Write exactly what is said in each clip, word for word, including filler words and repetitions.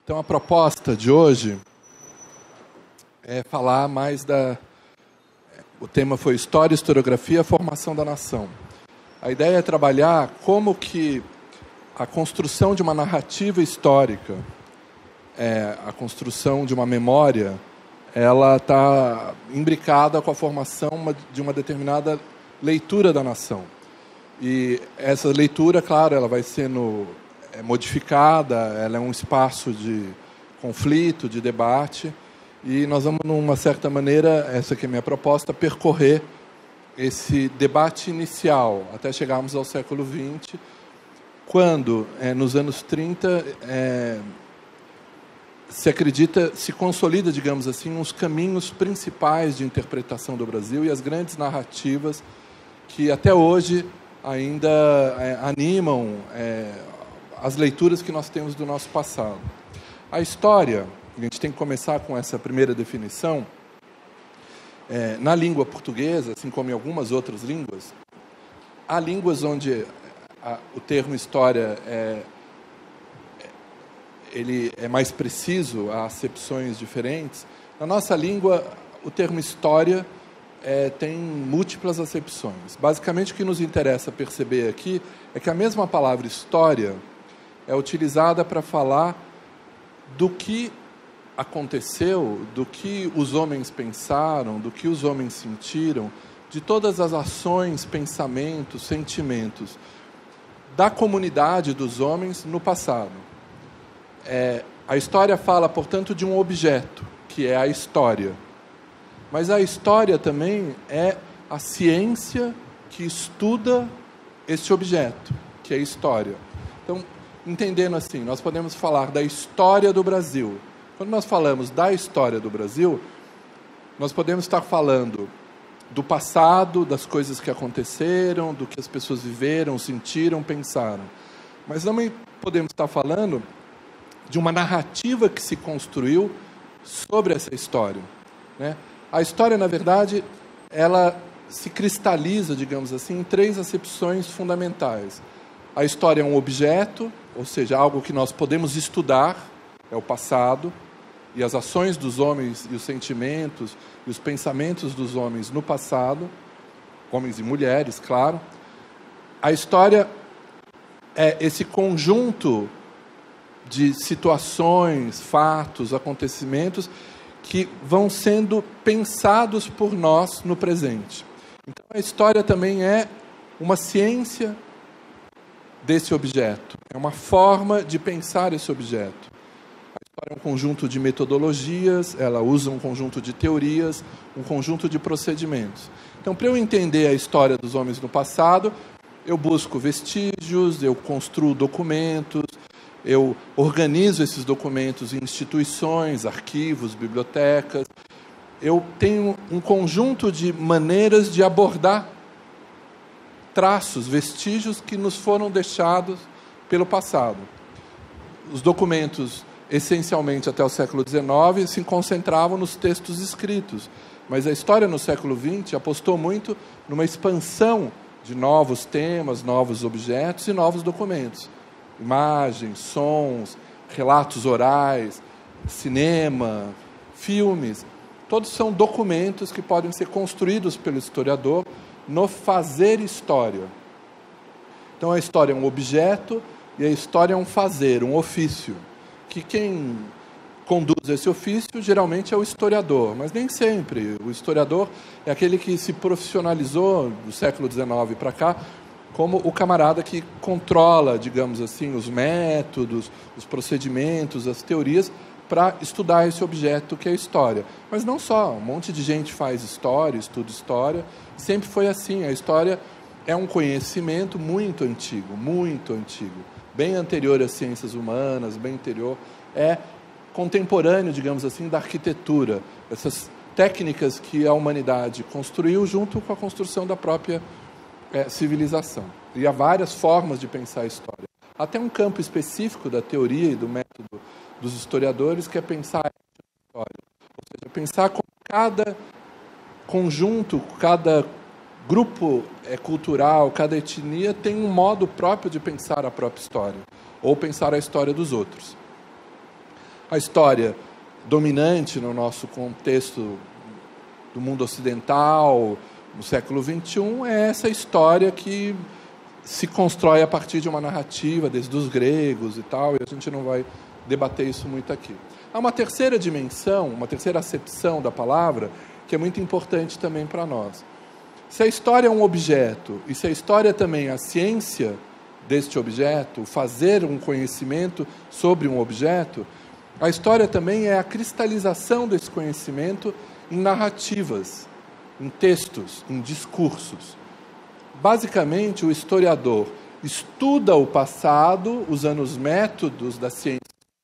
Então, a proposta de hoje é falar mais da... O tema foi História, Historiografia, Formação da Nação. A ideia é trabalhar como que a construção de uma narrativa histórica, é, a construção de uma memória, ela está imbricada com a formação de uma determinada leitura da nação. E essa leitura, claro, ela vai sendo é, modificada, ela é um espaço de conflito, de debate, e nós vamos, de uma certa maneira, essa aqui é a minha proposta, percorrer esse debate inicial, até chegarmos ao século vinte, quando, é, nos anos trinta, é, se acredita, se consolida, digamos assim, os caminhos principais de interpretação do Brasil e as grandes narrativas que até hoje ainda é, animam é, as leituras que nós temos do nosso passado. A história, a gente tem que começar com essa primeira definição, é, na língua portuguesa, assim como em algumas outras línguas, há línguas onde a, o termo história é, ele é mais preciso, há acepções diferentes. Na nossa língua, o termo história é, tem múltiplas acepções. Basicamente, o que nos interessa perceber aqui é que a mesma palavra história é utilizada para falar do que aconteceu, do que os homens pensaram, do que os homens sentiram, de todas as ações, pensamentos, sentimentos da comunidade dos homens no passado. É, a história fala, portanto, de um objeto, que é a história. Mas a história também é a ciência que estuda esse objeto, que é a história. Então, entendendo assim, nós podemos falar da história do Brasil. Quando nós falamos da história do Brasil, nós podemos estar falando do passado, das coisas que aconteceram, do que as pessoas viveram, sentiram, pensaram. Mas também podemos estar falando de uma narrativa que se construiu sobre essa história, né? A história, na verdade, ela se cristaliza, digamos assim, em três acepções fundamentais. A história é um objeto, ou seja, algo que nós podemos estudar, é o passado, e as ações dos homens e os sentimentos e os pensamentos dos homens no passado, homens e mulheres, claro. A história é esse conjunto de situações, fatos, acontecimentos que vão sendo pensados por nós no presente. Então, a história também é uma ciência desse objeto, é uma forma de pensar esse objeto. A história é um conjunto de metodologias, ela usa um conjunto de teorias, um conjunto de procedimentos. Então, para eu entender a história dos homens no passado, eu busco vestígios, eu construo documentos, eu organizo esses documentos em instituições, arquivos, bibliotecas. Eu tenho um conjunto de maneiras de abordar traços, vestígios que nos foram deixados pelo passado. Os documentos, essencialmente até o século dezenove, se concentravam nos textos escritos. Mas a história no século vinte apostou muito numa expansão de novos temas, novos objetos e novos documentos. Imagens, sons, relatos orais, cinema, filmes, todos são documentos que podem ser construídos pelo historiador no fazer história. Então a história é um objeto e a história é um fazer, um ofício, que quem conduz esse ofício geralmente é o historiador, mas nem sempre. O historiador é aquele que se profissionalizou do século dezenove para cá como o camarada que controla, digamos assim, os métodos, os procedimentos, as teorias para estudar esse objeto que é a história. Mas não só, um monte de gente faz história, estuda história, sempre foi assim. A história é um conhecimento muito antigo, muito antigo, bem anterior às ciências humanas, bem anterior, é contemporâneo, digamos assim, da arquitetura, essas técnicas que a humanidade construiu junto com a construção da própria É, civilização. E há várias formas de pensar a história. Até um campo específico da teoria e do método dos historiadores que é pensar a história. Ou seja, pensar como cada conjunto, cada grupo é, cultural, cada etnia tem um modo próprio de pensar a própria história, ou pensar a história dos outros. A história dominante no nosso contexto do mundo ocidental, no século vinte e um, é essa história que se constrói a partir de uma narrativa, desde os gregos e tal, e a gente não vai debater isso muito aqui. Há uma terceira dimensão, uma terceira acepção da palavra, que é muito importante também para nós. Se a história é um objeto, e se a história também é a ciência deste objeto, fazer um conhecimento sobre um objeto, a história também é a cristalização desse conhecimento em narrativas, em textos, em discursos. Basicamente, o historiador estuda o passado usando os métodos da ciência,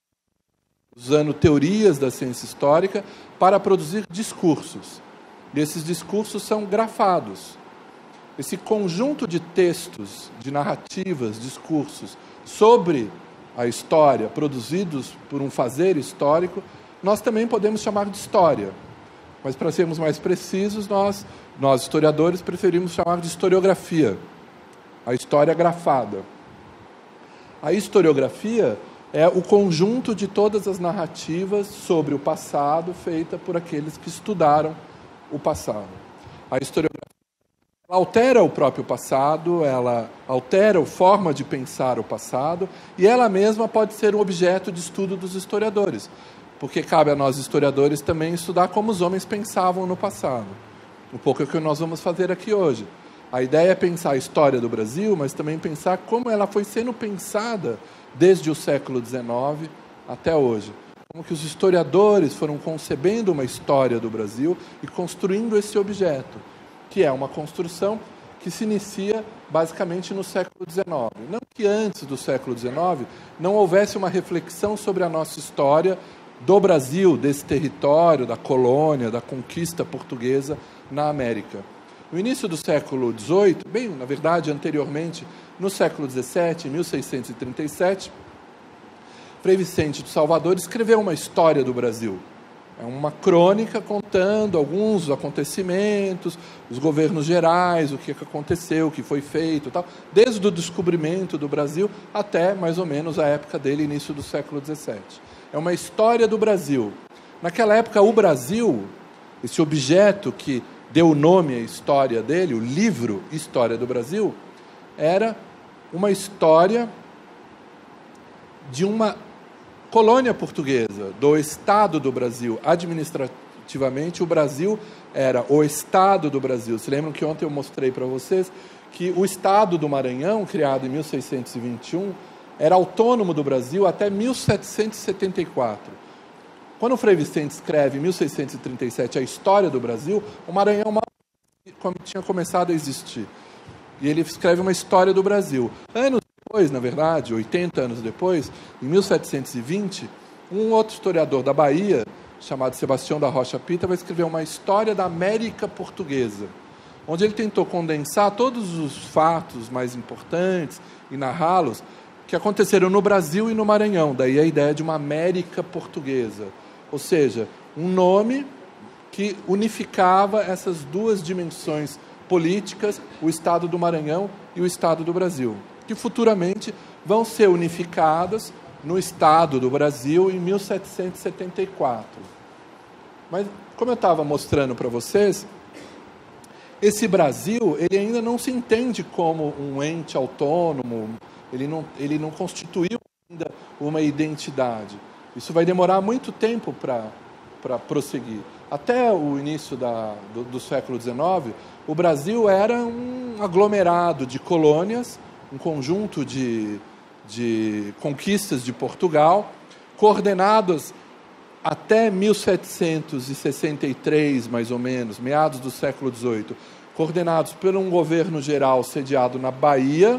usando teorias da ciência histórica para produzir discursos. E esses discursos são grafados. Esse conjunto de textos, de narrativas, discursos sobre a história, produzidos por um fazer histórico, nós também podemos chamar de história. Mas, para sermos mais precisos, nós, nós historiadores, preferimos chamar de historiografia. A história grafada. A historiografia é o conjunto de todas as narrativas sobre o passado feita por aqueles que estudaram o passado. A historiografia ela altera o próprio passado, ela altera a forma de pensar o passado, e ela mesma pode ser um objeto de estudo dos historiadores, porque cabe a nós historiadores também estudar como os homens pensavam no passado. Um pouco é o que nós vamos fazer aqui hoje. A ideia é pensar a história do Brasil, mas também pensar como ela foi sendo pensada desde o século dezenove até hoje. Como que os historiadores foram concebendo uma história do Brasil e construindo esse objeto, que é uma construção que se inicia basicamente no século dezenove. Não que antes do século dezenove não houvesse uma reflexão sobre a nossa história do Brasil, desse território, da colônia, da conquista portuguesa na América. No início do século dezoito, bem, na verdade, anteriormente, no século dezessete, em mil seiscentos e trinta e sete, Frei Vicente de Salvador escreveu uma história do Brasil. É uma crônica contando alguns acontecimentos, os governos gerais, o que aconteceu, o que foi feito, tal, desde o descobrimento do Brasil até mais ou menos a época dele, início do século dezessete. É uma história do Brasil. Naquela época, o Brasil, esse objeto que deu nome à história dele, o livro História do Brasil, era uma história de uma colônia portuguesa, do Estado do Brasil. Administrativamente, o Brasil era o Estado do Brasil. Se lembram que ontem eu mostrei para vocês que o Estado do Maranhão, criado em mil seiscentos e vinte e um, era autônomo do Brasil até mil setecentos e setenta e quatro. Quando o Frei Vicente escreve, em mil seiscentos e trinta e sete, a história do Brasil, o Maranhão mal tinha começado a existir. E ele escreve uma história do Brasil. Anos depois, na verdade, oitenta anos depois, em mil setecentos e vinte, um outro historiador da Bahia, chamado Sebastião da Rocha Pita, vai escrever uma história da América Portuguesa, onde ele tentou condensar todos os fatos mais importantes e narrá-los que aconteceram no Brasil e no Maranhão. Daí a ideia de uma América Portuguesa, ou seja, um nome que unificava essas duas dimensões políticas, o Estado do Maranhão e o Estado do Brasil, que futuramente vão ser unificadas no Estado do Brasil em mil setecentos e setenta e quatro. Mas, como eu estava mostrando para vocês, esse Brasil ele ainda não se entende como um ente autônomo, ele não, ele não constituiu ainda uma identidade. Isso vai demorar muito tempo para para prosseguir. Até o início da, do, do século dezenove, o Brasil era um aglomerado de colônias, um conjunto de, de conquistas de Portugal, coordenadas até mil setecentos e sessenta e três, mais ou menos, meados do século dezoito, coordenados por um governo geral sediado na Bahia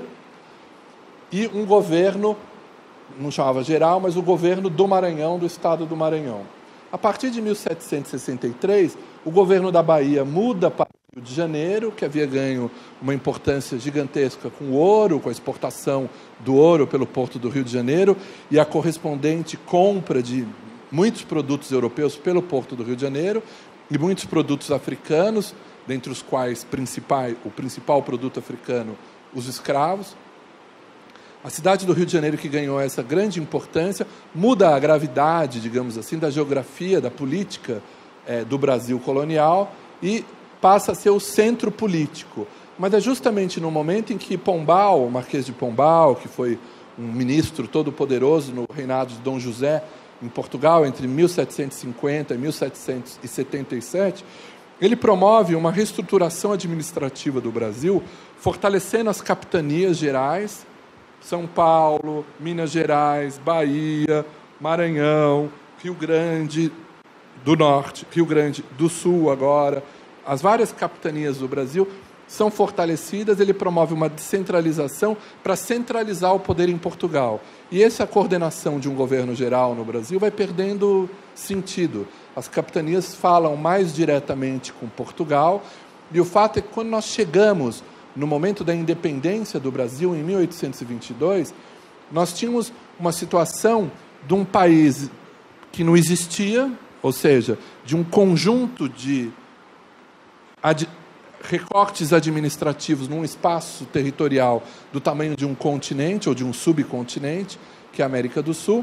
e um governo, não chamava geral, mas o governo do Maranhão, do estado do Maranhão. A partir de mil setecentos e sessenta e três, o governo da Bahia muda para o Rio de Janeiro, que havia ganho uma importância gigantesca com o ouro, com a exportação do ouro pelo porto do Rio de Janeiro e a correspondente compra de muitos produtos europeus pelo porto do Rio de Janeiro e muitos produtos africanos, dentre os quais principal, o principal produto africano, os escravos. A cidade do Rio de Janeiro, que ganhou essa grande importância, muda a gravidade, digamos assim, da geografia, da política é, do Brasil colonial e passa a ser o centro político. Mas é justamente no momento em que Pombal, o Marquês de Pombal, que foi um ministro todo-poderoso no reinado de Dom José, em Portugal, entre mil setecentos e cinquenta e mil setecentos e setenta e sete, ele promove uma reestruturação administrativa do Brasil, fortalecendo as capitanias gerais, São Paulo, Minas Gerais, Bahia, Maranhão, Rio Grande do Norte, Rio Grande do Sul agora, as várias capitanias do Brasil são fortalecidas. Ele promove uma descentralização para centralizar o poder em Portugal. E essa coordenação de um governo geral no Brasil vai perdendo sentido. As capitanias falam mais diretamente com Portugal, e o fato é que quando nós chegamos no momento da independência do Brasil, em mil oitocentos e vinte e dois, nós tínhamos uma situação de um país que não existia, ou seja, de um conjunto de ad- recortes administrativos num espaço territorial do tamanho de um continente ou de um subcontinente, que é a América do Sul,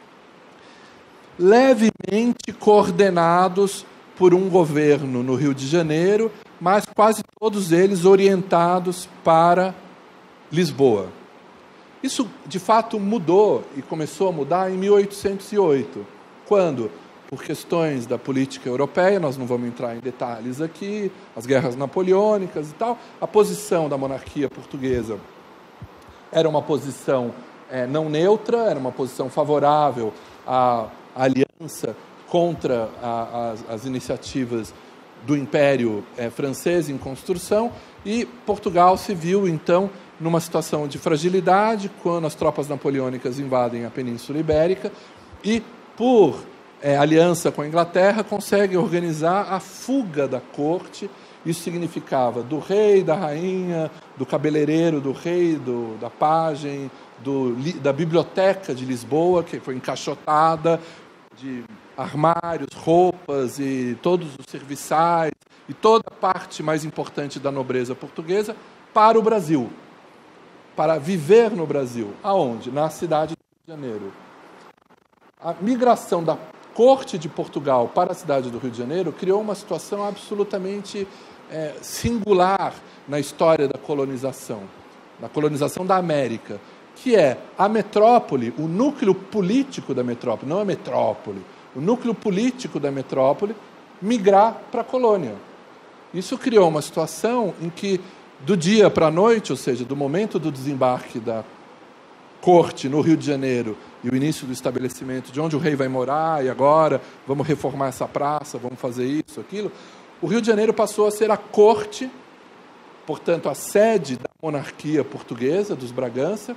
levemente coordenados por um governo no Rio de Janeiro, mas quase todos eles orientados para Lisboa. Isso, de fato, mudou e começou a mudar em mil oitocentos e oito, quando, por questões da política europeia, nós não vamos entrar em detalhes aqui, as guerras napoleônicas e tal, a posição da monarquia portuguesa era uma posição é, não neutra, era uma posição favorável à, à aliança contra a, as, as iniciativas do Império é, francês em construção, e Portugal se viu, então, numa situação de fragilidade, quando as tropas napoleônicas invadem a Península Ibérica, e, por é, aliança com a Inglaterra, consegue organizar a fuga da corte. Isso significava do rei, da rainha, do cabeleireiro do rei, do, da pajem, do, da biblioteca de Lisboa, que foi encaixotada, de armários, roupas e todos os serviçais e toda a parte mais importante da nobreza portuguesa para o Brasil, para viver no Brasil. Aonde? Na cidade do Rio de Janeiro. A migração da corte de Portugal para a cidade do Rio de Janeiro criou uma situação absolutamente é, singular na história da colonização, da colonização da América, que é a metrópole, o núcleo político da metrópole, não a metrópole, o núcleo político da metrópole, migrar para a colônia. Isso criou uma situação em que, do dia para a noite, ou seja, do momento do desembarque da corte no Rio de Janeiro e o início do estabelecimento de onde o rei vai morar, e agora vamos reformar essa praça, vamos fazer isso, aquilo, o Rio de Janeiro passou a ser a corte, portanto, a sede da monarquia portuguesa, dos Bragança,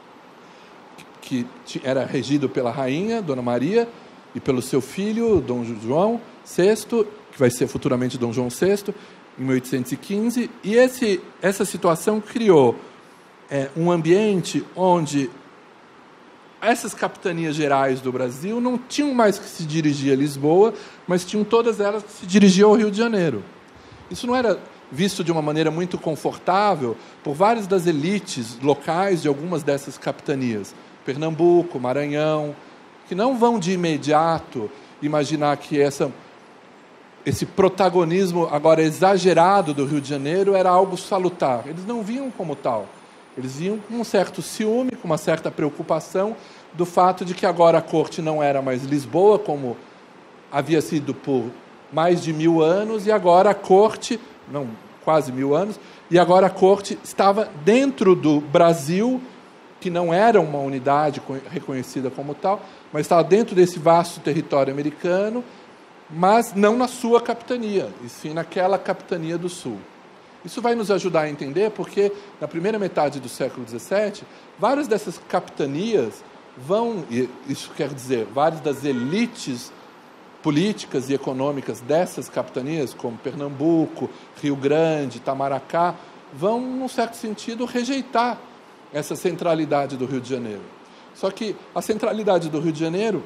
que era regido pela rainha, Dona Maria, e pelo seu filho, Dom João sexto, que vai ser futuramente Dom João sexto, em mil oitocentos e quinze, e esse, essa situação criou é, um ambiente onde essas capitanias gerais do Brasil não tinham mais que se dirigir a Lisboa, mas tinham todas elas que se dirigiam ao Rio de Janeiro. Isso não era visto de uma maneira muito confortável por várias das elites locais de algumas dessas capitanias, Pernambuco, Maranhão, que não vão de imediato imaginar que essa, esse protagonismo agora exagerado do Rio de Janeiro era algo salutar. Eles não viam como tal. Eles viam com um certo ciúme, com uma certa preocupação do fato de que agora a corte não era mais Lisboa, como havia sido por mais de mil anos, e agora a corte, não, quase mil anos, e agora a corte estava dentro do Brasil, que não era uma unidade reconhecida como tal, mas estava dentro desse vasto território americano, mas não na sua capitania, e sim naquela capitania do Sul. Isso vai nos ajudar a entender porque, na primeira metade do século dezessete, várias dessas capitanias vão, e isso quer dizer, várias das elites políticas e econômicas dessas capitanias, como Pernambuco, Rio Grande, Itamaracá, vão, num certo sentido, rejeitar essa centralidade do Rio de Janeiro. Só que a centralidade do Rio de Janeiro,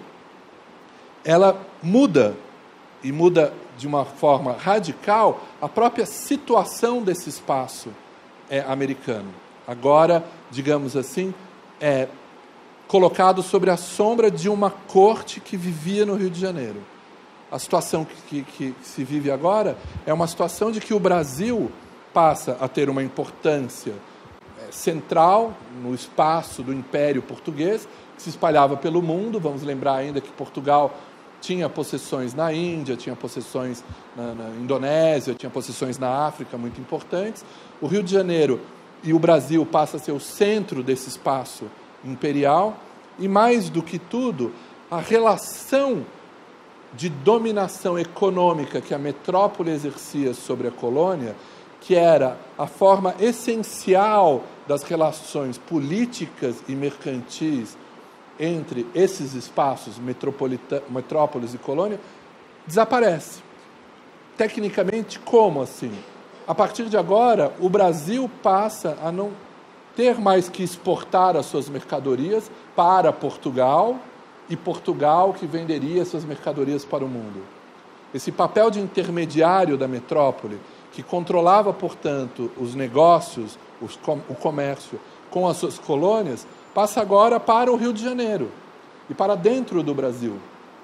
ela muda, e muda de uma forma radical, a própria situação desse espaço é, americano. Agora, digamos assim, é, colocado sobre a sombra de uma corte que vivia no Rio de Janeiro. A situação que, que, que se vive agora é uma situação de que o Brasil passa a ter uma importância é, central no espaço do Império Português, que se espalhava pelo mundo. Vamos lembrar ainda que Portugal tinha possessões na Índia, tinha possessões na, na Indonésia, tinha possessões na África muito importantes. O Rio de Janeiro e o Brasil passa a ser o centro desse espaço imperial, e mais do que tudo, a relação de dominação econômica que a metrópole exercia sobre a colônia, que era a forma essencial das relações políticas e mercantis entre esses espaços, metrópolis e colônia, desaparece. Tecnicamente, como assim? A partir de agora, o Brasil passa a não ter mais que exportar as suas mercadorias para Portugal, e Portugal que venderia suas mercadorias para o mundo. Esse papel de intermediário da metrópole, que controlava, portanto, os negócios, os com, o comércio com as suas colônias, passa agora para o Rio de Janeiro e para dentro do Brasil.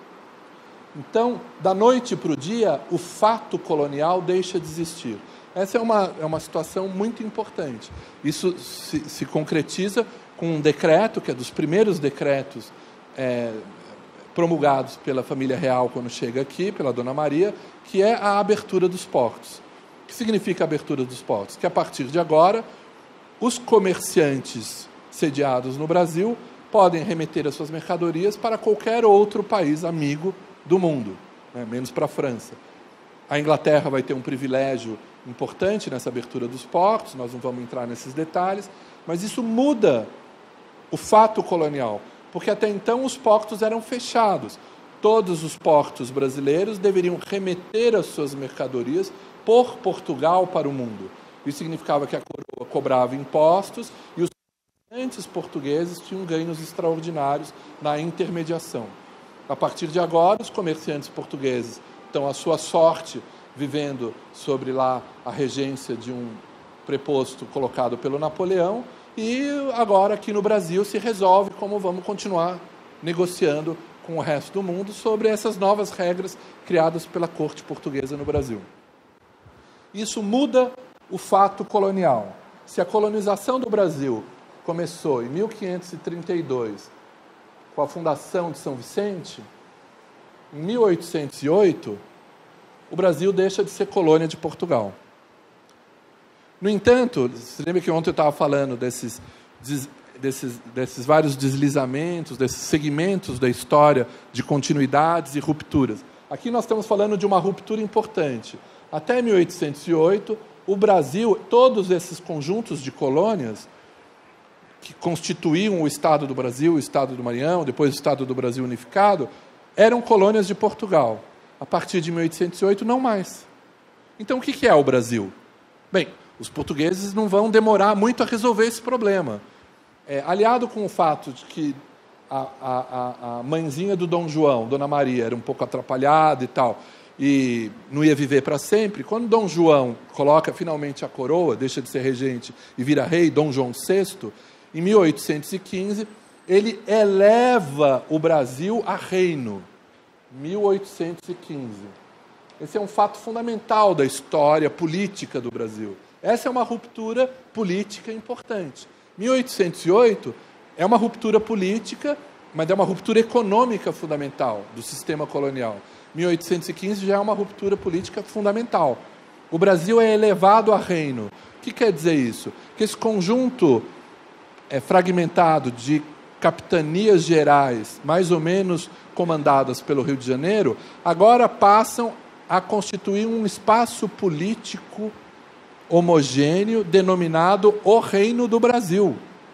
Então, da noite para o dia, o fato colonial deixa de existir. Essa é uma, é uma situação muito importante. Isso se, se concretiza com um decreto, que é dos primeiros decretos É, promulgados pela família real quando chega aqui, pela Dona Maria, que é a abertura dos portos. O que significa a abertura dos portos? Que a partir de agora, os comerciantes sediados no Brasil podem remeter as suas mercadorias para qualquer outro país amigo do mundo, né, menos para a França. A Inglaterra vai ter um privilégio importante nessa abertura dos portos, nós não vamos entrar nesses detalhes, mas isso muda o fato colonial, porque até então os portos eram fechados. Todos os portos brasileiros deveriam remeter as suas mercadorias por Portugal para o mundo. Isso significava que a coroa cobrava impostos e os comerciantes portugueses tinham ganhos extraordinários na intermediação. A partir de agora, os comerciantes portugueses estão à sua sorte, vivendo sobre lá a regência de um preposto colocado pelo Napoleão, e agora aqui no Brasil se resolve como vamos continuar negociando com o resto do mundo sobre essas novas regras criadas pela corte portuguesa no Brasil. Isso muda o fato colonial. Se a colonização do Brasil começou em mil quinhentos e trinta e dois, com a fundação de São Vicente, em mil oitocentos e oito, o Brasil deixa de ser colônia de Portugal. No entanto, você lembra que ontem eu estava falando desses, desses, desses vários deslizamentos, desses segmentos da história de continuidades e rupturas. Aqui nós estamos falando de uma ruptura importante. Até mil oitocentos e oito, o Brasil, todos esses conjuntos de colônias que constituíam o Estado do Brasil, o Estado do Maranhão, depois o Estado do Brasil unificado, eram colônias de Portugal. A partir de mil oitocentos e oito, não mais. Então, o que é o Brasil? Bem, os portugueses não vão demorar muito a resolver esse problema. É, aliado com o fato de que a, a, a mãezinha do Dom João, Dona Maria, era um pouco atrapalhada e tal, e não ia viver para sempre, quando Dom João coloca finalmente a coroa, deixa de ser regente e vira rei, Dom João sexto, em mil oitocentos e quinze, ele eleva o Brasil a reino. mil oitocentos e quinze. Esse é um fato fundamental da história política do Brasil. Essa é uma ruptura política importante. mil oitocentos e oito é uma ruptura política, mas é uma ruptura econômica fundamental do sistema colonial. mil oitocentos e quinze já é uma ruptura política fundamental. O Brasil é elevado a reino. O que quer dizer isso? Que esse conjunto é fragmentado de capitanias gerais, mais ou menos comandadas pelo Rio de Janeiro, agora passam a constituir um espaço político homogêneo denominado o Reino do Brasil.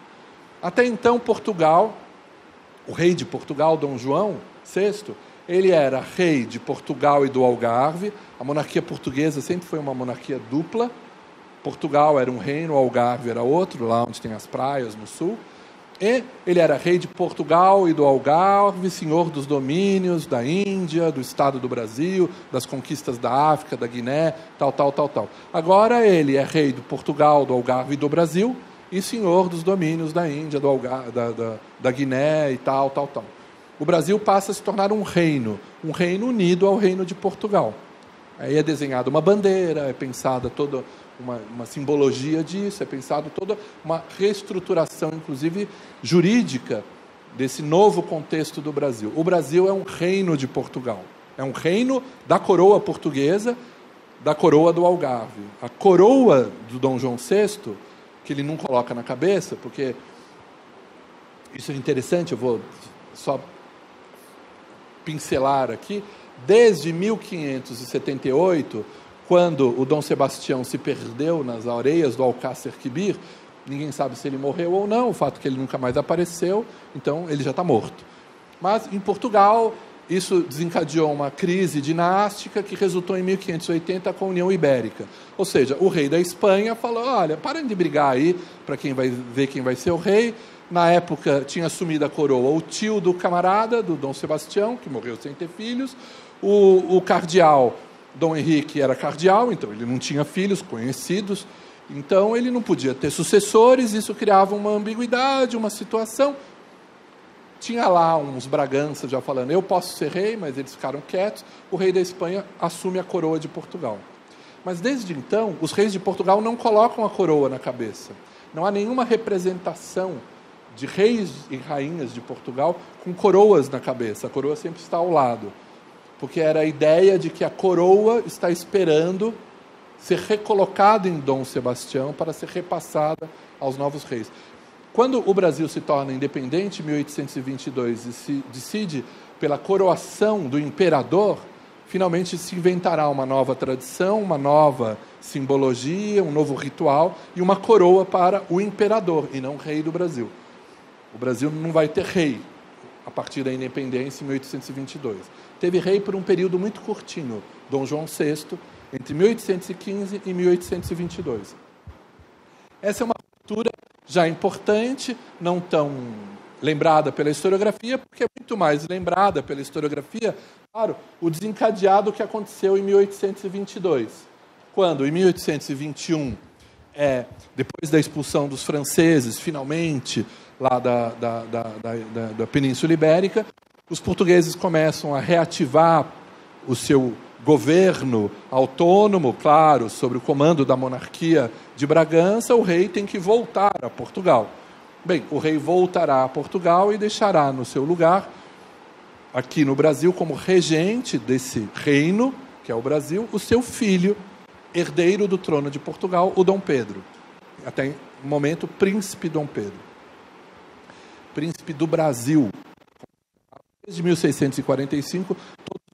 Até então, Portugal, o rei de Portugal, Dom João sexto, ele era rei de Portugal e do Algarve. A monarquia portuguesa sempre foi uma monarquia dupla. Portugal era um reino, o Algarve era outro, lá onde tem as praias no sul. E ele era rei de Portugal e do Algarve, senhor dos domínios da Índia, do Estado do Brasil, das conquistas da África, da Guiné, tal, tal, tal, tal. Agora ele é rei de Portugal, do Algarve e do Brasil, e senhor dos domínios da Índia, do Algar, da, da, da Guiné e tal, tal, tal. O Brasil passa a se tornar um reino, um reino unido ao reino de Portugal. Aí é desenhada uma bandeira, é pensada toda uma, uma simbologia disso, é pensado toda uma reestruturação, inclusive jurídica, desse novo contexto do Brasil. O Brasil é um reino de Portugal, é um reino da coroa portuguesa, da coroa do Algarve. A coroa do Dom João sexto, que ele não coloca na cabeça, porque isso é interessante, eu vou só pincelar aqui, desde mil quinhentos e setenta e oito, quando o Dom Sebastião se perdeu nas areias do Alcácer Quibir, ninguém sabe se ele morreu ou não, o fato é que ele nunca mais apareceu, então ele já está morto. Mas em Portugal, isso desencadeou uma crise dinástica que resultou em mil quinhentos e oitenta com a União Ibérica. Ou seja, o rei da Espanha falou, olha, parem de brigar aí para quem vai ver quem vai ser o rei. Na época tinha assumido a coroa o tio do camarada, do Dom Sebastião, que morreu sem ter filhos. O, o cardeal, Dom Henrique, era cardeal, então ele não tinha filhos conhecidos, então ele não podia ter sucessores, isso criava uma ambiguidade, uma situação. Tinha lá uns Braganças já falando, eu posso ser rei, mas eles ficaram quietos. O rei da Espanha assume a coroa de Portugal. Mas desde então, os reis de Portugal não colocam a coroa na cabeça. Não há nenhuma representação de reis e rainhas de Portugal com coroas na cabeça. A coroa sempre está ao lado, porque era a ideia de que a coroa está esperando ser recolocada em Dom Sebastião para ser repassada aos novos reis. Quando o Brasil se torna independente, em mil oitocentos e vinte e dois, e se decide pela coroação do imperador, finalmente se inventará uma nova tradição, uma nova simbologia, um novo ritual e uma coroa para o imperador, e não rei do Brasil. O Brasil não vai ter rei a partir da independência em mil oitocentos e vinte e dois. Teve rei por um período muito curtinho, Dom João sexto, entre mil oitocentos e quinze e mil oitocentos e vinte e dois. Essa é uma cultura já importante, não tão lembrada pela historiografia, porque é muito mais lembrada pela historiografia, claro, o desencadeado que aconteceu em mil oitocentos e vinte e dois, quando, em mil oitocentos e vinte e um, é, depois da expulsão dos franceses, finalmente, lá da, da, da, da, da Península Ibérica, os portugueses começam a reativar o seu governo autônomo, claro, sob o comando da monarquia de Bragança. O rei tem que voltar a Portugal. Bem, o rei voltará a Portugal e deixará no seu lugar, aqui no Brasil, como regente desse reino, que é o Brasil, o seu filho, herdeiro do trono de Portugal, o Dom Pedro. Até o momento, príncipe Dom Pedro. Príncipe do Brasil. Desde mil seiscentos e quarenta e cinco, todo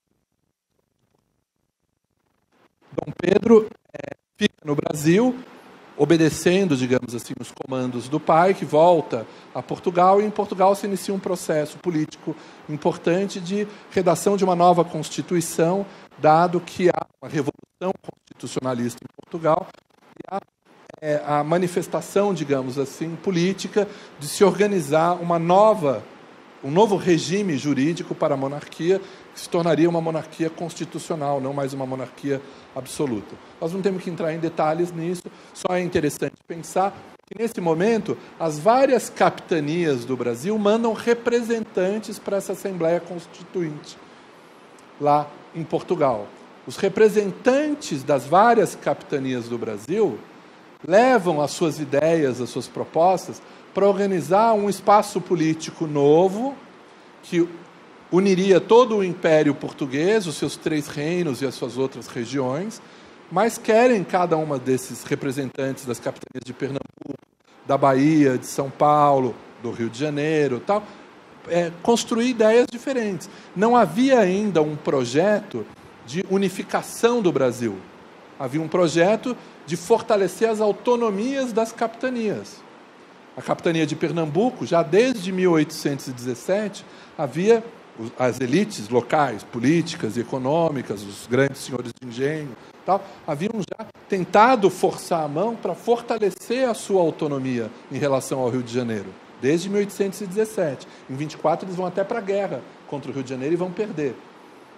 Dom Pedro é, fica no Brasil, obedecendo, digamos assim, os comandos do pai, que volta a Portugal, e em Portugal se inicia um processo político importante de redação de uma nova Constituição, dado que há uma revolução constitucionalista em Portugal, e há é, a manifestação, digamos assim, política de se organizar uma nova, um novo regime jurídico para a monarquia, que se tornaria uma monarquia constitucional, não mais uma monarquia absoluta. Nós não temos que entrar em detalhes nisso, só é interessante pensar que, nesse momento, as várias capitanias do Brasil mandam representantes para essa Assembleia Constituinte, lá em Portugal. Os representantes das várias capitanias do Brasil levam as suas ideias, as suas propostas, para organizar um espaço político novo, que uniria todo o Império Português, os seus três reinos e as suas outras regiões, mas querem cada uma desses representantes das capitanias de Pernambuco, da Bahia, de São Paulo, do Rio de Janeiro, tal, é, construir ideias diferentes. Não havia ainda um projeto de unificação do Brasil. Havia um projeto de fortalecer as autonomias das capitanias. A capitania de Pernambuco, já desde mil oitocentos e dezessete, havia as elites locais, políticas e econômicas, os grandes senhores de engenho, tal, haviam já tentado forçar a mão para fortalecer a sua autonomia em relação ao Rio de Janeiro, desde mil oitocentos e dezessete. Em vinte e quatro, eles vão até para a guerra contra o Rio de Janeiro e vão perder.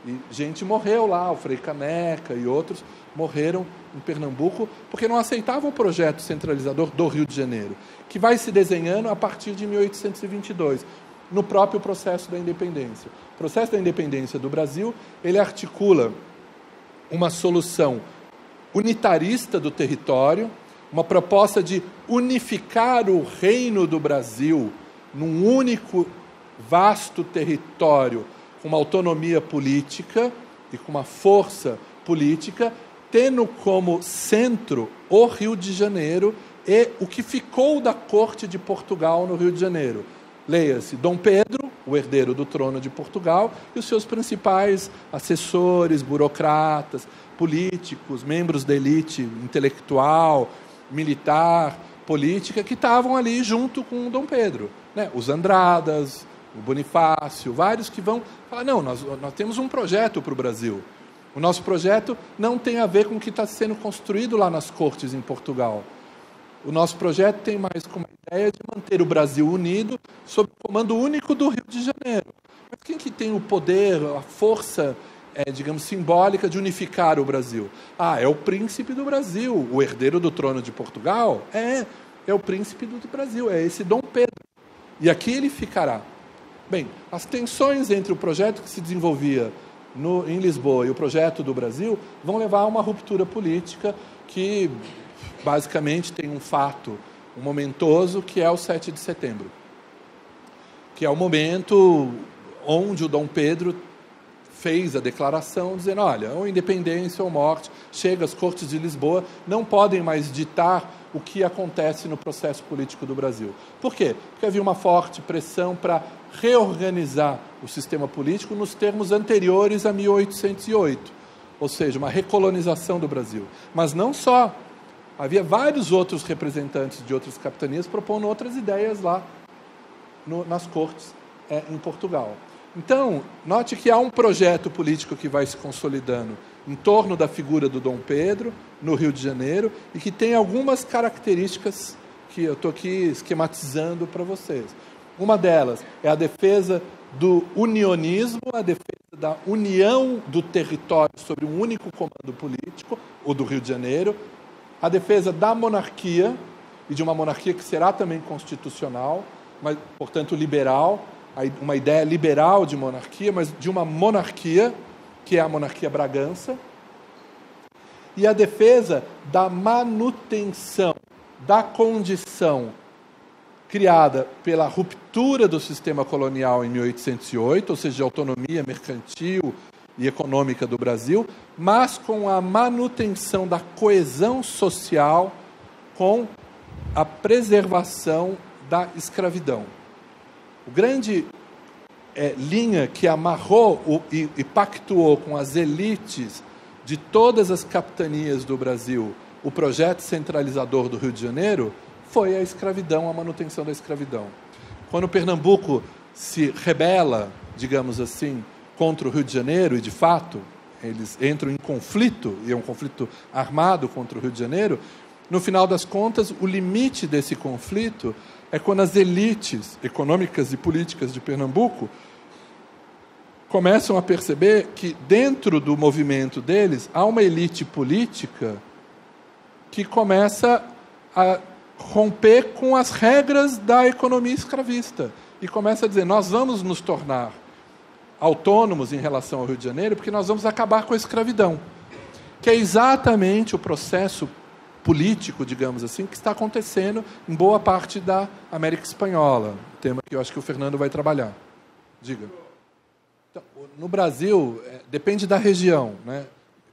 E gente morreu lá, o Frei Caneca e outros morreram em Pernambuco porque não aceitavam o projeto centralizador do Rio de Janeiro, que vai se desenhando a partir de mil oitocentos e vinte e dois, no próprio processo da independência. O processo da independência do Brasil, ele articula uma solução unitarista do território, uma proposta de unificar o reino do Brasil num único vasto território, com uma autonomia política e com uma força política, tendo como centro o Rio de Janeiro e o que ficou da corte de Portugal no Rio de Janeiro. Leia-se Dom Pedro, o herdeiro do trono de Portugal, e os seus principais assessores, burocratas, políticos, membros da elite intelectual, militar, política, que estavam ali junto com Dom Pedro, né? Os Andradas, o Bonifácio, vários que vão falar, não, nós, nós temos um projeto para o Brasil. O nosso projeto não tem a ver com o que está sendo construído lá nas cortes em Portugal. O nosso projeto tem mais como ideia de manter o Brasil unido sob o comando único do Rio de Janeiro. Mas quem que tem o poder, a força, é, digamos, simbólica de unificar o Brasil? Ah, é o príncipe do Brasil, o herdeiro do trono de Portugal? É, é o príncipe do Brasil, é esse Dom Pedro. E aqui ele ficará. Bem, as tensões entre o projeto que se desenvolvia no, em Lisboa e o projeto do Brasil vão levar a uma ruptura política que, basicamente, tem um fato, um momentoso, que é o sete de setembro. Que é o momento onde o Dom Pedro fez a declaração dizendo, olha, ou independência ou morte, chega, as cortes de Lisboa não podem mais ditar o que acontece no processo político do Brasil. Por quê? Porque havia uma forte pressão para reorganizar o sistema político nos termos anteriores a mil oitocentos e oito, ou seja, uma recolonização do Brasil. Mas não só, havia vários outros representantes de outras capitanias propondo outras ideias lá no, nas cortes é, em Portugal. Então, note que há um projeto político que vai se consolidando em torno da figura do Dom Pedro, no Rio de Janeiro, e que tem algumas características que eu estou aqui esquematizando para vocês. Uma delas é a defesa do unionismo, a defesa da união do território sobre um único comando político, o do Rio de Janeiro, a defesa da monarquia, e de uma monarquia que será também constitucional, mas, portanto, liberal, uma ideia liberal de monarquia, mas de uma monarquia, que é a monarquia Bragança, e a defesa da manutenção da condição criada pela ruptura do sistema colonial em mil oitocentos e oito, ou seja, de autonomia mercantil e econômica do Brasil, mas com a manutenção da coesão social, com a preservação da escravidão. O grande é, linha que amarrou o, e, e pactuou com as elites de todas as capitanias do Brasil o projeto centralizador do Rio de Janeiro foi a escravidão, a manutenção da escravidão. Quando Pernambuco se rebela, digamos assim, contra o Rio de Janeiro, e de fato eles entram em conflito, e é um conflito armado contra o Rio de Janeiro, no final das contas, o limite desse conflito é quando as elites econômicas e políticas de Pernambuco começam a perceber que dentro do movimento deles há uma elite política que começa a romper com as regras da economia escravista e começa a dizer, nós vamos nos tornar autônomos em relação ao Rio de Janeiro porque nós vamos acabar com a escravidão, que é exatamente o processo político, digamos assim, que está acontecendo em boa parte da América Espanhola, tema que eu acho que o Fernando vai trabalhar. Diga. Então, no Brasil, é, depende da região, né?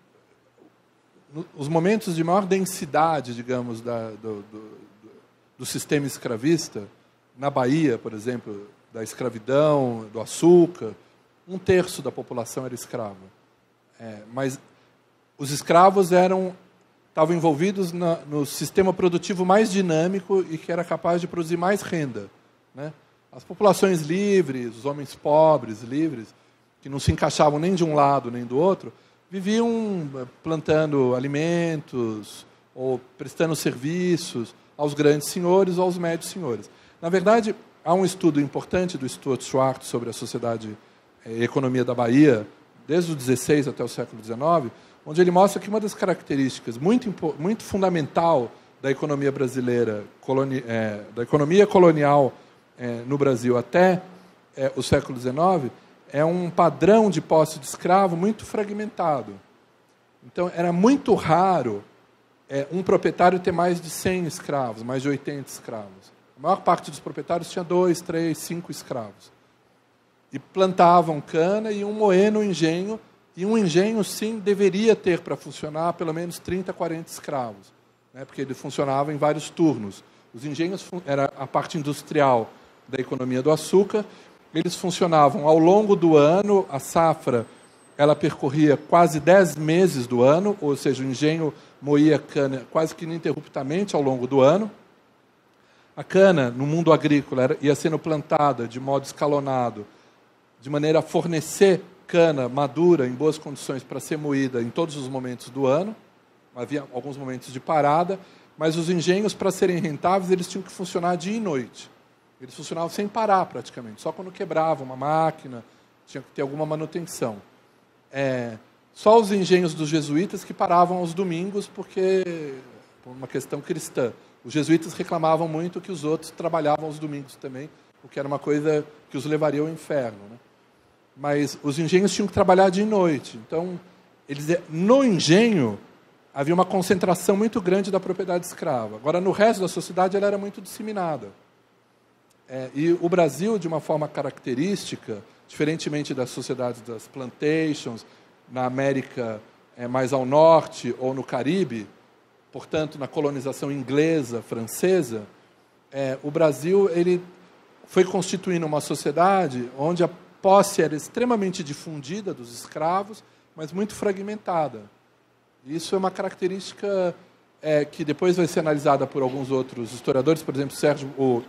No, os momentos de maior densidade, digamos, da, do, do, do sistema escravista, na Bahia, por exemplo, da escravidão, do açúcar, um terço da população era escrava. É, mas os escravos eram estavam envolvidos na, no sistema produtivo mais dinâmico e que era capaz de produzir mais renda, né? As populações livres, os homens pobres, livres, que não se encaixavam nem de um lado nem do outro, viviam plantando alimentos ou prestando serviços aos grandes senhores ou aos médios senhores. Na verdade, há um estudo importante do Stuart Schwartz sobre a sociedade e economia da Bahia, desde o dezesseis até o século dezenove, onde ele mostra que uma das características muito, muito fundamental da economia brasileira, coloni é, da economia colonial é, no Brasil até é, o século dezenove, é um padrão de posse de escravo muito fragmentado. Então, era muito raro é, um proprietário ter mais de cem escravos, mais de oitenta escravos. A maior parte dos proprietários tinha dois, três, cinco escravos. E plantavam cana e iam moer no engenho, e um engenho, sim, deveria ter para funcionar pelo menos trinta, quarenta escravos, né, porque ele funcionava em vários turnos. Os engenhos era a parte industrial da economia do açúcar. Eles funcionavam ao longo do ano, a safra ela percorria quase dez meses do ano, ou seja, o engenho moía cana quase que ininterruptamente ao longo do ano. A cana, no mundo agrícola, era, ia sendo plantada de modo escalonado, de maneira a fornecer cana madura, em boas condições, para ser moída em todos os momentos do ano. Havia alguns momentos de parada, mas os engenhos, para serem rentáveis, eles tinham que funcionar dia e noite. Eles funcionavam sem parar, praticamente. Só quando quebrava uma máquina, tinha que ter alguma manutenção. É, só os engenhos dos jesuítas que paravam aos domingos, porque, por uma questão cristã. Os jesuítas reclamavam muito que os outros trabalhavam aos domingos também, o que era uma coisa que os levaria ao inferno, né? Mas os engenhos tinham que trabalhar dia e noite. Então, eles, no engenho, havia uma concentração muito grande da propriedade escrava. Agora, no resto da sociedade, ela era muito disseminada. É, e o Brasil, de uma forma característica, diferentemente das sociedades das plantations, na América é, mais ao norte ou no Caribe, portanto, na colonização inglesa, francesa, é, o Brasil ele foi constituindo uma sociedade onde a posse era extremamente difundida dos escravos, mas muito fragmentada. Isso é uma característica é, que depois vai ser analisada por alguns outros historiadores, por exemplo, Sérgio... O,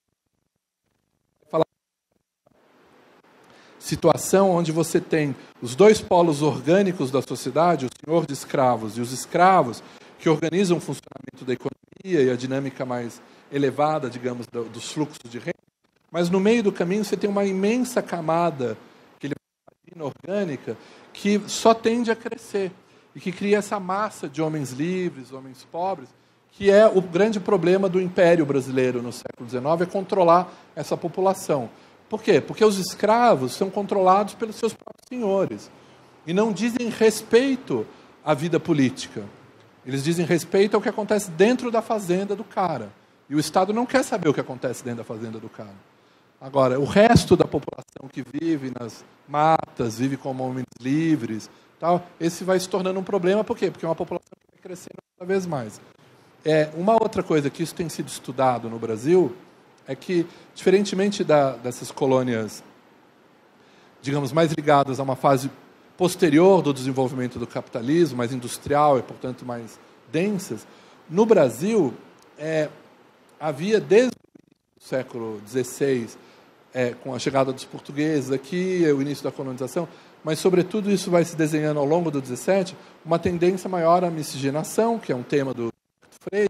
situação onde você tem os dois polos orgânicos da sociedade, o senhor de escravos e os escravos, que organizam o funcionamento da economia e a dinâmica mais elevada, digamos, do, dos fluxos de renda, mas no meio do caminho você tem uma imensa camada que ele inorgânica que só tende a crescer e que cria essa massa de homens livres, homens pobres, que é o grande problema do Império Brasileiro no século dezenove, é controlar essa população. Por quê? Porque os escravos são controlados pelos seus próprios senhores e não dizem respeito à vida política. Eles dizem respeito ao que acontece dentro da fazenda do cara. E o Estado não quer saber o que acontece dentro da fazenda do cara. Agora, o resto da população que vive nas matas, vive como homens livres, tal, esse vai se tornando um problema. Por quê? Porque é uma população que vai crescendo cada vez mais. É, uma outra coisa que isso tem sido estudado no Brasil é que, diferentemente da, dessas colônias, digamos, mais ligadas a uma fase posterior do desenvolvimento do capitalismo, mais industrial e, portanto, mais densas, no Brasil, é, havia, desde o século dezesseis, é, com a chegada dos portugueses aqui, o início da colonização, mas, sobretudo, isso vai se desenhando ao longo do dezessete, uma tendência maior à miscigenação, que é um tema do Freire,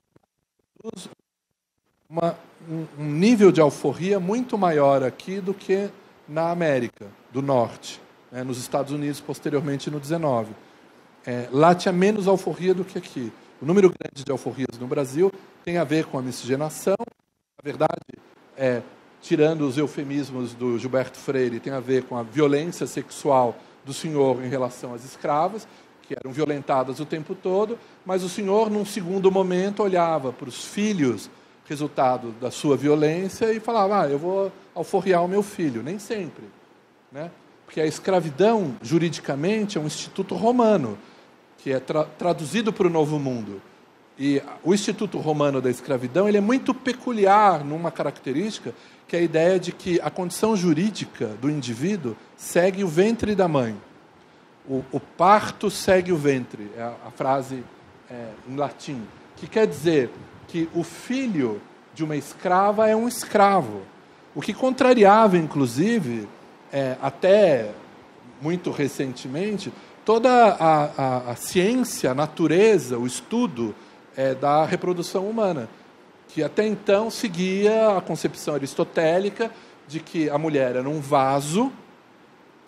uma, um, um nível de alforria muito maior aqui do que na América do Norte, né, nos Estados Unidos, posteriormente no dezenove. É, lá tinha menos alforria do que aqui. O número grande de alforrias no Brasil tem a ver com a miscigenação. Na verdade, é, tirando os eufemismos do Gilberto Freire, tem a ver com a violência sexual do senhor em relação às escravas, que eram violentadas o tempo todo, mas o senhor, num segundo momento, olhava para os filhos, resultado da sua violência, e falava, ah, eu vou alforriar o meu filho. Nem sempre, né? Porque a escravidão, juridicamente, é um instituto romano, que é tra traduzido para o Novo Mundo. E o Instituto Romano da Escravidão ele é muito peculiar numa característica, que é a ideia de que a condição jurídica do indivíduo segue o ventre da mãe. O, o parto segue o ventre, é a, a frase é, em latim, que quer dizer que o filho de uma escrava é um escravo. O que contrariava, inclusive, é, até muito recentemente, toda a, a, a ciência, a natureza, o estudo é, da reprodução humana, que até então seguia a concepção aristotélica de que a mulher era um vaso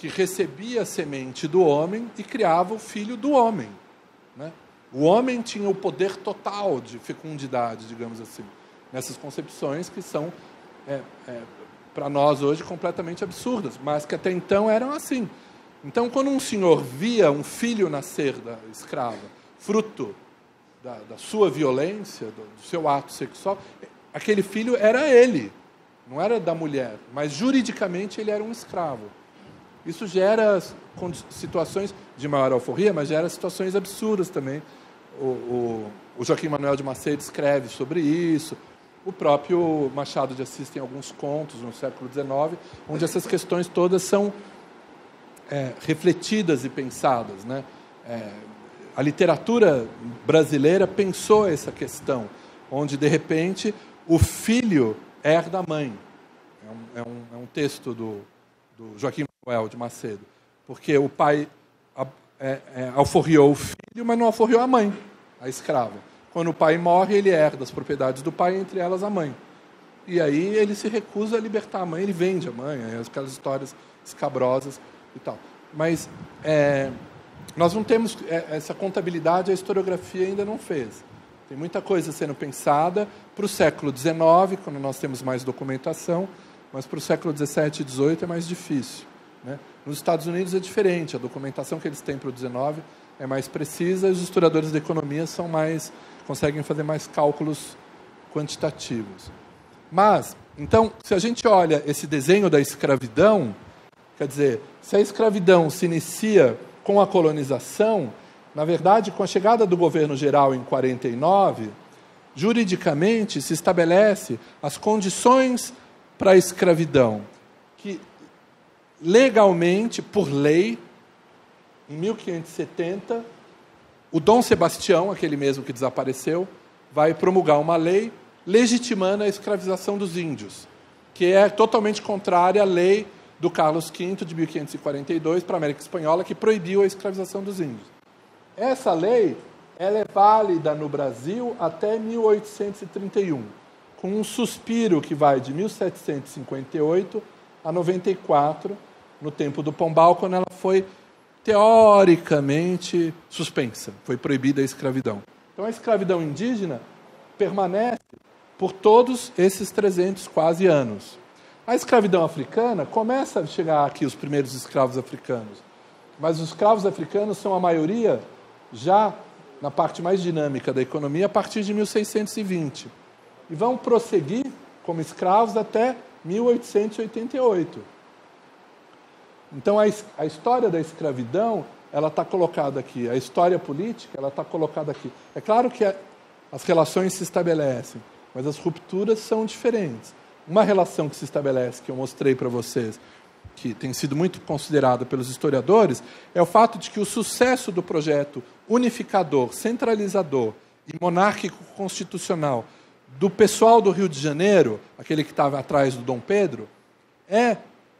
que recebia a semente do homem e criava o filho do homem, né? O homem tinha o poder total de fecundidade, digamos assim, nessas concepções que são, é, é, para nós hoje, completamente absurdas, mas que até então eram assim. Então, quando um senhor via um filho nascer da escrava, fruto da, da sua violência, do, do seu ato sexual, aquele filho era ele, não era da mulher, mas juridicamente ele era um escravo. Isso gera situações de maior alforria, mas gera situações absurdas também. O, o, o Joaquim Manuel de Macedo escreve sobre isso. O próprio Machado de Assis tem alguns contos no século dezenove, onde essas questões todas são é, refletidas e pensadas, né? É, a literatura brasileira pensou essa questão, onde, de repente, o filho herda a mãe. É um, é um, é um texto do, do Joaquim Manuel de Macedo, porque o pai é, é, alforriou o filho, mas não alforriou a mãe, a escrava. Quando o pai morre, ele herda as propriedades do pai, entre elas a mãe. E aí ele se recusa a libertar a mãe, ele vende a mãe, aquelas histórias escabrosas e tal. Mas é, nós não temos essa contabilidade, a historiografia ainda não fez. Tem muita coisa sendo pensada para o século dezenove, quando nós temos mais documentação, mas para o século dezessete e dezoito é mais difícil, né? Nos Estados Unidos é diferente, a documentação que eles têm para o dezenove é mais precisa, e os historiadores da economia são mais, conseguem fazer mais cálculos quantitativos. Mas, então, se a gente olha esse desenho da escravidão, quer dizer, se a escravidão se inicia com a colonização, na verdade, com a chegada do governo geral em quarenta e nove, juridicamente se estabelece as condições para a escravidão, que legalmente, por lei, em mil quinhentos e setenta, o Dom Sebastião, aquele mesmo que desapareceu, vai promulgar uma lei legitimando a escravização dos índios, que é totalmente contrária à lei do Carlos quinto, de mil quinhentos e quarenta e dois, para a América Espanhola, que proibiu a escravização dos índios. Essa lei ela é válida no Brasil até mil oitocentos e trinta e um, com um suspiro que vai de mil setecentos e cinquenta e oito a noventa e quatro, no tempo do Pombal, quando ela foi teoricamente suspensa, foi proibida a escravidão. Então a escravidão indígena permanece por todos esses trezentos quase anos. A escravidão africana começa a chegar aqui os primeiros escravos africanos, mas os escravos africanos são a maioria já na parte mais dinâmica da economia a partir de mil seiscentos e vinte e vão prosseguir como escravos até mil oitocentos e oitenta e oito. Então a, a história da escravidão ela está colocada aqui, a história política ela está colocada aqui. É claro que a, as relações se estabelecem, mas as rupturas são diferentes. Uma relação que se estabelece, que eu mostrei para vocês, que tem sido muito considerada pelos historiadores, é o fato de que o sucesso do projeto unificador, centralizador e monárquico-constitucional do pessoal do Rio de Janeiro, aquele que estava atrás do Dom Pedro, é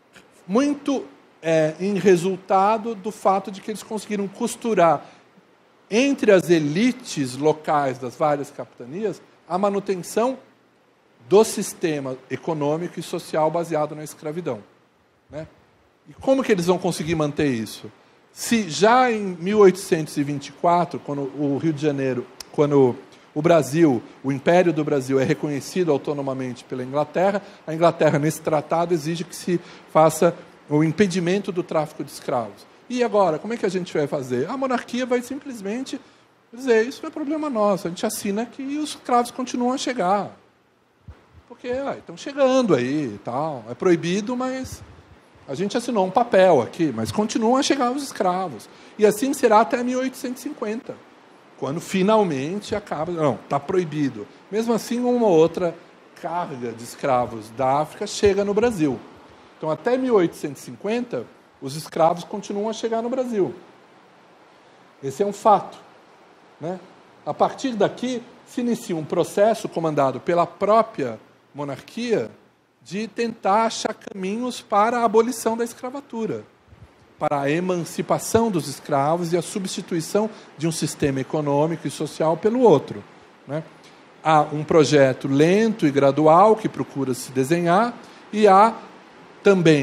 muito é, em resultado do fato de que eles conseguiram costurar entre as elites locais das várias capitanias a manutenção do sistema econômico e social baseado na escravidão, né? E como que eles vão conseguir manter isso? Se já em mil oitocentos e vinte e quatro, quando o Rio de Janeiro, quando o Brasil, o Império do Brasil é reconhecido autonomamente pela Inglaterra, a Inglaterra, nesse tratado, exige que se faça o impedimento do tráfico de escravos. E agora, como é que a gente vai fazer? A monarquia vai simplesmente dizer, isso não é problema nosso, a gente assina que os escravos continuam a chegar. Porque ah, estão chegando aí e tal, é proibido, mas a gente assinou um papel aqui, mas continuam a chegar os escravos. E assim será até mil oitocentos e cinquenta, quando finalmente acaba, não, está proibido. Mesmo assim, uma outra carga de escravos da África chega no Brasil. Então, até mil oitocentos e cinquenta, os escravos continuam a chegar no Brasil. Esse é um fato, né? A partir daqui, se inicia um processo comandado pela própria monarquia de tentar achar caminhos para a abolição da escravatura, para a emancipação dos escravos e a substituição de um sistema econômico e social pelo outro, né? Há um projeto lento e gradual que procura se desenhar e há também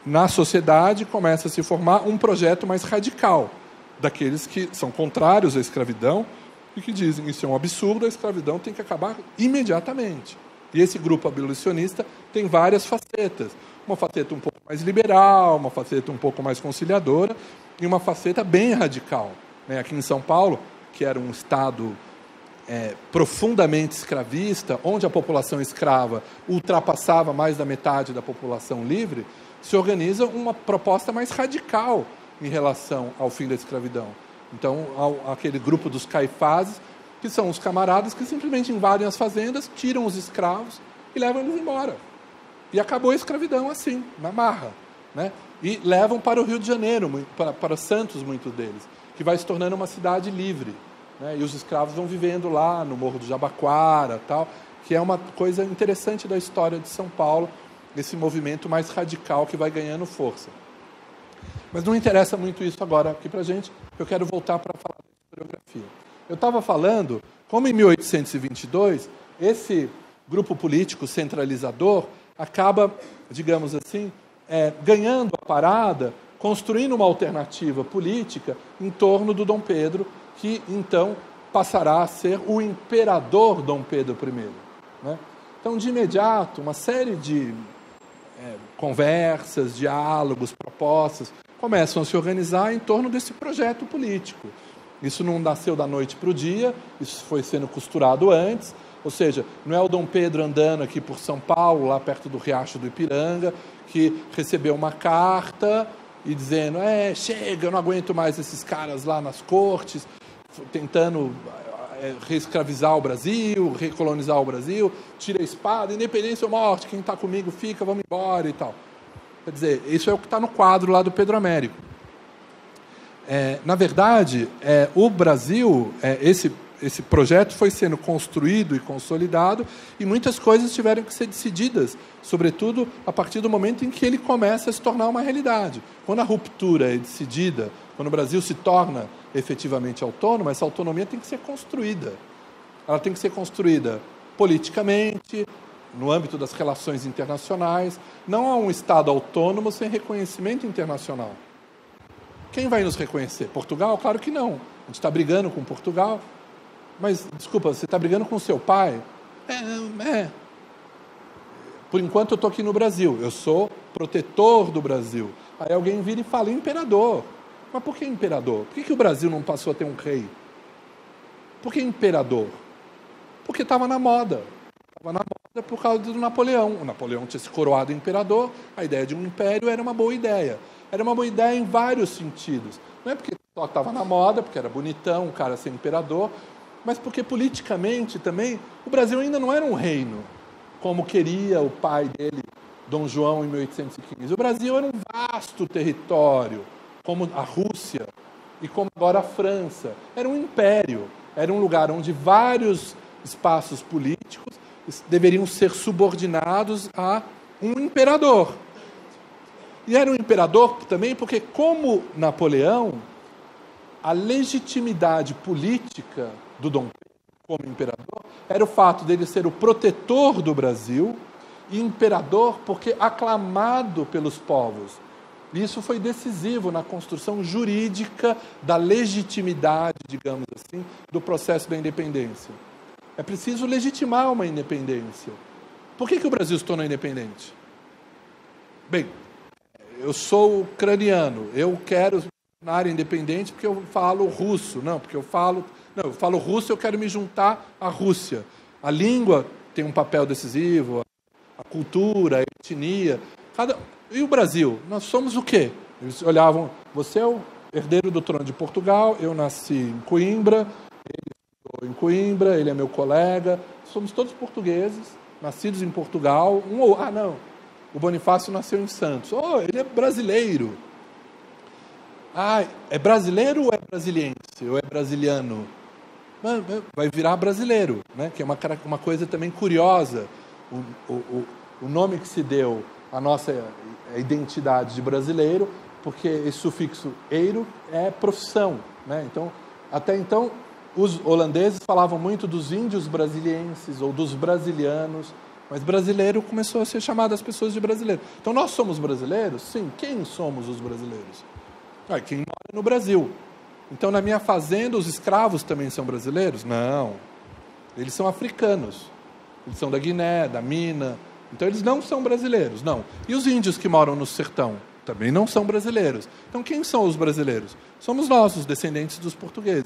na sociedade começa a se formar um projeto mais radical, daqueles que são contrários à escravidão e que dizem que isso é um absurdo, a escravidão tem que acabar imediatamente. E esse grupo abolicionista tem várias facetas. Uma faceta um pouco mais liberal, uma faceta um pouco mais conciliadora e uma faceta bem radical. Aqui em São Paulo, que era um estado é, profundamente escravista, onde a população escrava ultrapassava mais da metade da população livre, se organiza uma proposta mais radical em relação ao fim da escravidão. Então, ao, aquele grupo dos caifazes, que são os camaradas que simplesmente invadem as fazendas, tiram os escravos e levam eles embora. E acabou a escravidão assim, na marra. Né? E levam para o Rio de Janeiro, para, para Santos, muitos deles, que vai se tornando uma cidade livre. Né? E os escravos vão vivendo lá no Morro do Jabaquara, tal, que é uma coisa interessante da história de São Paulo, esse movimento mais radical que vai ganhando força. Mas não interessa muito isso agora aqui para a gente, eu quero voltar para falar da historiografia. Eu estava falando, como em mil oitocentos e vinte e dois, esse grupo político centralizador acaba, digamos assim, é, ganhando a parada, construindo uma alternativa política em torno do Dom Pedro, que então passará a ser o imperador Dom Pedro primeiro. Né? Então, de imediato, uma série de é, conversas, diálogos, propostas, começam a se organizar em torno desse projeto político. Isso não nasceu da noite para o dia, isso foi sendo costurado antes, ou seja, não é o Dom Pedro andando aqui por São Paulo, lá perto do Riacho do Ipiranga, que recebeu uma carta e dizendo, é, chega, eu não aguento mais esses caras lá nas cortes, tentando é, reescravizar o Brasil, recolonizar o Brasil, tira a espada, independência ou morte, quem está comigo fica, vamos embora e tal. Quer dizer, isso é o que está no quadro lá do Pedro Américo. É, na verdade, é, o Brasil, é, esse, esse projeto foi sendo construído e consolidado e muitas coisas tiveram que ser decididas, sobretudo a partir do momento em que ele começa a se tornar uma realidade. Quando a ruptura é decidida, quando o Brasil se torna efetivamente autônomo, essa autonomia tem que ser construída. Ela tem que ser construída politicamente, no âmbito das relações internacionais. Não há um Estado autônomo sem reconhecimento internacional. Quem vai nos reconhecer? Portugal? Claro que não. A gente está brigando com Portugal. Mas, desculpa, você está brigando com seu pai? É, é. Por enquanto eu estou aqui no Brasil. Eu sou protetor do Brasil. Aí alguém vira e fala, imperador. Mas por que imperador? Por que, que o Brasil não passou a ter um rei? Por que imperador? Porque estava na moda. Estava na moda por causa do Napoleão. O Napoleão tinha se coroado imperador, a ideia de um império era uma boa ideia. Era uma boa ideia em vários sentidos. Não é porque só estava na moda, porque era bonitão, um cara ser imperador, mas porque politicamente também o Brasil ainda não era um reino, como queria o pai dele, Dom João, em mil oitocentos e quinze. O Brasil era um vasto território, como a Rússia e como agora a França. Era um império, era um lugar onde vários espaços políticos deveriam ser subordinados a um imperador. E era um imperador também porque, como Napoleão, a legitimidade política do Dom Pedro como imperador era o fato dele ser o protetor do Brasil e imperador porque aclamado pelos povos. E isso foi decisivo na construção jurídica da legitimidade, digamos assim, do processo da independência. É preciso legitimar uma independência. Por que que o Brasil se tornou independente? Bem, eu sou ucraniano, eu quero na área independente porque eu falo russo, não, porque eu falo, não, eu falo russo, eu quero me juntar à Rússia. A língua tem um papel decisivo, a cultura, a etnia, cada... E o Brasil? Nós somos o quê? Eles olhavam, você é o herdeiro do trono de Portugal, eu nasci em Coimbra, ele estudou em Coimbra, ele é meu colega, somos todos portugueses, nascidos em Portugal, um ou... Ah, não, o Bonifácio nasceu em Santos. Oh, ele é brasileiro. Ah, é brasileiro ou é brasiliense? Ou é brasiliano? Vai virar brasileiro, né? Que é uma, uma coisa também curiosa. O, o, o nome que se deu à nossa identidade de brasileiro, porque esse sufixo eiro é profissão, né? Então, até então, os holandeses falavam muito dos índios brasilienses ou dos brasilianos, Mas brasileiro começou a ser chamado as pessoas de brasileiro. Então, nós somos brasileiros? Sim. Quem somos os brasileiros? Ah, quem mora no Brasil. Então, na minha fazenda, os escravos também são brasileiros? Não. Eles são africanos. Eles são da Guiné, da Mina. Então, eles não são brasileiros, não. E os índios que moram no sertão? Também não são brasileiros. Então, quem são os brasileiros? Somos nós, os descendentes dos portugueses.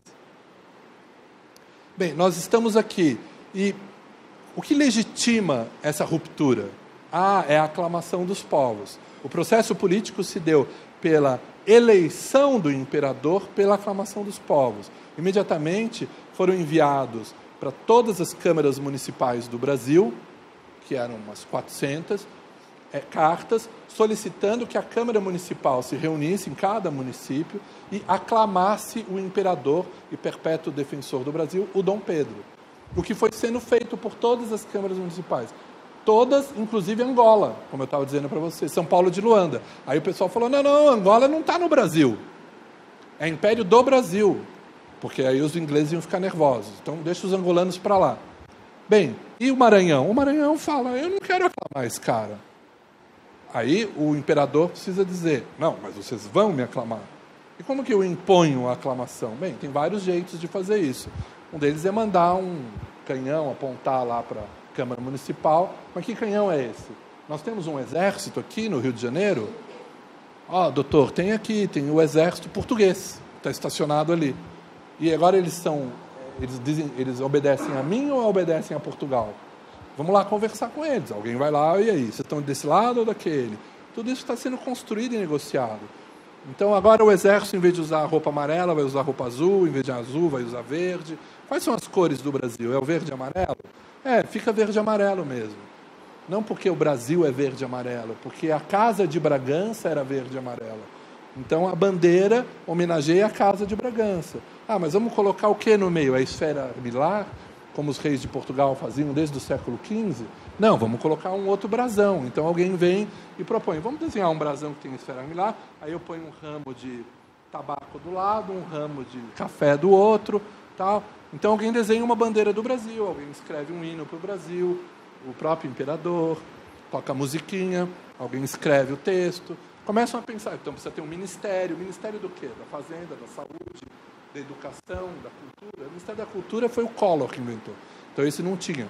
Bem, nós estamos aqui. E o que legitima essa ruptura? Ah, é a aclamação dos povos. O processo político se deu pela eleição do imperador, pela aclamação dos povos. Imediatamente foram enviados para todas as câmaras municipais do Brasil, que eram umas quatrocentas, é, cartas solicitando que a Câmara Municipal se reunisse em cada município e aclamasse o imperador e perpétuo defensor do Brasil, o Dom Pedro. O que foi sendo feito por todas as câmaras municipais. Todas, inclusive Angola, como eu estava dizendo para você, São Paulo de Luanda. Aí o pessoal falou, não, não, Angola não está no Brasil. É Império do Brasil. Porque aí os ingleses iam ficar nervosos. Então, deixa os angolanos para lá. Bem, e o Maranhão? O Maranhão fala, eu não quero aclamar esse cara. Aí o imperador precisa dizer, não, mas vocês vão me aclamar. E como que eu imponho a aclamação? Bem, tem vários jeitos de fazer isso. Um deles é mandar um canhão, apontar lá para a Câmara Municipal. Mas que canhão é esse? Nós temos um exército aqui no Rio de Janeiro? Ó, oh, doutor, tem aqui, tem o exército português, está estacionado ali. E agora eles são, eles dizem, eles obedecem a mim ou obedecem a Portugal? Vamos lá conversar com eles. Alguém vai lá, e aí, vocês estão desse lado ou daquele? Tudo isso está sendo construído e negociado. Então, agora o exército, em vez de usar a roupa amarela, vai usar a roupa azul, em vez de azul, vai usar verde. Quais são as cores do Brasil? É o verde e amarelo? É, fica verde e amarelo mesmo. Não porque o Brasil é verde e amarelo, porque a Casa de Bragança era verde e amarela. Então, a bandeira homenageia a Casa de Bragança. Ah, mas vamos colocar o que no meio? A esfera armilar, como os reis de Portugal faziam desde o século quinze? Não, vamos colocar um outro brasão. Então, alguém vem e propõe, vamos desenhar um brasão que tem esfera armilar, aí eu ponho um ramo de tabaco do lado, um ramo de café do outro, tal. Então, alguém desenha uma bandeira do Brasil, alguém escreve um hino para o Brasil, o próprio imperador, toca a musiquinha, alguém escreve o texto. Começam a pensar, então precisa ter um ministério. Ministério do quê? Da Fazenda, da Saúde, da Educação, da Cultura. O Ministério da Cultura foi o Collor que inventou. Então, esse não tinha.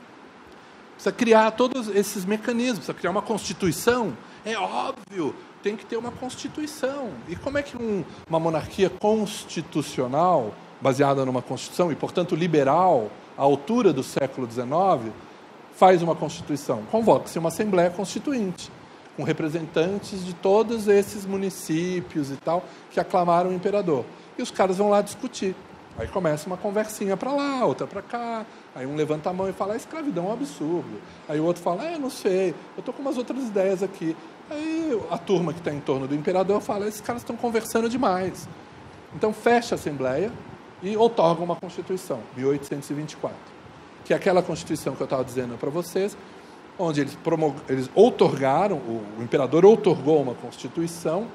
Precisa criar todos esses mecanismos, precisa criar uma Constituição. É óbvio, tem que ter uma Constituição. E como é que um, uma monarquia constitucional, baseada numa Constituição, e, portanto, liberal, à altura do século dezenove, faz uma Constituição? Convoca-se uma Assembleia Constituinte, com representantes de todos esses municípios e tal, que aclamaram o imperador. E os caras vão lá discutir. Aí começa uma conversinha para lá, outra para cá. Aí um levanta a mão e fala, a escravidão é um absurdo. Aí o outro fala, é, não sei, eu estou com umas outras ideias aqui. Aí a turma que está em torno do imperador fala, esses caras estão conversando demais. Então fecha a Assembleia e outorga uma Constituição, mil oitocentos e vinte e quatro. Que é aquela Constituição que eu estava dizendo para vocês, onde eles, promulg... eles outorgaram, o imperador outorgou uma Constituição,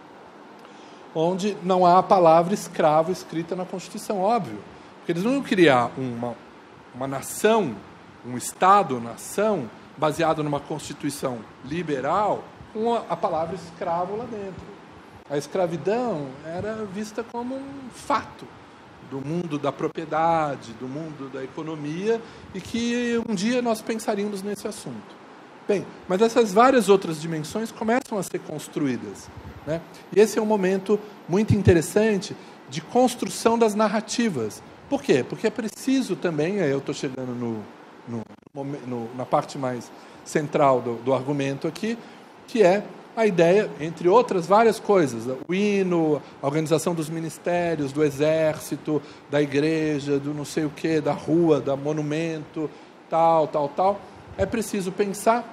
onde não há a palavra escravo escrita na Constituição, óbvio. Porque eles não iam criar uma, uma nação, um Estado-nação, baseado numa Constituição liberal, com a palavra escravo lá dentro. A escravidão era vista como um fato do mundo da propriedade, do mundo da economia, e que um dia nós pensaríamos nesse assunto. Bem, mas essas várias outras dimensões começam a ser construídas, né? E esse é um momento muito interessante de construção das narrativas. Por quê? Porque é preciso também, aí eu estou chegando no, no, no, na parte mais central do, do argumento aqui, que é a ideia, entre outras várias coisas, o hino, a organização dos ministérios, do exército, da igreja, do não sei o quê, da rua, do monumento, tal, tal, tal. É preciso pensar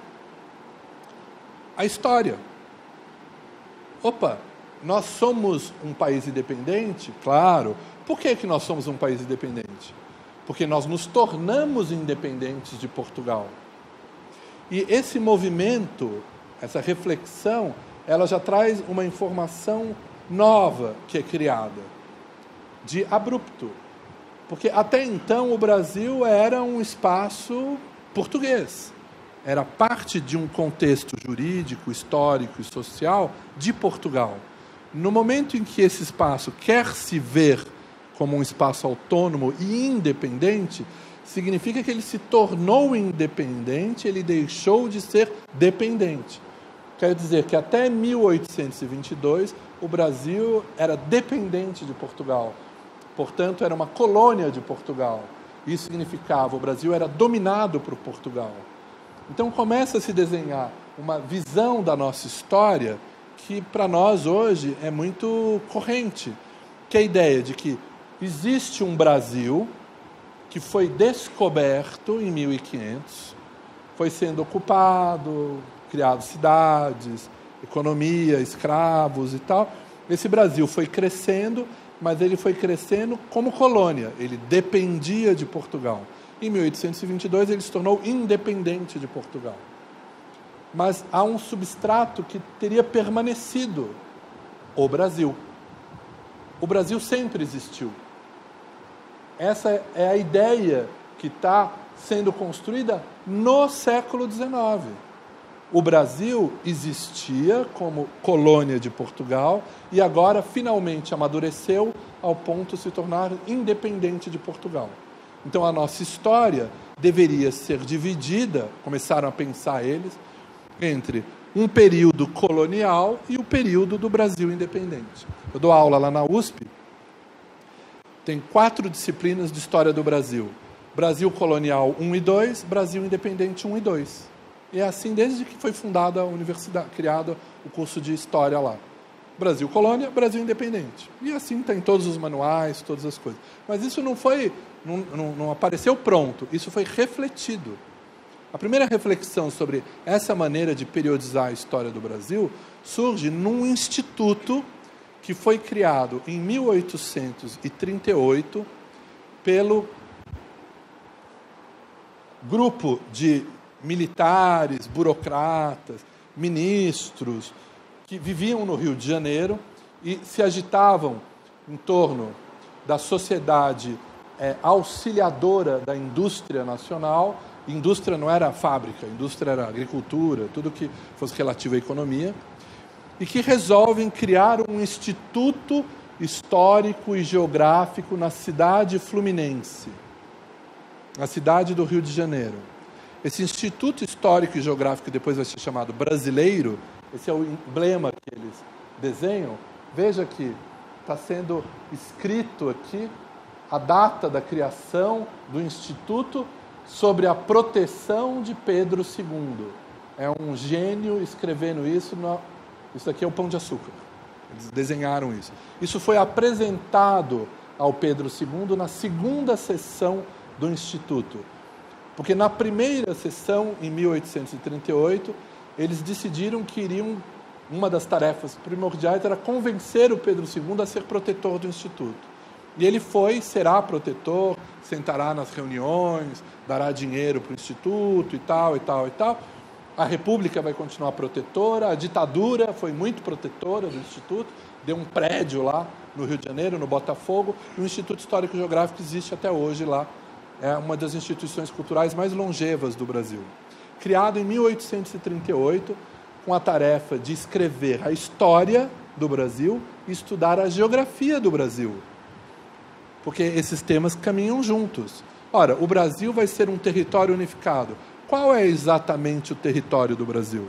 a história. Opa, nós somos um país independente? Claro. Por que que nós somos um país independente? Porque nós nos tornamos independentes de Portugal. E esse movimento, essa reflexão, ela já traz uma informação nova que é criada, de abrupto. Porque até então o Brasil era um espaço português. era parte de um contexto jurídico, histórico e social de Portugal. No momento em que esse espaço quer se ver como um espaço autônomo e independente, significa que ele se tornou independente, ele deixou de ser dependente. Quer dizer que até mil oitocentos e vinte e dois o Brasil era dependente de Portugal, portanto era uma colônia de Portugal. Isso significava que o Brasil era dominado por Portugal. Então começa a se desenhar uma visão da nossa história que para nós hoje é muito corrente, que é a ideia de que existe um Brasil que foi descoberto em mil e quinhentos, foi sendo ocupado, criado cidades, economia, escravos e tal. Esse Brasil foi crescendo, mas ele foi crescendo como colônia, ele dependia de Portugal. Em mil oitocentos e vinte e dois ele se tornou independente de Portugal. Mas há um substrato que teria permanecido, o Brasil. O Brasil sempre existiu. Essa é a ideia que está sendo construída no século dezenove. O Brasil existia como colônia de Portugal e agora finalmente amadureceu ao ponto de se tornar independente de Portugal. Então a nossa história deveria ser dividida, começaram a pensar eles, entre um período colonial e o período do Brasil independente. Eu dou aula lá na U S P, tem quatro disciplinas de História do Brasil. Brasil Colonial um e dois, Brasil Independente um e dois. E é assim desde que foi fundada a universidade, criado o curso de História lá. Brasil Colônia, Brasil Independente. E assim está em todos os manuais, todas as coisas. Mas isso não foi, não, não, não apareceu pronto, isso foi refletido. A primeira reflexão sobre essa maneira de periodizar a história do Brasil surge num instituto que foi criado em mil oitocentos e trinta e oito pelo grupo de militares, burocratas, ministros que viviam no Rio de Janeiro e se agitavam em torno da sociedade é, auxiliadora da indústria nacional. Indústria não era fábrica, indústria era agricultura, tudo que fosse relativo à economia, e que resolvem criar um instituto histórico e geográfico na cidade fluminense, na cidade do Rio de Janeiro. Esse Instituto Histórico e Geográfico, que depois vai ser chamado Brasileiro, esse é o emblema que eles desenham. Veja que está sendo escrito aqui a data da criação do Instituto sobre a proteção de Pedro segundo. É um gênio escrevendo isso. No... Isso aqui é o Pão de Açúcar. Eles desenharam isso. Isso foi apresentado ao Pedro segundo na segunda sessão do Instituto. Porque na primeira sessão, em mil oitocentos e trinta e oito, eles decidiram que iriam, uma das tarefas primordiais era convencer o Pedro segundo a ser protetor do Instituto. E ele foi, será protetor, sentará nas reuniões, dará dinheiro para o Instituto e tal, e tal, e tal. A República vai continuar protetora, a ditadura foi muito protetora do Instituto, deu um prédio lá no Rio de Janeiro, no Botafogo, e o Instituto Histórico e Geográfico existe até hoje lá. É uma das instituições culturais mais longevas do Brasil. Criado em mil oitocentos e trinta e oito, com a tarefa de escrever a história do Brasil e estudar a geografia do Brasil. Porque esses temas caminham juntos. Ora, o Brasil vai ser um território unificado. Qual é exatamente o território do Brasil?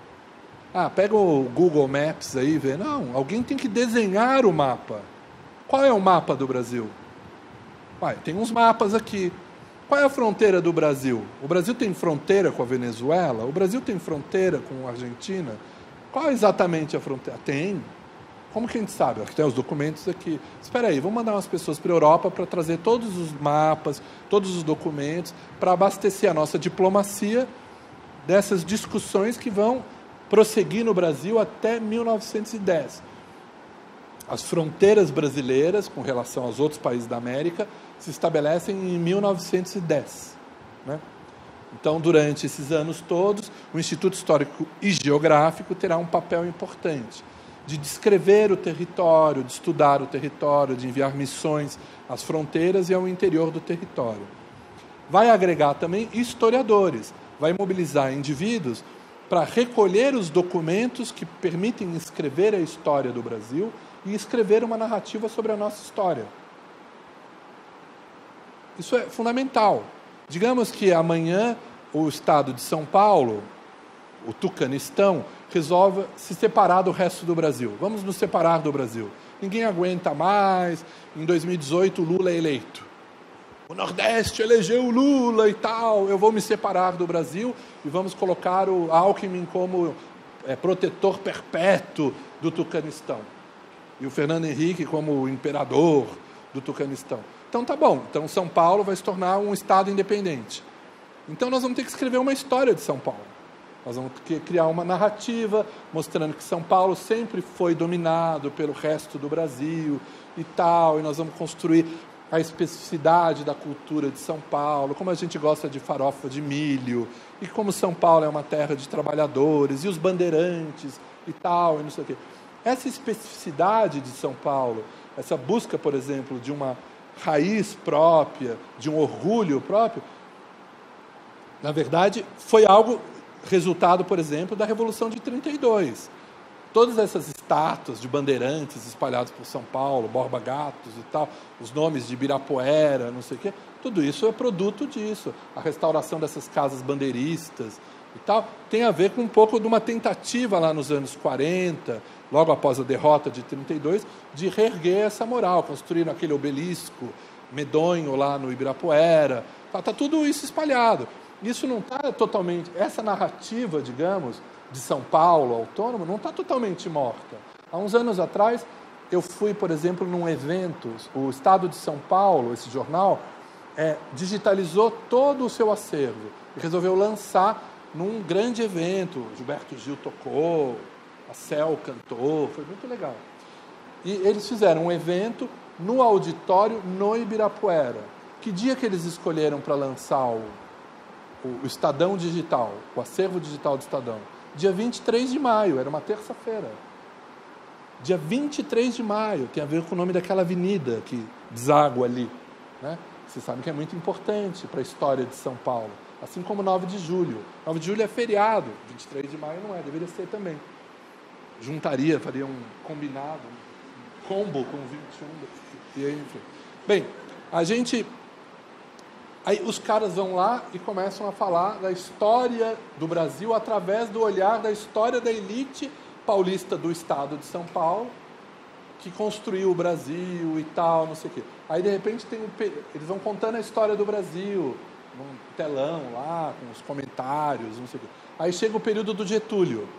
Ah, pega o Google Maps aí e vê. Não, alguém tem que desenhar o mapa. Qual é o mapa do Brasil? Uai, tem uns mapas aqui. Qual é a fronteira do Brasil? O Brasil tem fronteira com a Venezuela? O Brasil tem fronteira com a Argentina? Qual é exatamente a fronteira? Tem. Como que a gente sabe? Tem os documentos aqui. Espera aí, vamos mandar umas pessoas para a Europa para trazer todos os mapas, todos os documentos, para abastecer a nossa diplomacia dessas discussões que vão prosseguir no Brasil até mil novecentos e dez. As fronteiras brasileiras, com relação aos outros países da América, se estabelecem em mil novecentos e dez. Né? Então, durante esses anos todos, o Instituto Histórico e Geográfico terá um papel importante de descrever o território, de estudar o território, de enviar missões às fronteiras e ao interior do território. Vai agregar também historiadores. vai mobilizar indivíduos para recolher os documentos que permitem escrever a história do Brasil e escrever uma narrativa sobre a nossa história. Isso é fundamental. Digamos que amanhã o Estado de São Paulo, o Tucanistão, resolve se separar do resto do Brasil. Vamos nos separar do Brasil. Ninguém aguenta mais. Em dois mil e dezoito, o Lula é eleito. O Nordeste elegeu o Lula e tal. Eu vou me separar do Brasil e vamos colocar o Alckmin como é, protetor perpétuo do Tucanistão. E o Fernando Henrique como o imperador do Tucanistão. Então tá bom. Então São Paulo vai se tornar um estado independente. Então nós vamos ter que escrever uma história de São Paulo. Nós vamos criar uma narrativa mostrando que São Paulo sempre foi dominado pelo resto do Brasil e tal, e nós vamos construir a especificidade da cultura de São Paulo, como a gente gosta de farofa de milho, e como São Paulo é uma terra de trabalhadores, e os bandeirantes e tal, e não sei o quê. Essa especificidade de São Paulo, essa busca, por exemplo, de uma raiz própria, de um orgulho próprio, na verdade, foi algo resultado, por exemplo, da Revolução de trinta e dois. Todas essas estátuas de bandeirantes espalhadas por São Paulo, Borba Gatos e tal, os nomes de Ibirapuera, não sei o quê, tudo isso é produto disso. A restauração dessas casas bandeiristas e tal, tem a ver com um pouco de uma tentativa lá nos anos quarenta, logo após a derrota de trinta e dois, de reerguer essa moral, construindo aquele obelisco medonho lá no Ibirapuera. Está tudo isso espalhado. Isso não está totalmente... Essa narrativa, digamos, de São Paulo autônomo, não está totalmente morta. Há uns anos atrás, eu fui, por exemplo, num evento, o Estado de São Paulo, esse jornal, é, digitalizou todo o seu acervo e resolveu lançar num grande evento. Gilberto Gil tocou, a Cel cantou, foi muito legal. E eles fizeram um evento no auditório no Ibirapuera. Que dia que eles escolheram para lançar o... o Estadão Digital, o acervo digital do Estadão? Dia vinte e três de maio, era uma terça-feira. Dia vinte e três de maio, tem a ver com o nome daquela avenida que deságua ali, né? Vocês sabem que é muito importante para a história de São Paulo. Assim como nove de julho. nove de julho é feriado, vinte e três de maio não é, deveria ser também. Juntaria, faria um combinado, um combo com vinte e um. E aí, enfim. Bem, a gente... Aí os caras vão lá e começam a falar da história do Brasil através do olhar da história da elite paulista do estado de São Paulo, que construiu o Brasil e tal, não sei o quê. Aí, de repente, tem um, eles vão contando a história do Brasil, num telão lá, com os comentários, não sei o quê. Aí chega o período do Getúlio.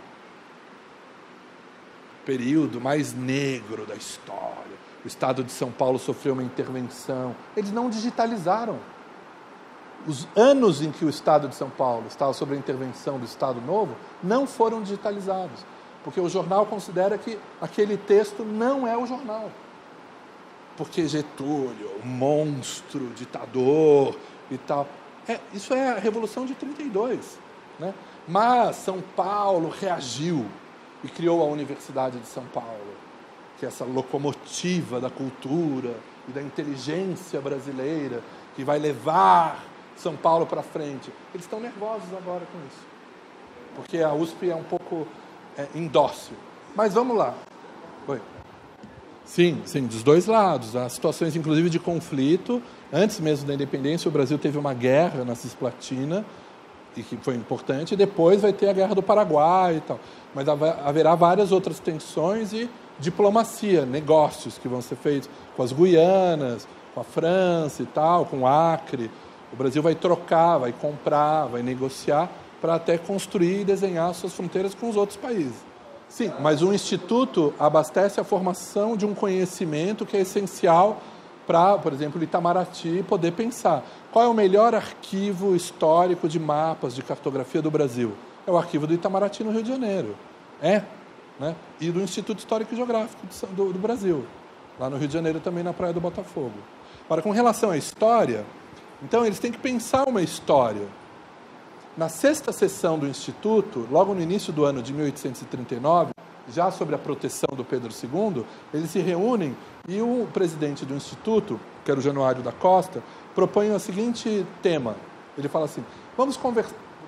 Período mais negro da história. O estado de São Paulo sofreu uma intervenção. Eles não digitalizaram. Os anos em que o Estado de São Paulo estava sob a intervenção do Estado Novo não foram digitalizados, porque o jornal considera que aquele texto não é o jornal. Porque Getúlio, monstro, ditador e tal. É, isso é a Revolução de trinta e dois. Né? Mas São Paulo reagiu e criou a Universidade de São Paulo, que é essa locomotiva da cultura e da inteligência brasileira, que vai levar São Paulo para frente. Eles estão nervosos agora com isso, porque a U S P é um pouco é, indócil. Mas vamos lá. Oi. Sim, sim, dos dois lados. Há situações, inclusive, de conflito. Antes mesmo da independência, o Brasil teve uma guerra na Cisplatina, e que foi importante, e depois vai ter a Guerra do Paraguai e tal. Mas haverá várias outras tensões e diplomacia, negócios que vão ser feitos com as Guianas, com a França e tal, com o Acre. O Brasil vai trocar, vai comprar, vai negociar para até construir e desenhar suas fronteiras com os outros países. Sim, mas o Instituto abastece a formação de um conhecimento que é essencial para, por exemplo, o Itamaraty poder pensar. Qual é o melhor arquivo histórico de mapas, de cartografia do Brasil? É o arquivo do Itamaraty no Rio de Janeiro. É, né? E do Instituto Histórico e Geográfico do, do Brasil, lá no Rio de Janeiro também, na Praia do Botafogo. Agora, com relação à história... Então, eles têm que pensar uma história. Na sexta sessão do Instituto, logo no início do ano de mil oitocentos e trinta e nove, já sobre a proteção do Pedro segundo, eles se reúnem e o presidente do Instituto, que era o Januário da Costa, propõe o seguinte tema. Ele fala assim, vamos conversar...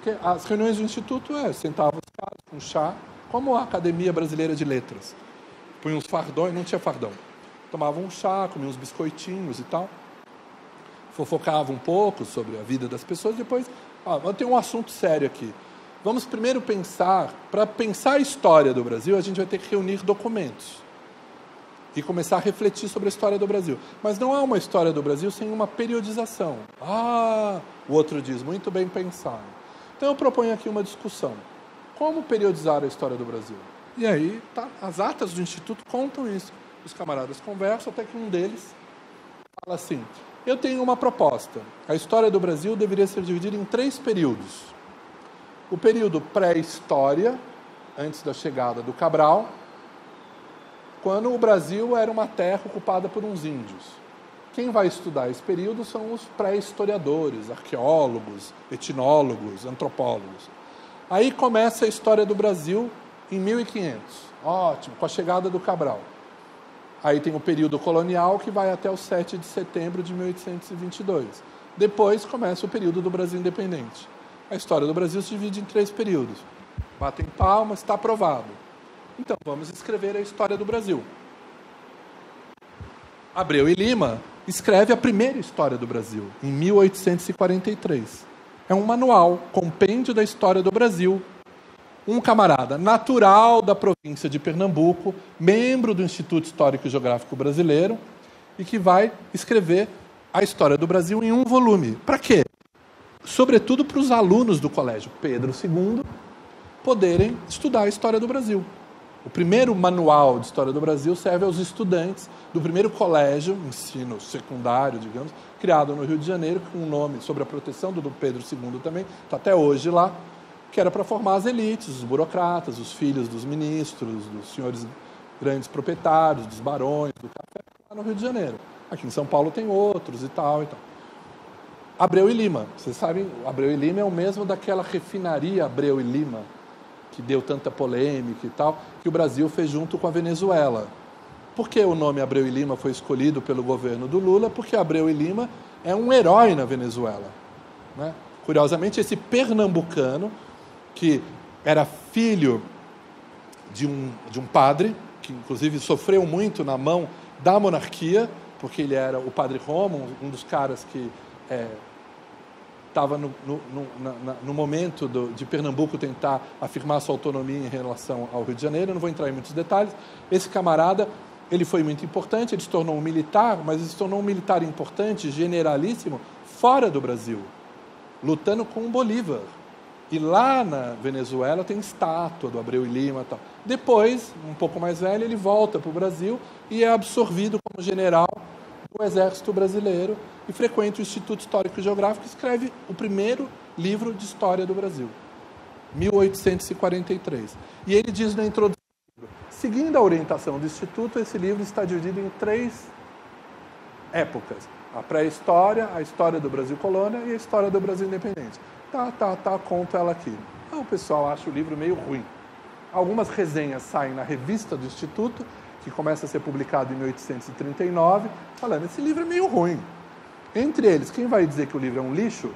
Porque as reuniões do Instituto, é, sentavam os caras com chá, como a Academia Brasileira de Letras. Punham uns fardões, não tinha fardão. Tomavam um chá, comiam uns biscoitinhos e tal. Fofocavam um pouco sobre a vida das pessoas. Depois, ah, vamos ter um assunto sério aqui. Vamos primeiro pensar, para pensar a história do Brasil, a gente vai ter que reunir documentos. E começar a refletir sobre a história do Brasil. Mas não há uma história do Brasil sem uma periodização. Ah, o outro diz, muito bem pensado. Então eu proponho aqui uma discussão. Como periodizar a história do Brasil? E aí, tá, as atas do Instituto contam isso. Os camaradas conversam, até que um deles fala assim, eu tenho uma proposta. A história do Brasil deveria ser dividida em três períodos. O período pré-história, antes da chegada do Cabral, quando o Brasil era uma terra ocupada por uns índios. Quem vai estudar esse período são os pré-historiadores, arqueólogos, etnólogos, antropólogos. Aí começa a história do Brasil em mil e quinhentos. Ótimo, com a chegada do Cabral. Aí tem o período colonial, que vai até o sete de setembro de mil oitocentos e vinte e dois. Depois começa o período do Brasil independente. A história do Brasil se divide em três períodos. Batem palmas, está aprovado. Então, vamos escrever a história do Brasil. Abreu e Lima escreve a primeira história do Brasil, em mil oitocentos e quarenta e três. É um manual, compêndio da história do Brasil. Um camarada natural da província de Pernambuco, membro do Instituto Histórico e Geográfico Brasileiro, e que vai escrever a história do Brasil em um volume. Para quê? Sobretudo para os alunos do Colégio Pedro segundo poderem estudar a história do Brasil. O primeiro manual de história do Brasil serve aos estudantes do primeiro colégio, ensino secundário, digamos, criado no Rio de Janeiro, com um nome sobre a proteção do Pedro segundo também, está até hoje lá, que era para formar as elites, os burocratas, os filhos dos ministros, dos senhores grandes proprietários, dos barões, do café, lá no Rio de Janeiro. Aqui em São Paulo tem outros e tal e tal. Abreu e Lima. Vocês sabem, Abreu e Lima é o mesmo daquela refinaria Abreu e Lima, que deu tanta polêmica e tal, que o Brasil fez junto com a Venezuela. Por que o nome Abreu e Lima foi escolhido pelo governo do Lula? Porque Abreu e Lima é um herói na Venezuela, né? Curiosamente, esse pernambucano, que era filho de um, de um padre, que inclusive sofreu muito na mão da monarquia, porque ele era o padre Romo, um dos caras que estava é, no, no, no, no momento do, de Pernambuco tentar afirmar sua autonomia em relação ao Rio de Janeiro. Eu não vou entrar em muitos detalhes. Esse camarada, ele foi muito importante, ele se tornou um militar, mas ele se tornou um militar importante, generalíssimo, fora do Brasil, lutando com o Bolívar. E lá na Venezuela tem estátua do Abreu e Lima e tal. Depois, um pouco mais velho, ele volta para o Brasil e é absorvido como general do Exército Brasileiro e frequenta o Instituto Histórico e Geográfico e escreve o primeiro livro de história do Brasil, mil oitocentos e quarenta e três. E ele diz na introdução, seguindo a orientação do Instituto, esse livro está dividido em três épocas. A pré-história, a história do Brasil colônia e a história do Brasil independente. Tá, tá, tá, conto ela aqui. Ah, o pessoal acha o livro meio ruim. Algumas resenhas saem na revista do Instituto, que começa a ser publicado em mil oitocentos e trinta e nove, falando, esse livro é meio ruim. Entre eles, quem vai dizer que o livro é um lixo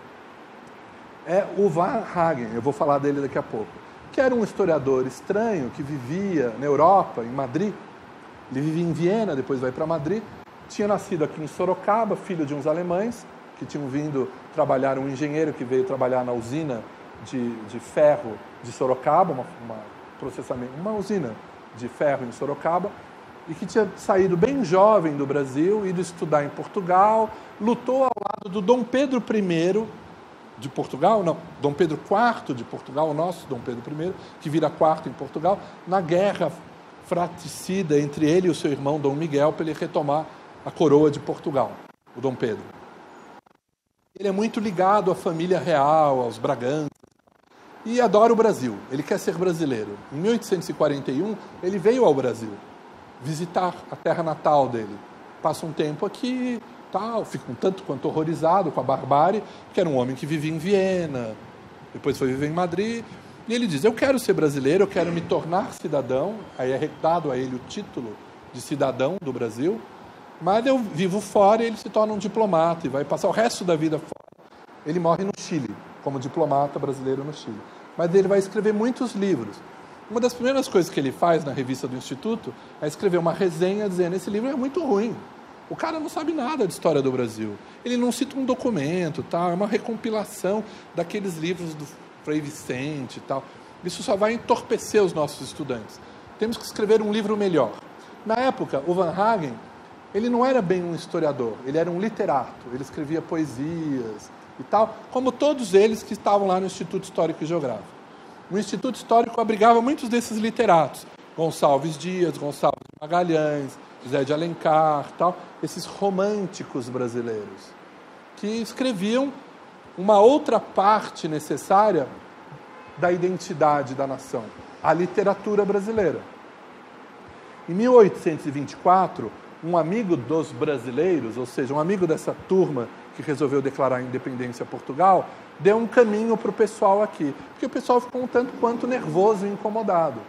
é o Van Hagen, eu vou falar dele daqui a pouco, que era um historiador estranho que vivia na Europa, em Madrid. Ele vivia em Viena, depois vai para Madrid. Tinha nascido aqui em Sorocaba, filho de uns alemães, que tinham vindo trabalhar, um engenheiro que veio trabalhar na usina de, de ferro de Sorocaba, uma, uma, processamento, uma usina de ferro em Sorocaba, e que tinha saído bem jovem do Brasil, ido estudar em Portugal, lutou ao lado do Dom Pedro I de Portugal, não, Dom Pedro quarto de Portugal, o nosso Dom Pedro I, que vira quarto em Portugal, na guerra fratricida entre ele e o seu irmão Dom Miguel, para ele retomar a coroa de Portugal, o Dom Pedro. Ele é muito ligado à família real, aos Braganças, e adora o Brasil. Ele quer ser brasileiro. Em mil oitocentos e quarenta e um, ele veio ao Brasil visitar a terra natal dele. Passa um tempo aqui, tal, fica um tanto quanto horrorizado com a barbárie, que era um homem que vivia em Viena, depois foi viver em Madrid, e ele diz, eu quero ser brasileiro, eu quero me tornar cidadão, aí é dado a ele o título de cidadão do Brasil, mas eu vivo fora e ele se torna um diplomata e vai passar o resto da vida fora. Ele morre no Chile. como diplomata brasileiro no Chile. Mas ele vai escrever muitos livros. Uma das primeiras coisas que ele faz na revista do Instituto é escrever uma resenha dizendo: esse livro é muito ruim. O cara não sabe nada de história do Brasil. Ele não cita um documento, tal, é uma recompilação daqueles livros do Frei Vicente e tal. Isso só vai entorpecer os nossos estudantes. Temos que escrever um livro melhor. Na época, o Van Hagen, ele não era bem um historiador, ele era um literato, ele escrevia poesias e tal, como todos eles que estavam lá no Instituto Histórico e Geográfico. O Instituto Histórico abrigava muitos desses literatos, Gonçalves Dias, Gonçalves Magalhães, José de Alencar, tal, esses românticos brasileiros, que escreviam uma outra parte necessária da identidade da nação, a literatura brasileira. Em mil oitocentos e vinte e quatro, um amigo dos brasileiros, ou seja, um amigo dessa turma que resolveu declarar a independência a Portugal, deu um caminho para o pessoal aqui, porque o pessoal ficou um tanto quanto nervoso e incomodado.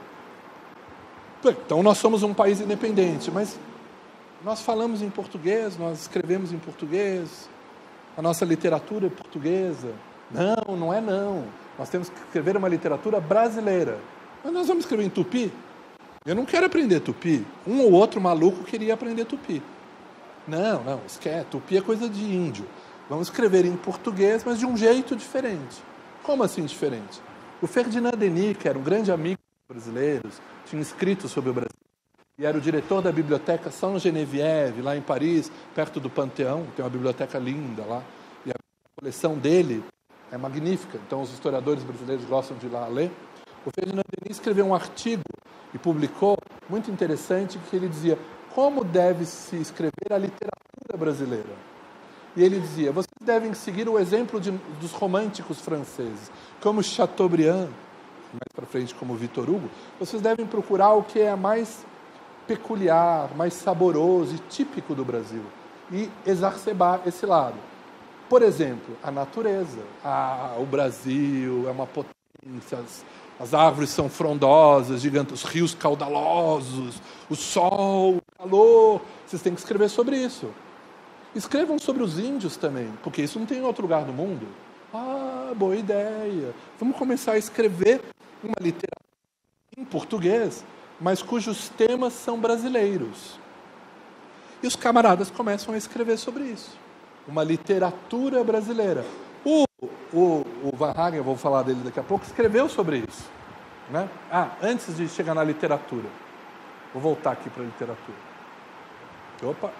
Então, nós somos um país independente, mas nós falamos em português, nós escrevemos em português, a nossa literatura é portuguesa. Não, não é não. Nós temos que escrever uma literatura brasileira. Mas nós vamos escrever em tupi? Eu não quero aprender tupi. Um ou outro maluco queria aprender tupi. Não, não, esquece. Tupi é coisa de índio. Vamos escrever em português, mas de um jeito diferente. Como assim diferente? O Ferdinand Denis, que era um grande amigo dos brasileiros, tinha escrito sobre o Brasil, e era o diretor da biblioteca Saint-Geneviève, lá em Paris, perto do Panteão. Tem uma biblioteca linda lá, e a coleção dele é magnífica, então os historiadores brasileiros gostam de ir lá ler. O Ferdinand Denis escreveu um artigo e publicou, muito interessante, que ele dizia: como deve se escrever a literatura brasileira? E ele dizia: vocês devem seguir o exemplo de, dos românticos franceses, como Chateaubriand, mais para frente como Victor Hugo. Vocês devem procurar o que é mais peculiar, mais saboroso e típico do Brasil, e exacerbar esse lado. Por exemplo, a natureza. Ah, o Brasil é uma potência, as, as árvores são frondosas, gigantes, os rios caudalosos, o sol, o calor. Vocês têm que escrever sobre isso. Escrevam sobre os índios também, porque isso não tem em outro lugar do mundo. Ah, boa ideia. Vamos começar a escrever uma literatura em português, mas cujos temas são brasileiros. E os camaradas começam a escrever sobre isso. Uma literatura brasileira. O, o, o Van Hagen, eu vou falar dele daqui a pouco, escreveu sobre isso. Né? Ah, antes de chegar na literatura. Vou voltar aqui para a literatura. Opa!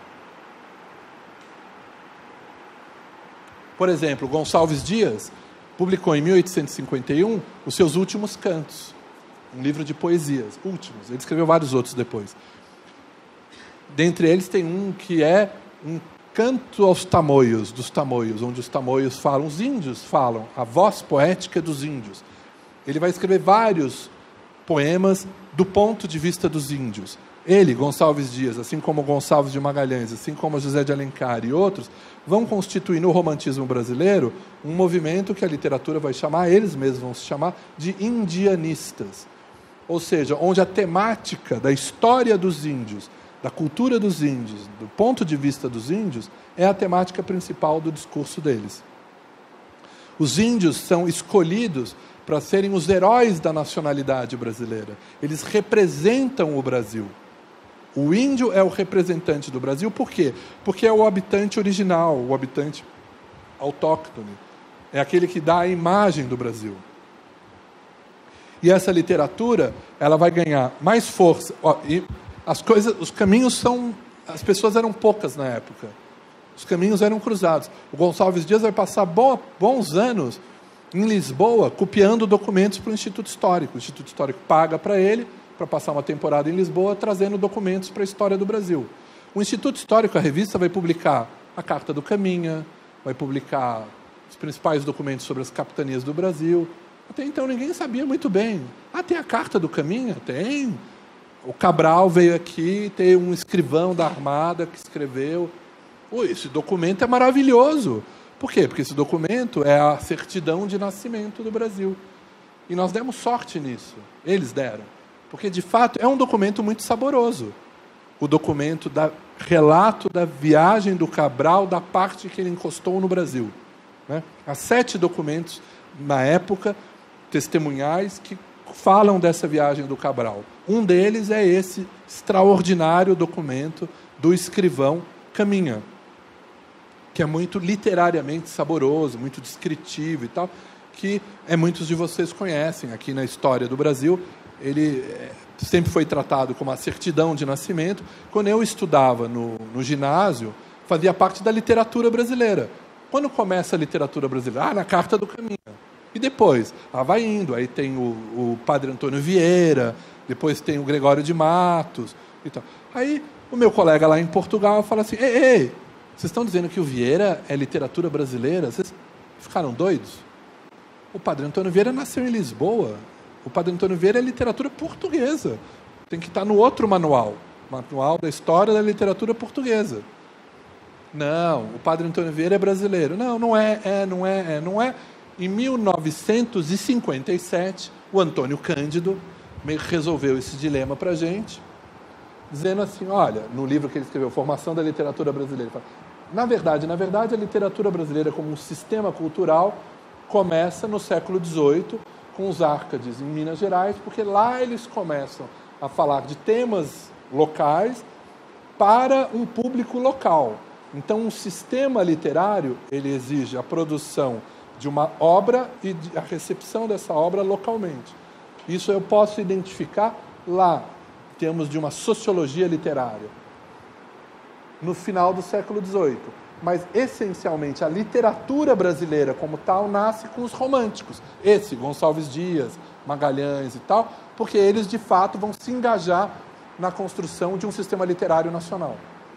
Por exemplo, Gonçalves Dias publicou em mil oitocentos e cinquenta e um os seus Últimos Cantos, um livro de poesias, últimos. Ele escreveu vários outros depois. Dentre eles tem um que é um canto aos tamoios, dos tamoios, onde os tamoios falam, os índios falam, a voz poética dos índios. Ele vai escrever vários poemas do ponto de vista dos índios. Ele, Gonçalves Dias, assim como Gonçalves de Magalhães, assim como José de Alencar e outros, vão constituir no romantismo brasileiro um movimento que a literatura vai chamar, eles mesmos vão se chamar, de indianistas. Ou seja, onde a temática da história dos índios, da cultura dos índios, do ponto de vista dos índios, é a temática principal do discurso deles. Os índios são escolhidos para serem os heróis da nacionalidade brasileira. Eles representam o Brasil. O índio é o representante do Brasil, por quê? Porque é o habitante original, o habitante autóctone. É aquele que dá a imagem do Brasil. E essa literatura, ela vai ganhar mais força. Ó, e as coisas, os caminhos são... As pessoas eram poucas na época. Os caminhos eram cruzados. O Gonçalves Dias vai passar bo, bons anos em Lisboa, copiando documentos para o Instituto Histórico. O Instituto Histórico paga para ele, para passar uma temporada em Lisboa, trazendo documentos para a história do Brasil. O Instituto Histórico, a revista, vai publicar a Carta do Caminha, vai publicar os principais documentos sobre as capitanias do Brasil. Até então ninguém sabia muito bem. Ah, tem a Carta do Caminha? Tem. O Cabral veio aqui, tem um escrivão da Armada que escreveu. Ui, esse documento é maravilhoso. Por quê? Porque esse documento é a certidão de nascimento do Brasil. E nós demos sorte nisso. Eles deram. Porque, de fato, é um documento muito saboroso. O documento da relato da viagem do Cabral, da parte que ele encostou no Brasil. Né? Há sete documentos na época, testemunhais que falam dessa viagem do Cabral. Um deles é esse extraordinário documento do escrivão Caminha, que é muito literariamente saboroso, muito descritivo e tal, que é, muitos de vocês conhecem aqui na história do Brasil. Ele é, sempre foi tratado como a certidão de nascimento. Quando eu estudava no, no ginásio, fazia parte da literatura brasileira. Quando começa a literatura brasileira? Ah, na Carta do Caminha. E depois? Ah, vai indo. Aí tem o, o Padre Antônio Vieira, depois tem o Gregório de Matos. E tal. Aí o meu colega lá em Portugal fala assim, ei, ei, vocês estão dizendo que o Vieira é literatura brasileira? Vocês ficaram doidos? O Padre Antônio Vieira nasceu em Lisboa. O Padre Antônio Vieira é literatura portuguesa. Tem que estar no outro manual. Manual da História da Literatura Portuguesa. Não, o Padre Antônio Vieira é brasileiro. Não, não é, é, não é, é, não é. Em mil novecentos e cinquenta e sete, o Antônio Cândido resolveu esse dilema para a gente, dizendo assim, olha, no livro que ele escreveu, Formação da Literatura Brasileira, fala, na verdade, na verdade, a literatura brasileira como um sistema cultural começa no século dezoito, com os Árcades em Minas Gerais, porque lá eles começam a falar de temas locais para um público local. Então, um sistema literário, ele exige a produção de uma obra e a recepção dessa obra localmente. Isso eu posso identificar lá, em termos de uma sociologia literária, no final do século dezoito. Mas, essencialmente, a literatura brasileira como tal nasce com os românticos. Esse, Gonçalves Dias, Magalhães e tal, porque eles, de fato, vão se engajar na construção de um sistema literário nacional.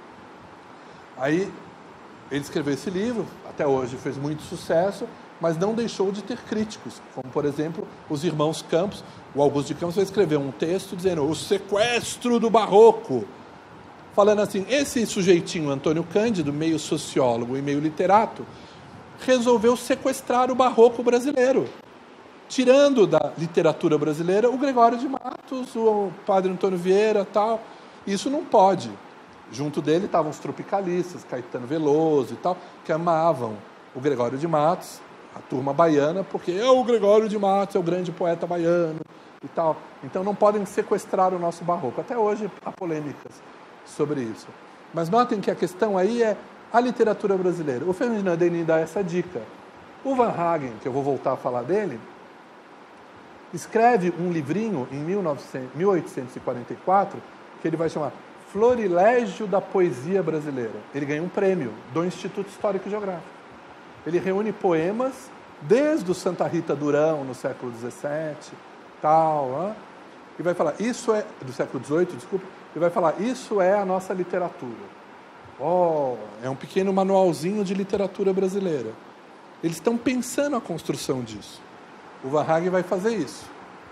Aí, ele escreveu esse livro, até hoje fez muito sucesso, mas não deixou de ter críticos, como, por exemplo, os irmãos Campos. O Augusto de Campos vai escrever um texto dizendo o sequestro do barroco, falando assim, esse sujeitinho, Antônio Cândido, meio sociólogo e meio literato, resolveu sequestrar o barroco brasileiro, tirando da literatura brasileira o Gregório de Matos, o Padre Antônio Vieira, tal. Isso não pode. Junto dele estavam os tropicalistas, Caetano Veloso e tal, que amavam o Gregório de Matos, a turma baiana, porque é o Gregório de Matos, é o grande poeta baiano e tal. Então não podem sequestrar o nosso barroco. Até hoje há polêmicas sobre isso. Mas notem que a questão aí é a literatura brasileira. O Ferdinand Denis dá essa dica. O Van Hagen, que eu vou voltar a falar dele, escreve um livrinho em mil oitocentos e quarenta e quatro que ele vai chamar Florilégio da Poesia Brasileira. Ele ganha um prêmio do Instituto Histórico e Geográfico. Ele reúne poemas desde o Santa Rita Durão, no século dezessete, tal, hein? E vai falar, isso é, do século dezoito, desculpa, e vai falar, isso é a nossa literatura. Oh, é um pequeno manualzinho de literatura brasileira. Eles estão pensando a construção disso. O Van Hagen vai fazer isso.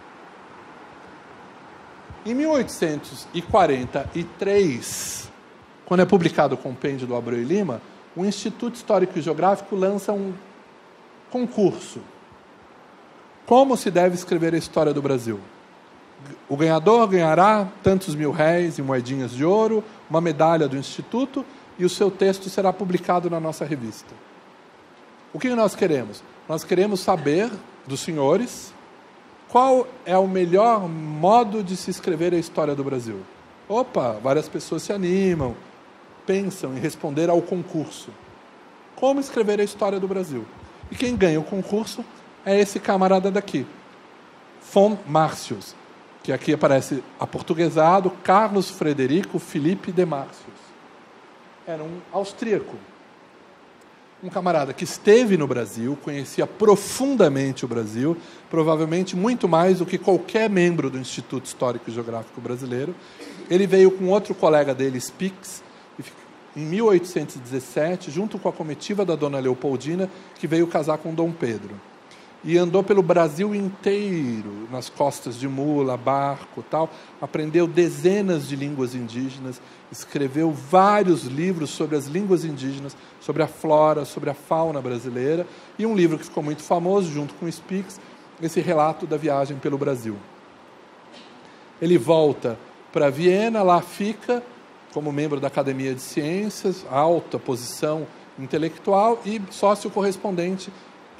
Em mil oitocentos e quarenta e três, quando é publicado o Compêndio do Abreu e Lima, o Instituto Histórico e Geográfico lança um concurso. Como se deve escrever a história do Brasil? O ganhador ganhará tantos mil réis em moedinhas de ouro, uma medalha do Instituto, e o seu texto será publicado na nossa revista. O que nós queremos? Nós queremos saber dos senhores qual é o melhor modo de se escrever a história do Brasil. Opa, várias pessoas se animam, pensam em responder ao concurso. Como escrever a história do Brasil? E quem ganha o concurso é esse camarada daqui, von Martius, que aqui aparece aportuguesado, Carlos Frederico Felipe de Martius. Era um austríaco. Um camarada que esteve no Brasil, conhecia profundamente o Brasil, provavelmente muito mais do que qualquer membro do Instituto Histórico e Geográfico Brasileiro. Ele veio com outro colega dele, Spix, em mil oitocentos e dezessete, junto com a comitiva da Dona Leopoldina, que veio casar com Dom Pedro. E andou pelo Brasil inteiro, nas costas de mula, barco, tal, aprendeu dezenas de línguas indígenas, escreveu vários livros sobre as línguas indígenas, sobre a flora, sobre a fauna brasileira, e um livro que ficou muito famoso, junto com o Spix, esse relato da viagem pelo Brasil. Ele volta para Viena, lá fica como membro da Academia de Ciências, alta posição intelectual e sócio correspondente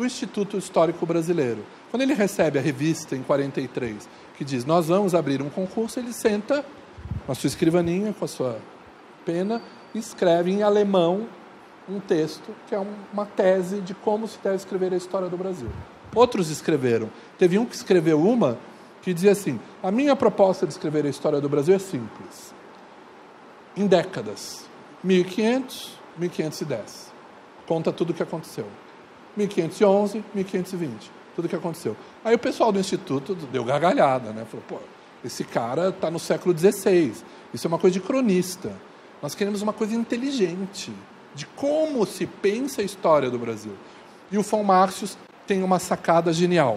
do Instituto Histórico Brasileiro. Quando ele recebe a revista em quarenta e três, que diz, nós vamos abrir um concurso, ele senta com a sua escrivaninha, com a sua pena, e escreve em alemão um texto que é uma tese de como se deve escrever a história do Brasil. Outros escreveram. Teve um que escreveu uma que dizia assim, a minha proposta de escrever a história do Brasil é simples. Em décadas, mil e quinhentos, mil quinhentos e dez. Conta tudo o que aconteceu. mil quinhentos e onze, mil quinhentos e vinte. Tudo o que aconteceu. Aí o pessoal do Instituto deu gargalhada, né? Falou, pô, esse cara está no século dezesseis. Isso é uma coisa de cronista. Nós queremos uma coisa inteligente, de como se pensa a história do Brasil. E o von Martius tem uma sacada genial.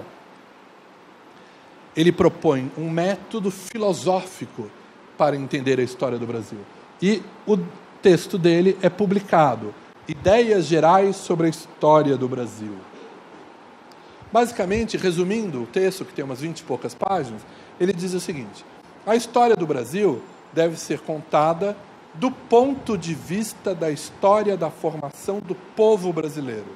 Ele propõe um método filosófico para entender a história do Brasil. E o texto dele é publicado. Ideias Gerais sobre a História do Brasil. Basicamente, resumindo o texto, que tem umas vinte e poucas páginas, ele diz o seguinte, a história do Brasil deve ser contada do ponto de vista da história da formação do povo brasileiro.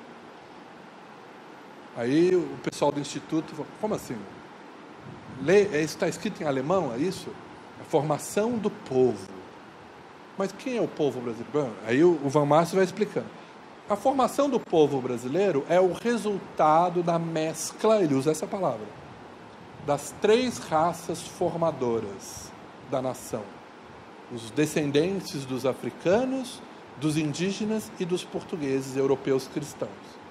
Aí o pessoal do Instituto falou, como assim? Lê, isso está escrito em alemão, é isso? A formação do povo. Mas quem é o povo brasileiro? Aí o von Martius vai explicando. A formação do povo brasileiro é o resultado da mescla, ele usa essa palavra, das três raças formadoras da nação. Os descendentes dos africanos, dos indígenas e dos portugueses europeus cristãos.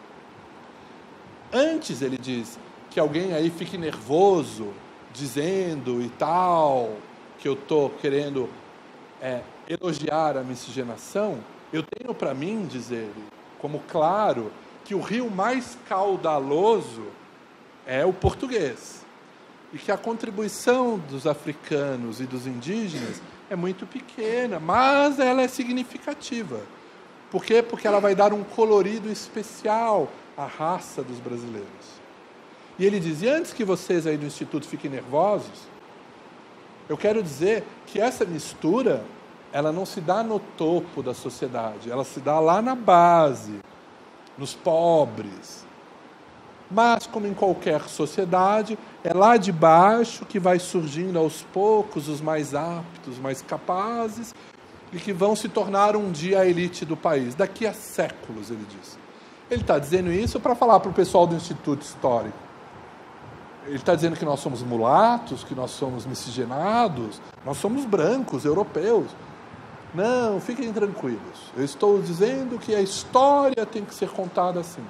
Antes, ele diz, que alguém aí fique nervoso, dizendo e tal, que eu estou querendo é, elogiar a miscigenação, eu tenho para mim, diz ele, como claro, que o rio mais caudaloso é o português. E que a contribuição dos africanos e dos indígenas é muito pequena, mas ela é significativa. Por quê? Porque ela vai dar um colorido especial à raça dos brasileiros. E ele diz, e antes que vocês aí do Instituto fiquem nervosos, eu quero dizer que essa mistura, ela não se dá no topo da sociedade, ela se dá lá na base, nos pobres. Mas, como em qualquer sociedade, é lá de baixo que vai surgindo aos poucos os mais aptos, mais capazes, e que vão se tornar um dia a elite do país, daqui a séculos, ele diz. Ele está dizendo isso para falar para o pessoal do Instituto Histórico. Ele está dizendo que nós somos mulatos, que nós somos miscigenados, nós somos brancos, europeus. Não, fiquem tranquilos. Eu estou dizendo que a história tem que ser contada assim.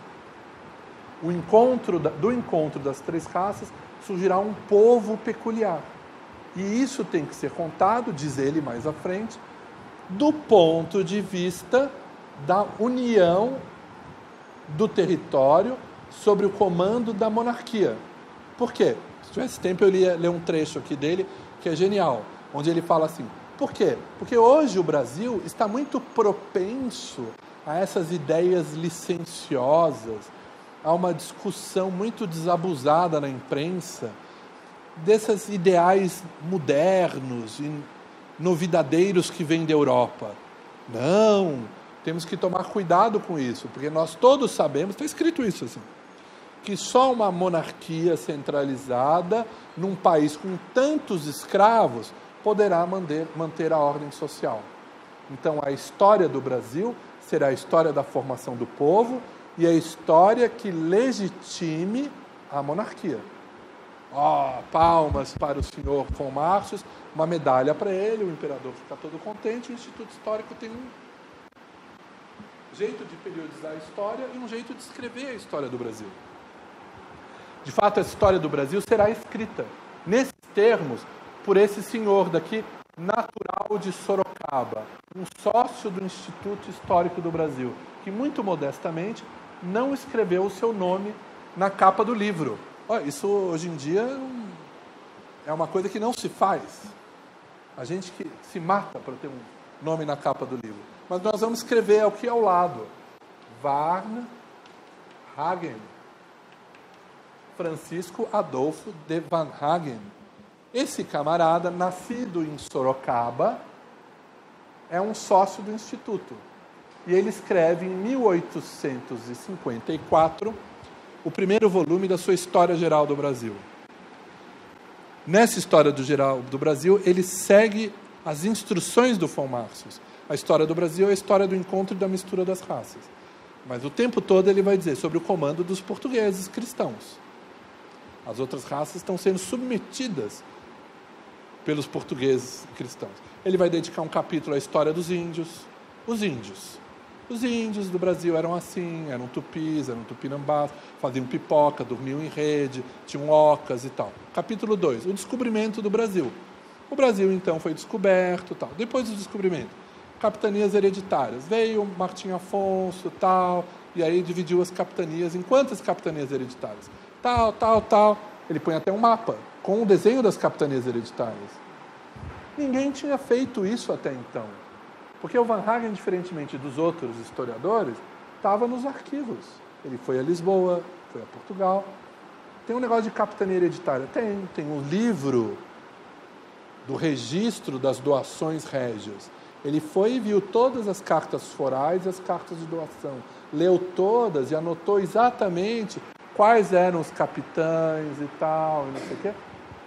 O encontro, do encontro das três raças surgirá um povo peculiar. E isso tem que ser contado, diz ele mais à frente, do ponto de vista da união do território sobre o comando da monarquia. Por quê? Se tivesse tempo eu ia ler um trecho aqui dele, que é genial, onde ele fala assim, por quê? Porque hoje o Brasil está muito propenso a essas ideias licenciosas, há uma discussão muito desabusada na imprensa desses ideais modernos e novidadeiros que vêm da Europa. Não, temos que tomar cuidado com isso, porque nós todos sabemos, está escrito isso assim, que só uma monarquia centralizada num país com tantos escravos poderá manter, manter a ordem social. Então a história do Brasil será a história da formação do povo, e a história que legitime a monarquia. Oh, palmas para o senhor von Martius, uma medalha para ele, o imperador fica todo contente, o Instituto Histórico tem um jeito de periodizar a história e um jeito de escrever a história do Brasil. De fato, a história do Brasil será escrita, nesses termos, por esse senhor daqui, natural de Sorocaba, um sócio do Instituto Histórico do Brasil, que muito modestamente não escreveu o seu nome na capa do livro. Olha, isso hoje em dia é uma coisa que não se faz. A gente que se mata para ter um nome na capa do livro. Mas nós vamos escrever aqui ao lado. Varn Hagen. Francisco Adolfo de Van Hagen. Esse camarada, nascido em Sorocaba, é um sócio do Instituto. E ele escreve em mil oitocentos e cinquenta e quatro o primeiro volume da sua História Geral do Brasil. Nessa História do Geral do Brasil, ele segue as instruções do von Marcius. A história do Brasil é a história do encontro e da mistura das raças. Mas o tempo todo ele vai dizer sobre o comando dos portugueses cristãos. As outras raças estão sendo submetidas pelos portugueses cristãos. Ele vai dedicar um capítulo à história dos índios. Os índios. Os índios do Brasil eram assim, eram tupis, eram tupinambás, faziam pipoca, dormiam em rede, tinham ocas e tal. Capítulo dois, o descobrimento do Brasil. O Brasil, então, foi descoberto, tal. Depois do descobrimento, capitanias hereditárias. Veio Martim Afonso, tal, e aí dividiu as capitanias em quantas capitanias hereditárias? Tal, tal, tal. Ele põe até um mapa com o desenho das capitanias hereditárias. Ninguém tinha feito isso até então. Porque o Van Hagen, diferentemente dos outros historiadores, estava nos arquivos. Ele foi a Lisboa, foi a Portugal. Tem um negócio de capitania hereditária? Tem. Tem um livro do registro das doações régias. Ele foi e viu todas as cartas forais e as cartas de doação. Leu todas e anotou exatamente quais eram os capitães e tal, e não sei o quê.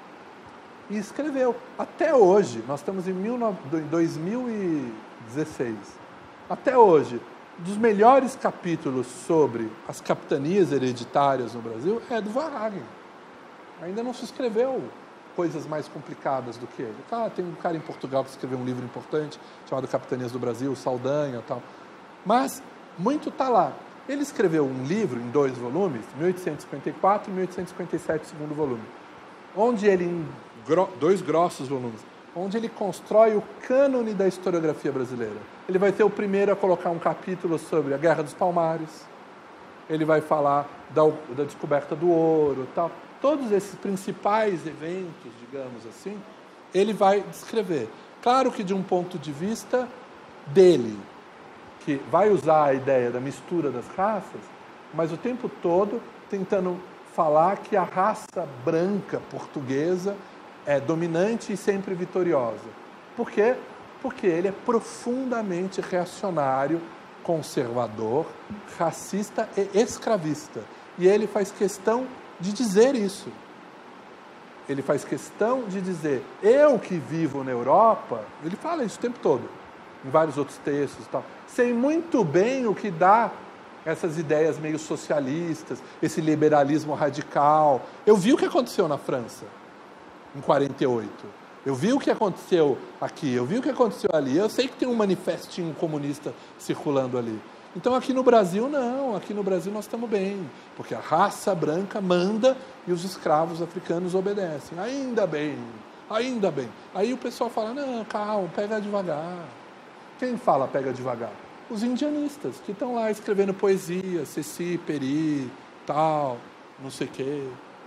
E escreveu. Até hoje, nós estamos em dois mil e dezesseis. Até hoje, dos melhores capítulos sobre as capitanias hereditárias no Brasil é do Van Hagen. Ainda não se escreveu coisas mais complicadas do que ele. Ah, tem um cara em Portugal que escreveu um livro importante chamado Capitanias do Brasil, Saldanha e tal. Mas muito está lá. Ele escreveu um livro em dois volumes, mil oitocentos e cinquenta e quatro e mil oitocentos e cinquenta e sete, segundo volume, onde ele, em gro- dois grossos volumes, onde ele constrói o cânone da historiografia brasileira. Ele vai ser o primeiro a colocar um capítulo sobre a Guerra dos Palmares, ele vai falar da, da descoberta do ouro e tal. Todos esses principais eventos, digamos assim, ele vai descrever. Claro que de um ponto de vista dele, que vai usar a ideia da mistura das raças, mas o tempo todo tentando falar que a raça branca portuguesa é dominante e sempre vitoriosa. Por quê? Porque ele é profundamente reacionário, conservador, racista e escravista. E ele faz questão de dizer isso. Ele faz questão de dizer, eu que vivo na Europa, ele fala isso o tempo todo, em vários outros textos e tal, sei muito bem o que dá essas ideias meio socialistas, esse liberalismo radical. Eu vi o que aconteceu na França, em quarenta e oito. Eu vi o que aconteceu aqui, eu vi o que aconteceu ali. Eu sei que tem um manifestinho comunista circulando ali. Então, aqui no Brasil, não. Aqui no Brasil nós estamos bem, porque a raça branca manda e os escravos africanos obedecem. Ainda bem, ainda bem. Aí o pessoal fala, não, calma, pega devagar. Quem fala pega devagar? Os indianistas, que estão lá escrevendo poesia, Ceci, Peri, tal, não sei o quê.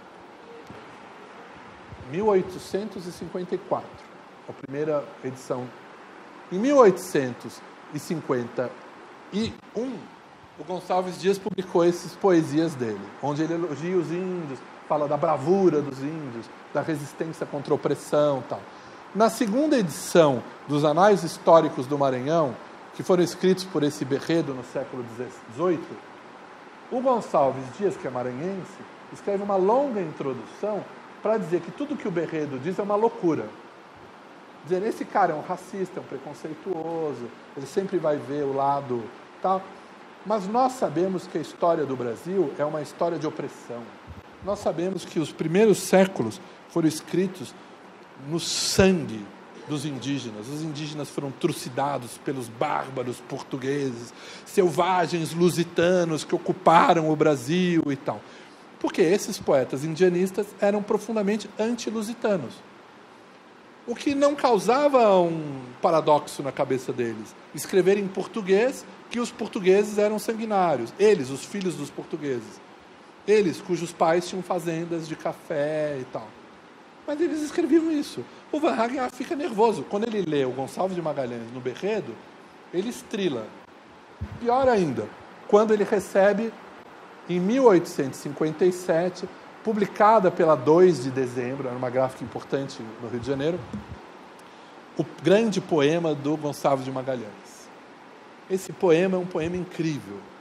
mil oitocentos e cinquenta e quatro, a primeira edição. Em mil oitocentos e cinquenta e um, o Gonçalves Dias publicou essas poesias dele, onde ele elogia os índios, fala da bravura dos índios, da resistência contra a opressão e tal. Na segunda edição dos Anais Históricos do Maranhão, que foram escritos por esse Berredo no século dezoito, o Gonçalves Dias, que é maranhense, escreve uma longa introdução para dizer que tudo que o Berredo diz é uma loucura. Dizer, esse cara é um racista, é um preconceituoso, ele sempre vai ver o lado tal. Mas nós sabemos que a história do Brasil é uma história de opressão. Nós sabemos que os primeiros séculos foram escritos no sangue dos indígenas. Os indígenas foram trucidados pelos bárbaros portugueses, selvagens lusitanos que ocuparam o Brasil e tal. Porque esses poetas indianistas eram profundamente anti-lusitanos. O que não causava um paradoxo na cabeça deles. Escrever em português que os portugueses eram sanguinários. Eles, os filhos dos portugueses. Eles, cujos pais tinham fazendas de café e tal. Mas eles escreviam isso. O Van Hagen fica nervoso. Quando ele lê o Gonçalves de Magalhães no Berredo, ele estrila. Pior ainda, quando ele recebe, em mil oitocentos e cinquenta e sete, publicada pela dois de dezembro, era uma gráfica importante no Rio de Janeiro, o grande poema do Gonçalves de Magalhães. Esse poema é um poema incrível.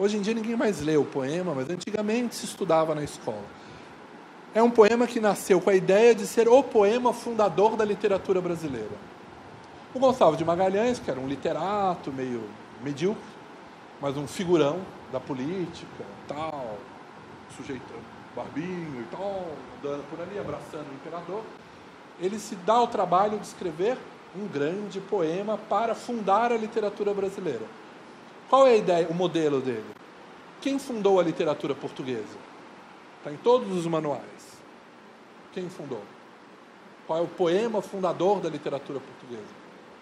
Hoje em dia ninguém mais lê o poema, mas antigamente se estudava na escola. É um poema que nasceu com a ideia de ser o poema fundador da literatura brasileira. O Gonçalves de Magalhães, que era um literato meio medíocre, mas um figurão da política, tal, sujeito barbinho e tal, andando por ali, abraçando o imperador, ele se dá o trabalho de escrever um grande poema para fundar a literatura brasileira. Qual é a ideia, o modelo dele? Quem fundou a literatura portuguesa? Está em todos os manuais. Quem fundou? Qual é o poema fundador da literatura portuguesa?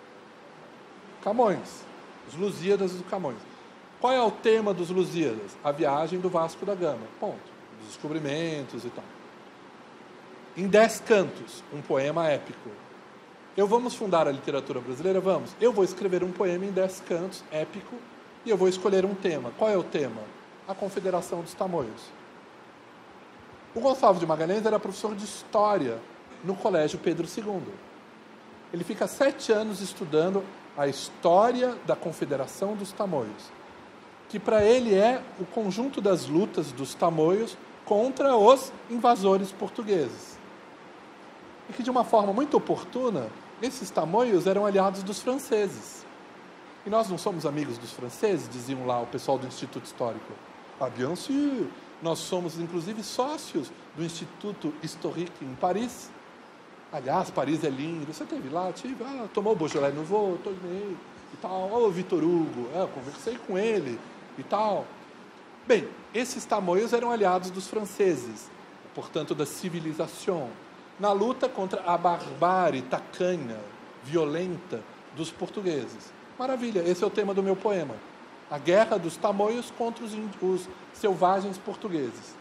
Camões. Os Lusíadas do Camões. Qual é o tema dos Lusíadas? A viagem do Vasco da Gama. Ponto. Os descobrimentos e tal. Em dez cantos, um poema épico. Eu vamos fundar a literatura brasileira? Vamos. Eu vou escrever um poema em dez cantos, épico, e eu vou escolher um tema. Qual é o tema? A Confederação dos Tamoios. O Gonçalves de Magalhães era professor de História no Colégio Pedro segundo. Ele fica sete anos estudando a história da Confederação dos Tamoios, que para ele é o conjunto das lutas dos tamoios contra os invasores portugueses. E que, de uma forma muito oportuna, esses tamoios eram aliados dos franceses. E nós não somos amigos dos franceses, diziam lá o pessoal do Instituto Histórico. Ah, bien sûr. Nós somos, inclusive, sócios do Instituto Historique em Paris. Aliás, Paris é lindo. Você esteve lá? Tive. Ah, tomou o Beaujolais Nouveau, tomei e tal. Ô, Vitor Hugo, é, eu conversei com ele e tal. Bem, esses tamoios eram aliados dos franceses, portanto, da civilização, na luta contra a barbárie tacanha, violenta dos portugueses. Maravilha, esse é o tema do meu poema. A guerra dos tamoios contra os, os selvagens portugueses.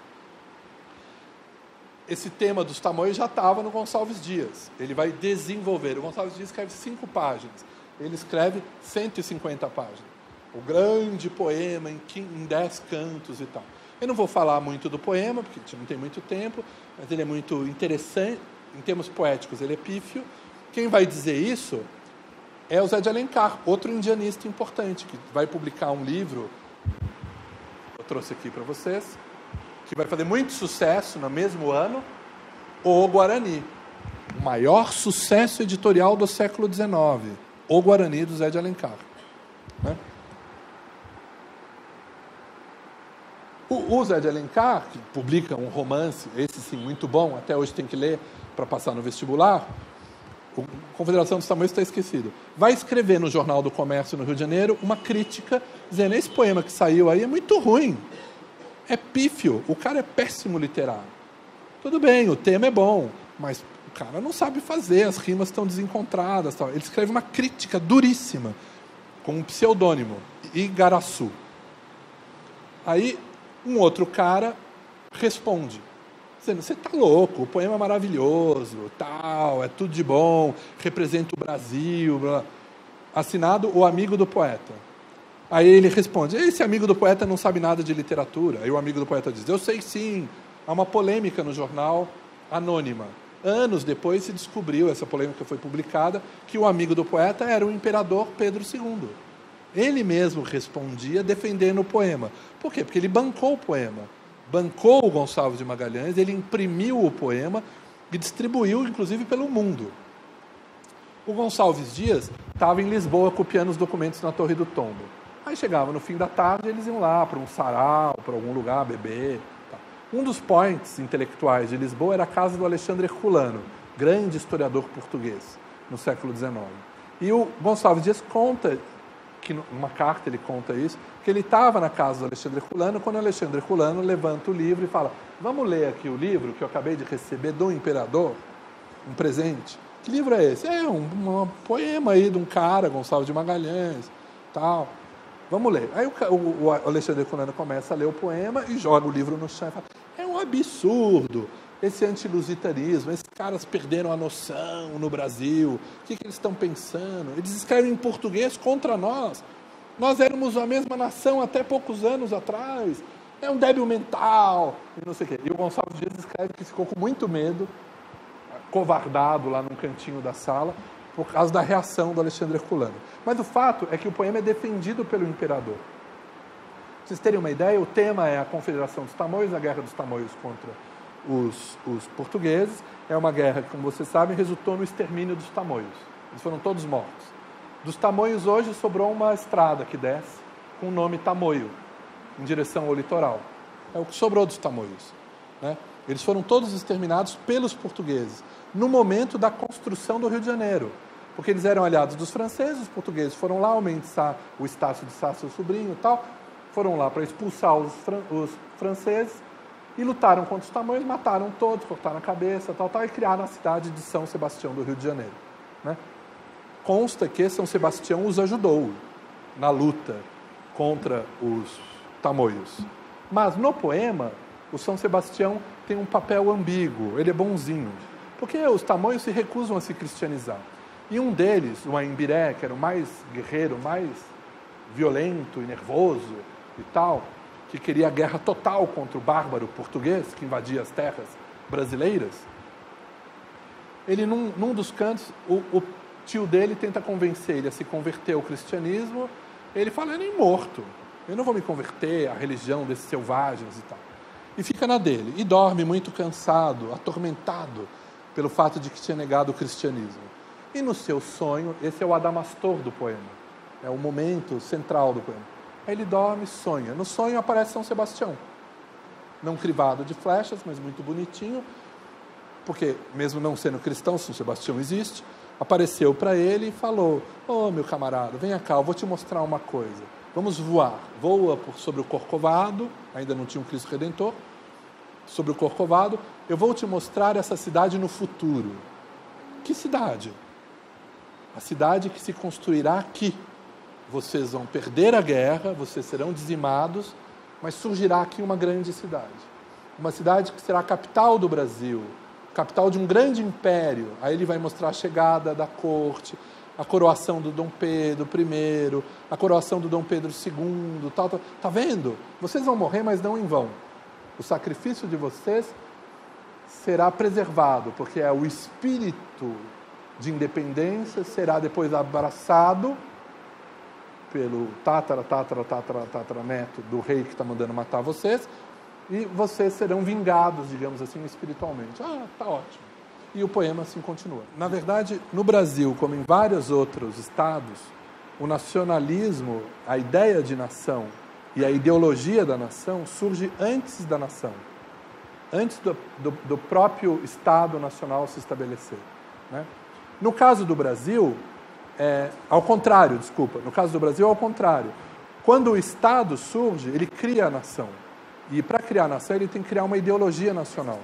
Esse tema dos tamoios já estava no Gonçalves Dias. Ele vai desenvolver. O Gonçalves Dias escreve cinco páginas. Ele escreve cento e cinquenta páginas. O grande poema em, em dez cantos e tal. Eu não vou falar muito do poema, porque a gente não tem muito tempo, mas ele é muito interessante. Em termos poéticos, ele é pífio. Quem vai dizer isso é o Zé de Alencar, outro indianista importante, que vai publicar um livro, eu trouxe aqui para vocês, que vai fazer muito sucesso no mesmo ano, O Guarani. O maior sucesso editorial do século dezenove. O Guarani, do Zé de Alencar. Né? O, o Zé de Alencar, que publica um romance, esse sim, muito bom, até hoje tem que ler para passar no vestibular, a Confederação dos Tamoios está esquecido. Vai escrever no Jornal do Comércio, no Rio de Janeiro, uma crítica, dizendo, esse poema que saiu aí é muito ruim. É pífio, o cara é péssimo literário. Tudo bem, o tema é bom, mas o cara não sabe fazer, as rimas estão desencontradas. Tal. Ele escreve uma crítica duríssima, com um pseudônimo, Igaraçu. Aí, um outro cara responde, dizendo, você está louco, o poema é maravilhoso, tal, é tudo de bom, representa o Brasil, blá. Assinado o amigo do poeta. Aí ele responde, esse amigo do poeta não sabe nada de literatura. Aí o amigo do poeta diz, eu sei sim. Há uma polêmica no jornal anônima. Anos depois se descobriu, essa polêmica foi publicada, que o amigo do poeta era o imperador Pedro segundo. Ele mesmo respondia defendendo o poema. Por quê? Porque ele bancou o poema. Bancou o Gonçalves de Magalhães, ele imprimiu o poema e distribuiu, inclusive, pelo mundo. O Gonçalves Dias estava em Lisboa copiando os documentos na Torre do Tombo. Aí chegava no fim da tarde, eles iam lá para um sarau, para algum lugar beber. Tá. Um dos points intelectuais de Lisboa era a casa do Alexandre Herculano, grande historiador português, no século dezenove. E o Gonçalves Dias conta, que numa carta ele conta isso, que ele estava na casa do Alexandre Herculano, quando o Alexandre Herculano levanta o livro e fala, vamos ler aqui o livro que eu acabei de receber do imperador, um presente. Que livro é esse? É um, um poema aí de um cara, Gonçalves de Magalhães, tal. Vamos ler. Aí o, o, o Alexandre Herculano começa a ler o poema e joga o livro no chão e fala, é um absurdo esse antilusitanismo, esses caras perderam a noção no Brasil, o que, que eles estão pensando? Eles escrevem em português contra nós. Nós éramos a mesma nação até poucos anos atrás. É um débil mental, e não sei o quê. E o Gonçalves Dias escreve que ficou com muito medo, covardado lá num cantinho da sala, por causa da reação do Alexandre Herculano. Mas o fato é que o poema é defendido pelo imperador. vocês terem uma ideia, o tema é a Confederação dos Tamoios, a Guerra dos Tamoios contra os, os portugueses. É uma guerra que, como vocês sabem, resultou no extermínio dos tamoios. Eles foram todos mortos. Dos tamoios, hoje, sobrou uma estrada que desce com o nome Tamoio, em direção ao litoral. É o que sobrou dos tamoios, né? Eles foram todos exterminados pelos portugueses, no momento da construção do Rio de Janeiro. Porque eles eram aliados dos franceses, os portugueses foram lá, o Mendes Sá, o Estácio de Sá, seu sobrinho e tal, foram lá para expulsar os, fran os franceses e lutaram contra os tamoios, mataram todos, cortaram a cabeça, tal, tal, e criaram a cidade de São Sebastião do Rio de Janeiro, né? Consta que São Sebastião os ajudou na luta contra os tamoios. Mas no poema, o São Sebastião tem um papel ambíguo, ele é bonzinho, porque os tamoios se recusam a se cristianizar. E um deles, o Aimbiré, que era o mais guerreiro, mais violento e nervoso e tal, que queria a guerra total contra o bárbaro português, que invadia as terras brasileiras, ele, num, num dos cantos, o, o tio dele tenta convencer ele a se converter ao cristianismo. Ele fala, eu nem morto, eu não vou me converter à religião desses selvagens e tal. E fica na dele, e dorme muito cansado, atormentado pelo fato de que tinha negado o cristianismo. E no seu sonho, esse é o adamastor do poema, é o momento central do poema. Aí ele dorme e sonha. No sonho aparece São Sebastião, não crivado de flechas, mas muito bonitinho, porque mesmo não sendo cristão, São Sebastião existe, apareceu para ele e falou, ô meu camarada, vem cá, eu vou te mostrar uma coisa, vamos voar. Voa por sobre o Corcovado, ainda não tinha um Cristo Redentor, sobre o Corcovado, eu vou te mostrar essa cidade no futuro. Que cidade? A cidade que se construirá aqui. Vocês vão perder a guerra, vocês serão dizimados, mas surgirá aqui uma grande cidade. Uma cidade que será a capital do Brasil, capital de um grande império. Aí ele vai mostrar a chegada da corte, a coroação do Dom Pedro primeiro, a coroação do Dom Pedro segundo, tal, tal. Tá vendo? Vocês vão morrer, mas não em vão. O sacrifício de vocês será preservado, porque é o espírito de independência será depois abraçado pelo tátara, tátara, tátara, tátara neto do rei que está mandando matar vocês, e vocês serão vingados, digamos assim, espiritualmente. Ah, tá ótimo. E o poema assim continua. Na verdade, no Brasil, como em vários outros estados, o nacionalismo, a ideia de nação e a ideologia da nação surge antes da nação, antes do, do, do próprio Estado Nacional se estabelecer, né? No caso do Brasil, é, ao contrário, desculpa, no caso do Brasil é ao contrário. Quando o Estado surge, ele cria a nação. E para criar a nação, ele tem que criar uma ideologia nacional.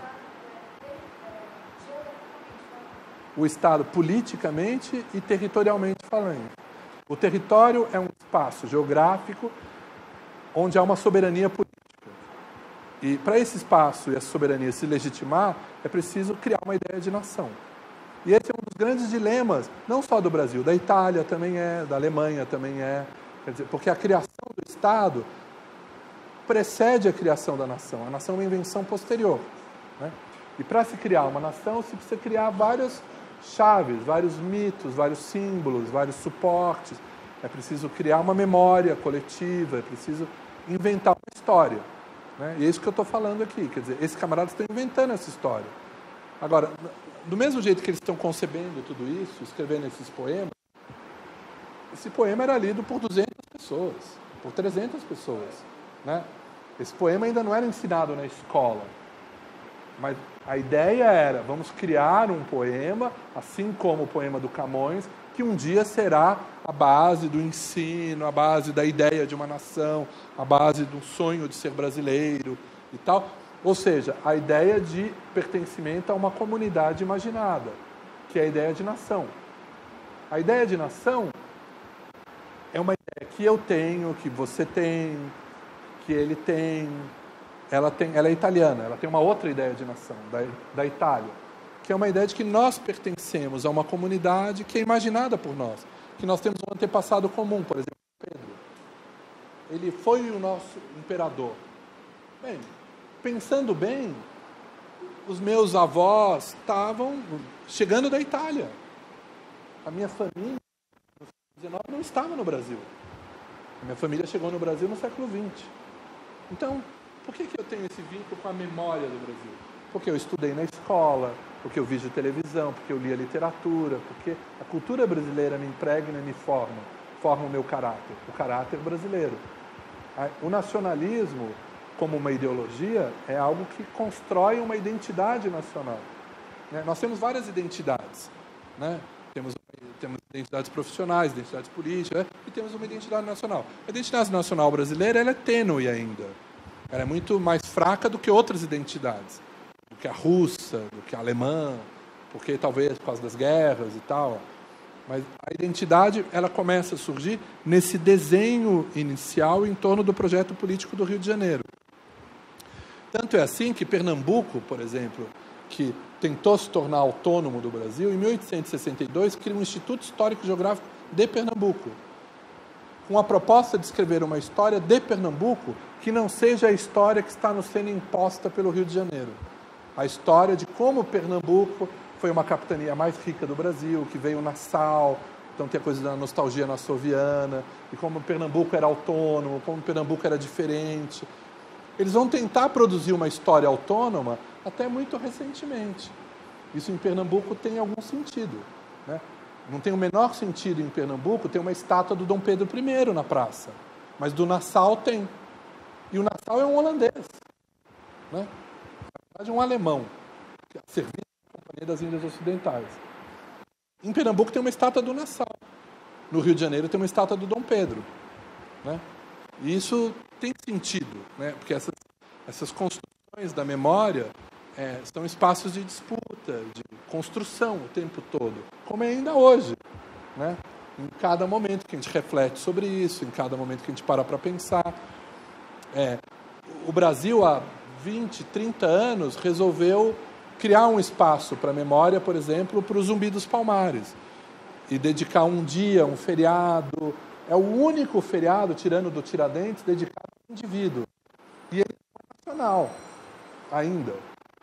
O Estado politicamente e territorialmente falando. O território é um espaço geográfico onde há uma soberania política. E para esse espaço e essa soberania se legitimar, é preciso criar uma ideia de nação. E esse é um dos grandes dilemas, não só do Brasil, da Itália também é, da Alemanha também é, quer dizer, porque a criação do Estado precede a criação da nação. A nação é uma invenção posterior, né? E para se criar uma nação, se precisa criar várias chaves, vários mitos, vários símbolos, vários suportes. É preciso criar uma memória coletiva, é preciso inventar uma história, né? E é isso que eu estou falando aqui, quer dizer, esses camaradas estão inventando essa história. Agora, do mesmo jeito que eles estão concebendo tudo isso, escrevendo esses poemas, esse poema era lido por duzentas pessoas, por trezentas pessoas, né? Esse poema ainda não era ensinado na escola, mas a ideia era, vamos criar um poema, assim como o poema do Camões, que um dia será a base do ensino, a base da ideia de uma nação, a base do sonho de ser brasileiro e tal. Ou seja, a ideia de pertencimento a uma comunidade imaginada, que é a ideia de nação. A ideia de nação é uma ideia que eu tenho, que você tem, que ele tem. Ela, tem, ela é italiana, ela tem uma outra ideia de nação, da, da Itália, que é uma ideia de que nós pertencemos a uma comunidade que é imaginada por nós, que nós temos um antepassado comum, por exemplo, Pedro. Ele foi o nosso imperador. Bem, pensando bem, os meus avós estavam chegando da Itália. A minha família, no século dezenove, não estava no Brasil. A minha família chegou no Brasil no século vinte. Então, por que, que eu tenho esse vínculo com a memória do Brasil? Porque eu estudei na escola, porque eu vi de televisão, porque eu li a literatura, porque a cultura brasileira me impregna e me forma, forma o meu caráter, o caráter brasileiro. O nacionalismo, como uma ideologia, é algo que constrói uma identidade nacional. Né? Nós temos várias identidades, né? Temos, temos identidades profissionais, identidades políticas, né? E temos uma identidade nacional. A identidade nacional brasileira ela é tênue ainda. Ela é muito mais fraca do que outras identidades, do que a russa, do que a alemã, porque talvez por causa das guerras e tal. Mas a identidade ela começa a surgir nesse desenho inicial em torno do projeto político do Rio de Janeiro. Tanto é assim que Pernambuco, por exemplo, que tentou se tornar autônomo do Brasil, em mil oitocentos e sessenta e dois cria um Instituto Histórico Geográfico de Pernambuco, com a proposta de escrever uma história de Pernambuco que não seja a história que está nos sendo imposta pelo Rio de Janeiro. A história de como Pernambuco foi uma capitania mais rica do Brasil, que veio Nassau, então tem a coisa da nostalgia nassoviana, e como Pernambuco era autônomo, como Pernambuco era diferente. Eles vão tentar produzir uma história autônoma até muito recentemente. Isso em Pernambuco tem algum sentido, né? Não tem o menor sentido em Pernambuco ter uma estátua do Dom Pedro I na praça, mas do Nassau tem. E o Nassau é um holandês, né? Na verdade, um alemão, que serviu na Companhia das Índias Ocidentais. Em Pernambuco tem uma estátua do Nassau. No Rio de Janeiro tem uma estátua do Dom Pedro, né? E isso tem sentido, né? Porque essas, essas construções da memória é, são espaços de disputa, de construção o tempo todo, como é ainda hoje, né? Em cada momento que a gente reflete sobre isso, em cada momento que a gente para para pensar. É, o Brasil, há vinte, trinta anos, resolveu criar um espaço para a memória, por exemplo, para o Zumbi dos Palmares, e dedicar um dia, um feriado. É o único feriado, tirando do Tiradentes, dedicado ao indivíduo. E ele é nacional, ainda.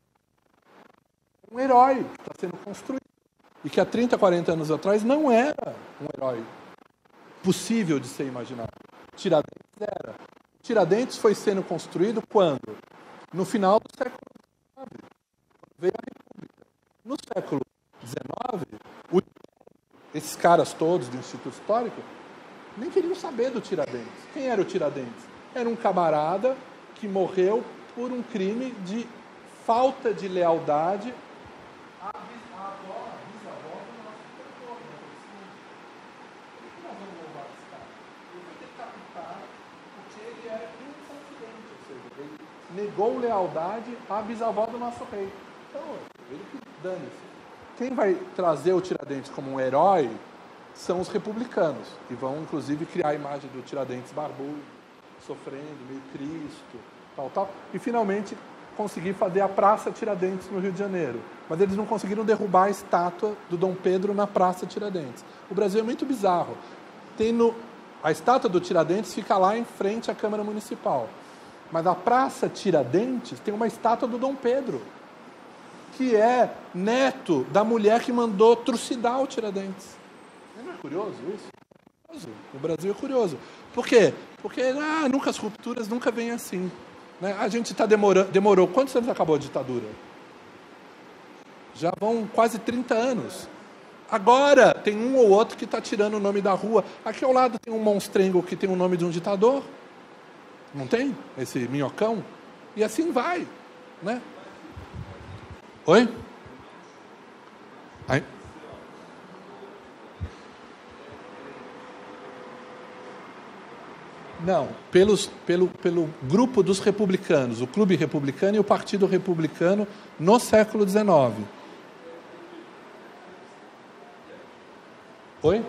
Um herói que está sendo construído. E que há trinta, quarenta anos atrás não era um herói possível de ser imaginado. Tiradentes era. Tiradentes foi sendo construído quando? No final do século dezenove. Veio a República. No século dezenove, o... esses caras todos do Instituto Histórico nem queriam saber do Tiradentes. Quem era o Tiradentes? Era um camarada que morreu por um crime de falta de lealdade à avó, à bisavó do nosso imperador. Por que nós vamos louvar esse cara? Ele foi decapitado porque ele era inconfidente, ou seja, ele negou lealdade à bisavó do nosso rei. Então, ele que dane-se. Quem vai trazer o Tiradentes como um herói são os republicanos, que vão, inclusive, criar a imagem do Tiradentes barbudo, sofrendo, meio Cristo, tal, tal, e, finalmente, conseguir fazer a Praça Tiradentes no Rio de Janeiro. Mas eles não conseguiram derrubar a estátua do Dom Pedro na Praça Tiradentes. O Brasil é muito bizarro. Tem no... A estátua do Tiradentes fica lá em frente à Câmara Municipal. Mas a Praça Tiradentes tem uma estátua do Dom Pedro, que é neto da mulher que mandou trucidar o Tiradentes. Não é curioso isso? O Brasil é curioso. Por quê? Porque ah, nunca as rupturas nunca vêm assim. Né? A gente tá demorando, demorou. Quantos anos acabou a ditadura? Já vão quase trinta anos. Agora tem um ou outro que está tirando o nome da rua. Aqui ao lado tem um monstrengo que tem o nome de um ditador. Não tem? Esse minhocão. E assim vai. Né? Oi? Aí. Não, pelos, pelo, pelo grupo dos republicanos, o Clube Republicano e o Partido Republicano no século dezenove. Oi?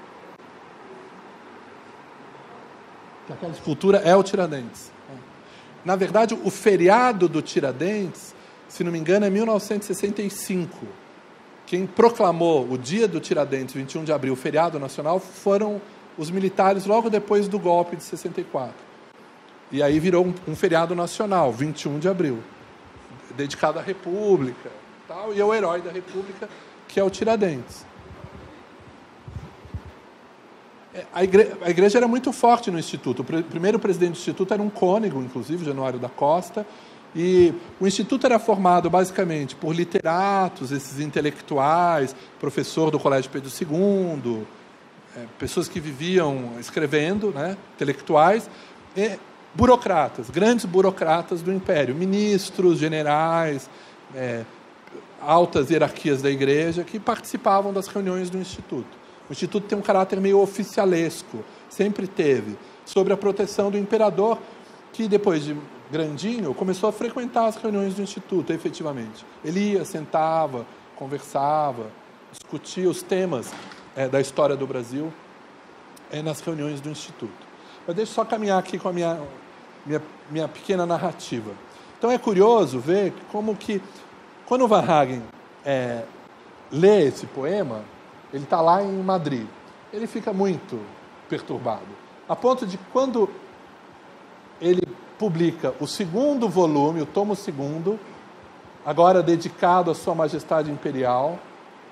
Que aquela escultura é o Tiradentes. Na verdade, o feriado do Tiradentes, se não me engano, é mil novecentos e sessenta e cinco. Quem proclamou o dia do Tiradentes, vinte e um de abril, feriado nacional, foram os militares logo depois do golpe de sessenta e quatro. E aí virou um, um feriado nacional, vinte e um de abril, dedicado à República, tal, e ao herói da República, que é o Tiradentes. A igreja, a igreja era muito forte no Instituto. O primeiro presidente do Instituto era um cônego, inclusive, Januário da Costa, e o Instituto era formado basicamente por literatos, esses intelectuais, professor do Colégio Pedro segundo, é, pessoas que viviam escrevendo, né, intelectuais, e burocratas, grandes burocratas do Império, ministros, generais, é, altas hierarquias da igreja, que participavam das reuniões do Instituto. O Instituto tem um caráter meio oficialesco, sempre teve, sobre a proteção do imperador, que depois de grandinho começou a frequentar as reuniões do Instituto, efetivamente. Ele ia, sentava, conversava, discutia os temas é, da história do Brasil é, nas reuniões do Instituto. Mas deixa eu só caminhar aqui com a minha, minha, minha pequena narrativa. Então é curioso ver como que, quando o Varhagen é, lê esse poema, ele está lá em Madrid. Ele fica muito perturbado. A ponto de, quando ele publica o segundo volume, o tomo segundo, agora dedicado à Sua Majestade Imperial,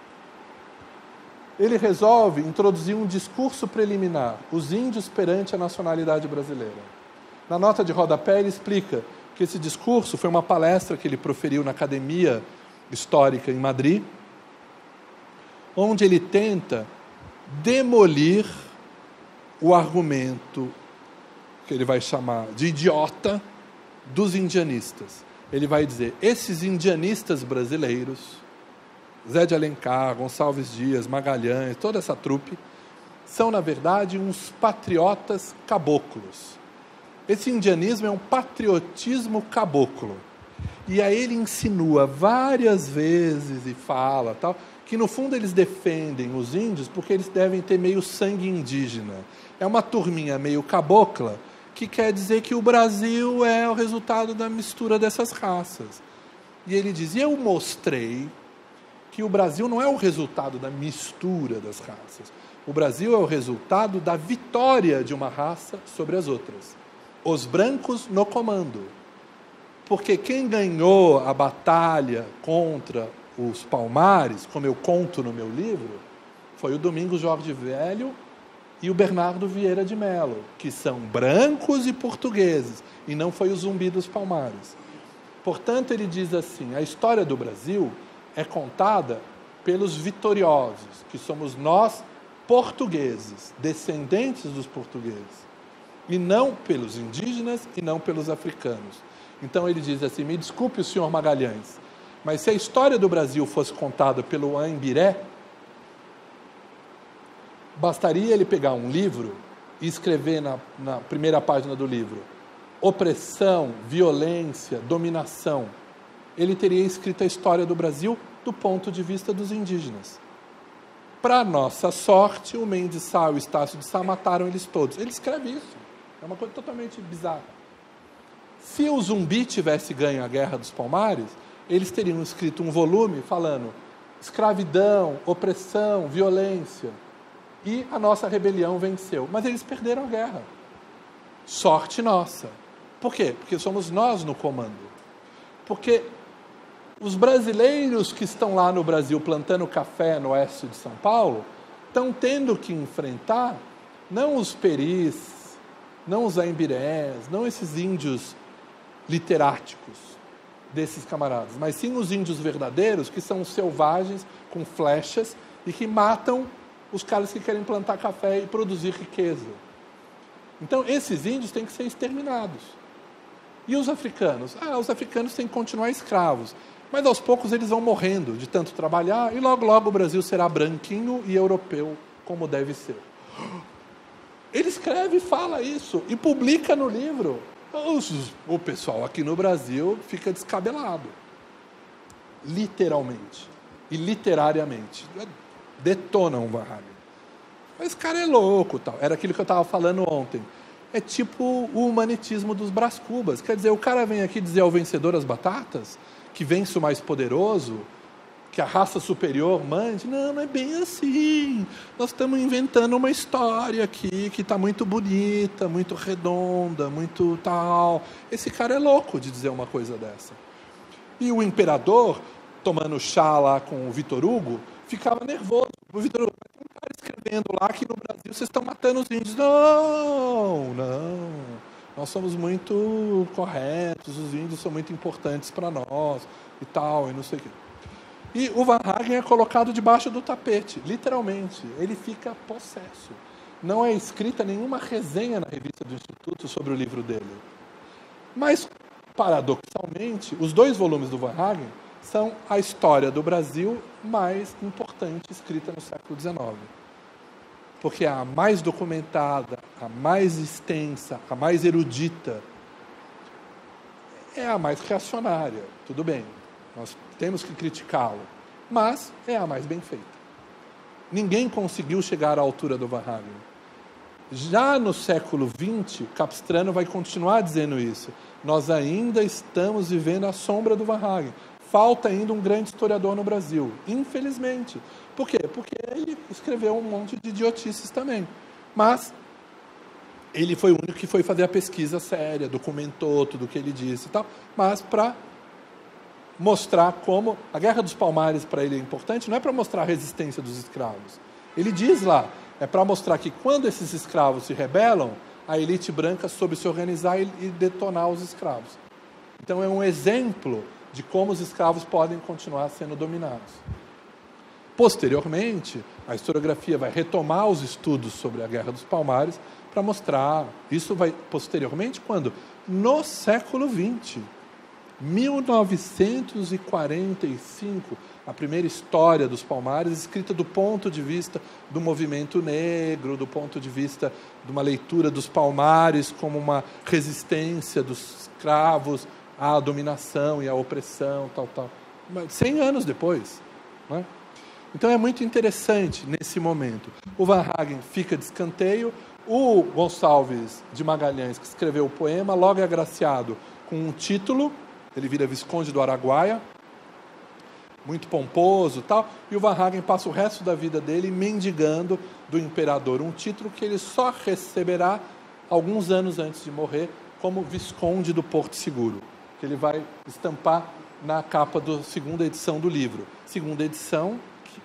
ele resolve introduzir um discurso preliminar, os índios perante a nacionalidade brasileira. Na nota de rodapé, ele explica que esse discurso foi uma palestra que ele proferiu na Academia Histórica em Madrid, onde ele tenta demolir o argumento que ele vai chamar de idiota dos indianistas. Ele vai dizer, esses indianistas brasileiros, Zé de Alencar, Gonçalves Dias, Magalhães, toda essa trupe, são, na verdade, uns patriotas caboclos. Esse indianismo é um patriotismo caboclo. E aí ele insinua várias vezes e fala, tal, que no fundo eles defendem os índios porque eles devem ter meio sangue indígena. É uma turminha meio cabocla, que quer dizer que o Brasil é o resultado da mistura dessas raças. E ele diz, e eu mostrei que o Brasil não é o resultado da mistura das raças. O Brasil é o resultado da vitória de uma raça sobre as outras. Os brancos no comando. Porque quem ganhou a batalha contra os Palmares, como eu conto no meu livro, foi o Domingos Jorge Velho e o Bernardo Vieira de Mello, que são brancos e portugueses, e não foi o Zumbi dos Palmares. Portanto, ele diz assim, a história do Brasil é contada pelos vitoriosos, que somos nós, portugueses, descendentes dos portugueses, e não pelos indígenas e não pelos africanos. Então ele diz assim, me desculpe o senhor Magalhães, mas se a história do Brasil fosse contada pelo Aimbiré, bastaria ele pegar um livro e escrever na, na primeira página do livro opressão, violência, dominação. Ele teria escrito a história do Brasil do ponto de vista dos indígenas. Para nossa sorte, o Mendes Sá e o Estácio de Sá mataram eles todos. Ele escreve isso. É uma coisa totalmente bizarra. Se o Zumbi tivesse ganho a Guerra dos Palmares, eles teriam escrito um volume falando escravidão, opressão, violência. E a nossa rebelião venceu. Mas eles perderam a guerra. Sorte nossa. Por quê? Porque somos nós no comando. Porque os brasileiros que estão lá no Brasil plantando café no oeste de São Paulo estão tendo que enfrentar não os peris, não os aimbirés, não esses índios literáticos desses camaradas, mas sim os índios verdadeiros, que são os selvagens com flechas e que matam os caras que querem plantar café e produzir riqueza. Então, esses índios têm que ser exterminados. E os africanos? Ah, os africanos têm que continuar escravos. Mas, aos poucos, eles vão morrendo de tanto trabalhar e, logo, logo, o Brasil será branquinho e europeu, como deve ser. Ele escreve e fala isso, e publica no livro. Os, o pessoal aqui no Brasil fica descabelado. Literalmente. E literariamente. Detonam o Varhagen. Mas esse cara é louco, tal. Era aquilo que eu estava falando ontem. É tipo o humanitismo dos Brás Cubas. Quer dizer, o cara vem aqui dizer ao vencedor as batatas, que vence o mais poderoso, que a raça superior mande. Não, não é bem assim. Nós estamos inventando uma história aqui que está muito bonita, muito redonda, muito tal. Esse cara é louco de dizer uma coisa dessa. E o imperador, tomando chá lá com o Vitor Hugo, ficava nervoso. O Vitor Hugo, um cara escreveu vendo lá que no Brasil vocês estão matando os índios. Não, não. Nós somos muito corretos, os índios são muito importantes para nós e tal, e não sei o quê. E o Van Hagen é colocado debaixo do tapete, literalmente. Ele fica possesso. Não é escrita nenhuma resenha na revista do Instituto sobre o livro dele. Mas, paradoxalmente, os dois volumes do Van Hagen são a história do Brasil mais importante escrita no século dezenove. Porque a mais documentada, a mais extensa, a mais erudita, é a mais reacionária. Tudo bem, nós temos que criticá-lo, mas é a mais bem feita. Ninguém conseguiu chegar à altura do Van Hagen. Já no século vinte, Capistrano vai continuar dizendo isso. Nós ainda estamos vivendo a sombra do Van Hagen. Falta ainda um grande historiador no Brasil, infelizmente. Por quê? Porque ele escreveu um monte de idiotices também. Mas ele foi o único que foi fazer a pesquisa séria, documentou tudo o que ele disse e tal, mas para mostrar como a Guerra dos Palmares para ele é importante, não é para mostrar a resistência dos escravos. Ele diz lá, é para mostrar que quando esses escravos se rebelam, a elite branca soube se organizar e detonar os escravos. Então é um exemplo de como os escravos podem continuar sendo dominados. Posteriormente, a historiografia vai retomar os estudos sobre a Guerra dos Palmares para mostrar. Isso vai posteriormente quando? No século vinte. mil novecentos e quarenta e cinco, a primeira história dos Palmares, escrita do ponto de vista do movimento negro, do ponto de vista de uma leitura dos Palmares como uma resistência dos escravos à dominação e à opressão, tal, tal. Cem anos depois, né? Então é muito interessante nesse momento. O Van Hagen fica de escanteio, o Gonçalves de Magalhães, que escreveu o poema, logo é agraciado com um título, ele vira Visconde do Araguaia, muito pomposo e tal, e o Van Hagen passa o resto da vida dele mendigando do imperador um título que ele só receberá alguns anos antes de morrer, como Visconde do Porto Seguro, que ele vai estampar na capa da segunda edição do livro. Segunda edição,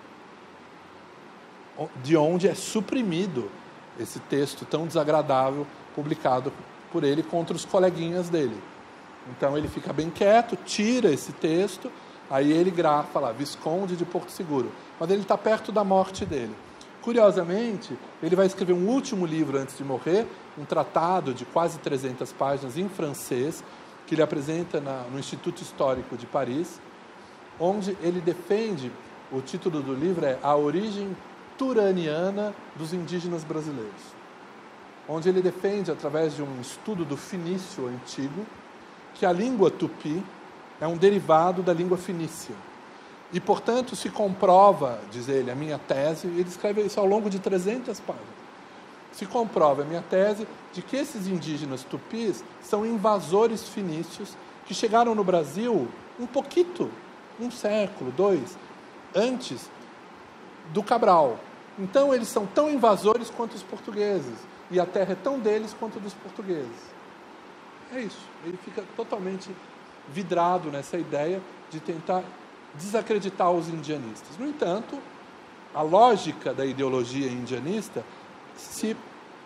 de onde é suprimido esse texto tão desagradável publicado por ele contra os coleguinhas dele. Então ele fica bem quieto, tira esse texto, aí ele grafa lá, Visconde de Porto Seguro. Mas ele está perto da morte dele. Curiosamente, ele vai escrever um último livro antes de morrer, um tratado de quase trezentas páginas em francês, que ele apresenta na, no Instituto Histórico de Paris, onde ele defende, o título do livro é A Origem Turaniana dos Indígenas Brasileiros, onde ele defende, através de um estudo do fenício antigo, que a língua tupi é um derivado da língua fenícia. E, portanto, se comprova, diz ele, a minha tese, ele escreve isso ao longo de trezentas páginas, se comprova a minha tese de que esses indígenas tupis são invasores fenícios que chegaram no Brasil um pouquinho, um século, dois, antes do Cabral. Então, eles são tão invasores quanto os portugueses, e a terra é tão deles quanto dos portugueses. É isso, ele fica totalmente vidrado nessa ideia de tentar desacreditar os indianistas. No entanto, a lógica da ideologia indianista se,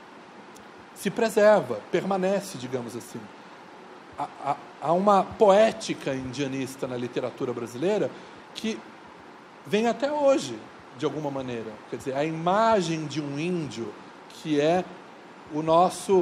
se preserva, permanece, digamos assim. Há, há, há uma poética indianista na literatura brasileira que vem até hoje, de alguma maneira. Quer dizer, a imagem de um índio que é o nosso,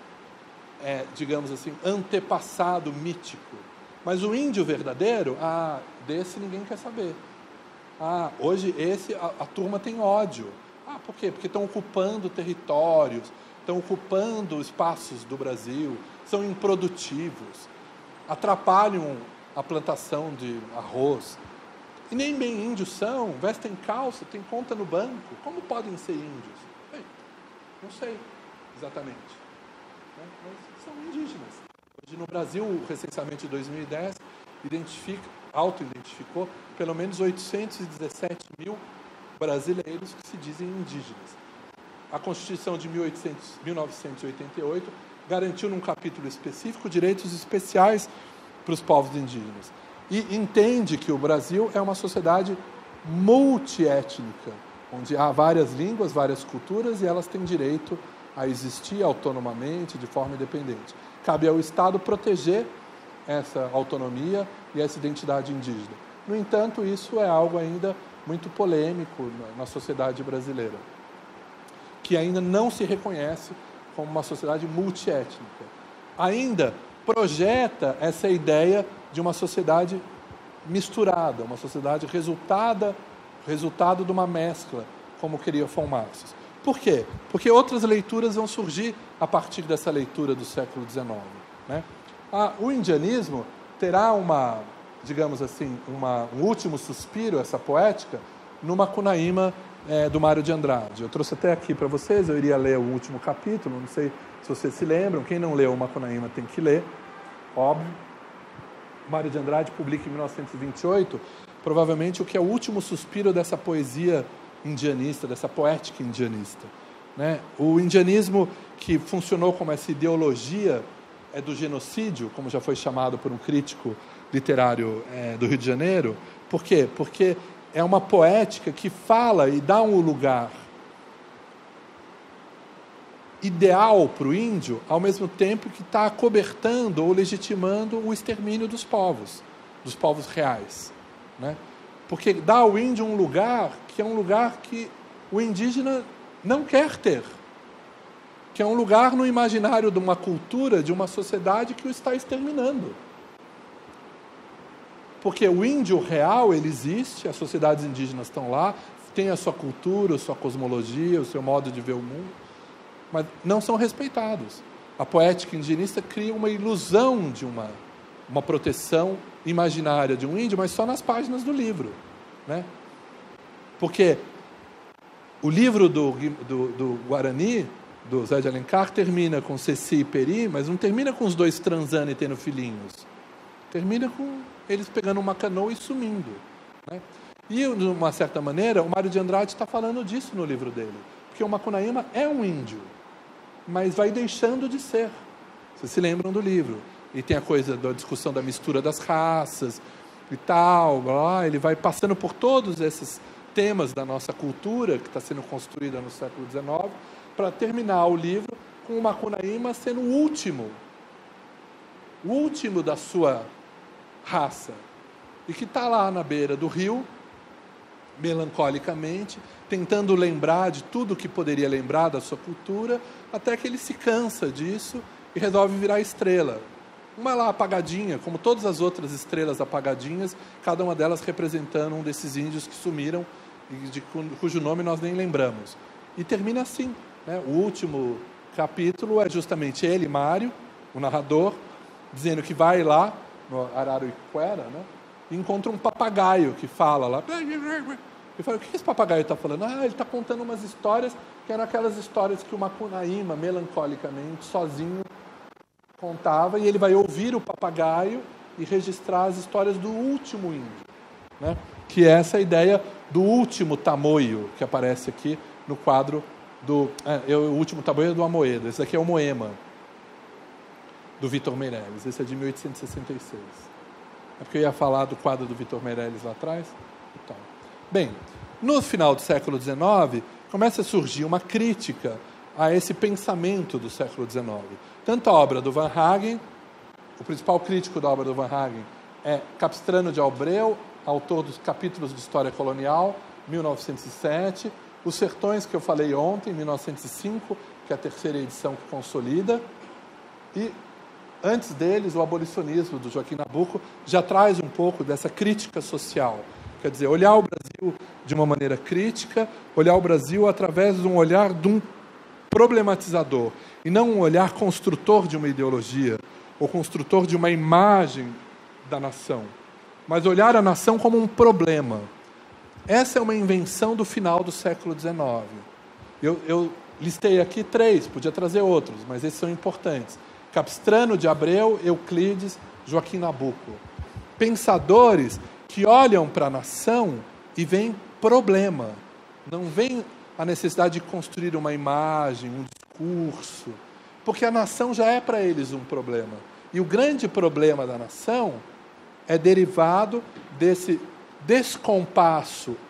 é, digamos assim, antepassado mítico. Mas o índio verdadeiro, ah, desse ninguém quer saber. Ah, hoje esse, a, a turma tem ódio. Ah, por quê? Porque estão ocupando territórios, estão ocupando espaços do Brasil, são improdutivos, atrapalham a plantação de arroz. E nem bem índios são, vestem calça, têm conta no banco. Como podem ser índios? Bem, não sei exatamente. Né? Mas são indígenas. Hoje no Brasil, o recenseamento de dois mil e dez identifica, auto-identificou pelo menos oitocentos e dezessete mil brasileiros que se dizem indígenas. A Constituição de mil novecentos e oitenta e oito garantiu num capítulo específico direitos especiais para os povos indígenas. E entende que o Brasil é uma sociedade multiétnica, onde há várias línguas, várias culturas, e elas têm direito a existir autonomamente, de forma independente. Cabe ao Estado proteger essa autonomia e essa identidade indígena. No entanto, isso é algo ainda muito polêmico na sociedade brasileira, que ainda não se reconhece como uma sociedade multiétnica. Ainda projeta essa ideia de uma sociedade misturada, uma sociedade resultada, resultado de uma mescla, como queria von Marx. Por quê? Porque outras leituras vão surgir a partir dessa leitura do século dezenove. Né? Ah, o indianismo terá uma, digamos assim, uma, um último suspiro, essa poética, no Macunaíma é, do Mário de Andrade. Eu trouxe até aqui para vocês, eu iria ler o último capítulo, não sei se vocês se lembram, quem não leu o Macunaíma tem que ler, óbvio. Mário de Andrade publica em mil novecentos e vinte e oito, provavelmente o que é o último suspiro dessa poesia indianista, dessa poética indianista. Né? O indianismo, que funcionou como essa ideologia é do genocídio, como já foi chamado por um crítico literário é, do Rio de Janeiro. Por quê? Porque é uma poética que fala e dá um lugar ideal para o índio, ao mesmo tempo que está acobertando ou legitimando o extermínio dos povos, dos povos reais. Né? Porque dá ao índio um lugar que é um lugar que o indígena não quer ter, que é um lugar no imaginário de uma cultura, de uma sociedade que o está exterminando. Porque o índio real, ele existe, as sociedades indígenas estão lá, tem a sua cultura, a sua cosmologia, o seu modo de ver o mundo, mas não são respeitados. A poética indigenista cria uma ilusão de uma, uma proteção imaginária de um índio, mas só nas páginas do livro. Né? Porque o livro do, do, do Guarani, do Zé de Alencar, termina com Ceci e Peri, mas não termina com os dois transando e tendo filhinhos. Termina com eles pegando uma canoa e sumindo. Né? E, de uma certa maneira, o Mário de Andrade está falando disso no livro dele. Porque o Macunaíma é um índio, mas vai deixando de ser. Vocês se lembram do livro. E tem a coisa da discussão da mistura das raças e tal. Blá, ele vai passando por todos esses temas da nossa cultura, que está sendo construída no século dezenove, para terminar o livro com o Macunaíma sendo o último, o último da sua raça. E que está lá na beira do rio, melancolicamente, tentando lembrar de tudo que poderia lembrar da sua cultura, até que ele se cansa disso e resolve virar estrela. Uma lá apagadinha, como todas as outras estrelas apagadinhas, cada uma delas representando um desses índios que sumiram e de cujo nome nós nem lembramos. E termina assim. Né? O último capítulo é justamente ele, Mário, o narrador, dizendo que vai lá no Araraquara, né? E encontra um papagaio que fala lá. E fala, o que esse papagaio está falando? Ah, ele está contando umas histórias que eram aquelas histórias que o Macunaíma, melancolicamente, sozinho, contava, e ele vai ouvir o papagaio e registrar as histórias do último índio. Né? Que é essa ideia do último tamoio, que aparece aqui no quadro do... É, o último tamoio é do Amoedo, esse aqui é o Moema, do Vitor Meirelles, esse é de mil oitocentos e sessenta e seis. É porque eu ia falar do quadro do Vitor Meirelles lá atrás. Então, bem, no final do século dezenove, começa a surgir uma crítica a esse pensamento do século dezenove. Tanto a obra do Van Hagen, o principal crítico da obra do Van Hagen é Capistrano de Abreu, autor dos capítulos de História Colonial, mil novecentos e sete, Os Sertões, que eu falei ontem, mil novecentos e cinco, que é a terceira edição que consolida, e antes deles, o Abolicionismo, do Joaquim Nabuco, já traz um pouco dessa crítica social. Quer dizer, olhar o Brasil de uma maneira crítica, olhar o Brasil através de um olhar de um problematizador, e não um olhar construtor de uma ideologia, ou construtor de uma imagem da nação, mas olhar a nação como um problema. Essa é uma invenção do final do século dezenove. Eu, eu listei aqui três, podia trazer outros, mas esses são importantes. Capistrano de Abreu, Euclides, Joaquim Nabuco. Pensadores que olham para a nação e veem problema. Não veem a necessidade de construir uma imagem, um discurso, porque a nação já é para eles um problema. E o grande problema da nação é derivado desse descompasso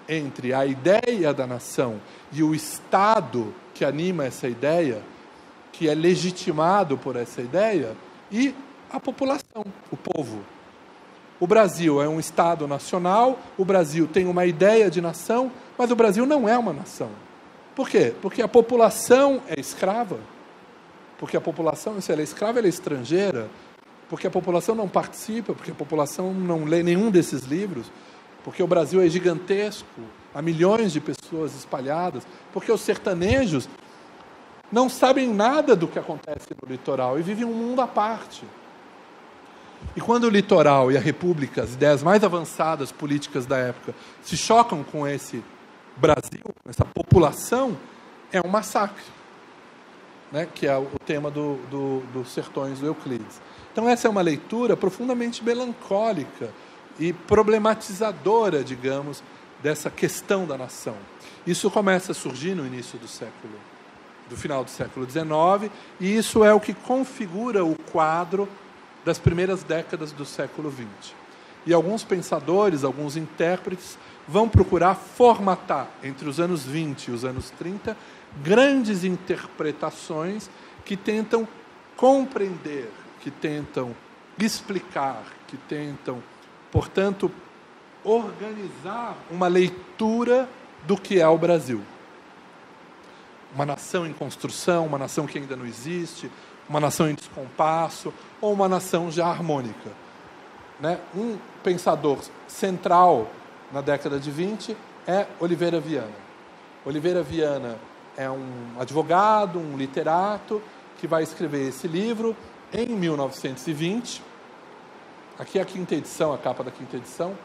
entre a ideia da nação e o Estado que anima essa ideia, que é legitimado por essa ideia, e a população, o povo. O Brasil é um Estado nacional, o Brasil tem uma ideia de nação, mas o Brasil não é uma nação. Por quê? Porque a população é escrava, porque a população, se ela é escrava, ela é estrangeira, porque a população não participa, porque a população não lê nenhum desses livros, porque o Brasil é gigantesco, há milhões de pessoas espalhadas, porque os sertanejos não sabem nada do que acontece no litoral e vivem um mundo à parte. E quando o litoral e a república, as ideias mais avançadas políticas da época, se chocam com esse Brasil, com essa população, é um massacre, né? Que é o tema do, do, dos Sertões do Euclides. Então essa é uma leitura profundamente melancólica e problematizadora, digamos, dessa questão da nação. Isso começa a surgir no início do século, do final do século dezenove, e isso é o que configura o quadro das primeiras décadas do século vinte. E alguns pensadores, alguns intérpretes, vão procurar formatar, entre os anos vinte e os anos trinta, grandes interpretações que tentam compreender, que tentam explicar, que tentam, portanto, organizar uma leitura do que é o Brasil. Uma nação em construção, uma nação que ainda não existe, uma nação em descompasso, ou uma nação já harmônica. Né? Um pensador central na década de vinte é Oliveira Viana. Oliveira Viana é um advogado, um literato, que vai escrever esse livro em mil novecentos e vinte. Aqui é a quinta edição, a capa da quinta edição.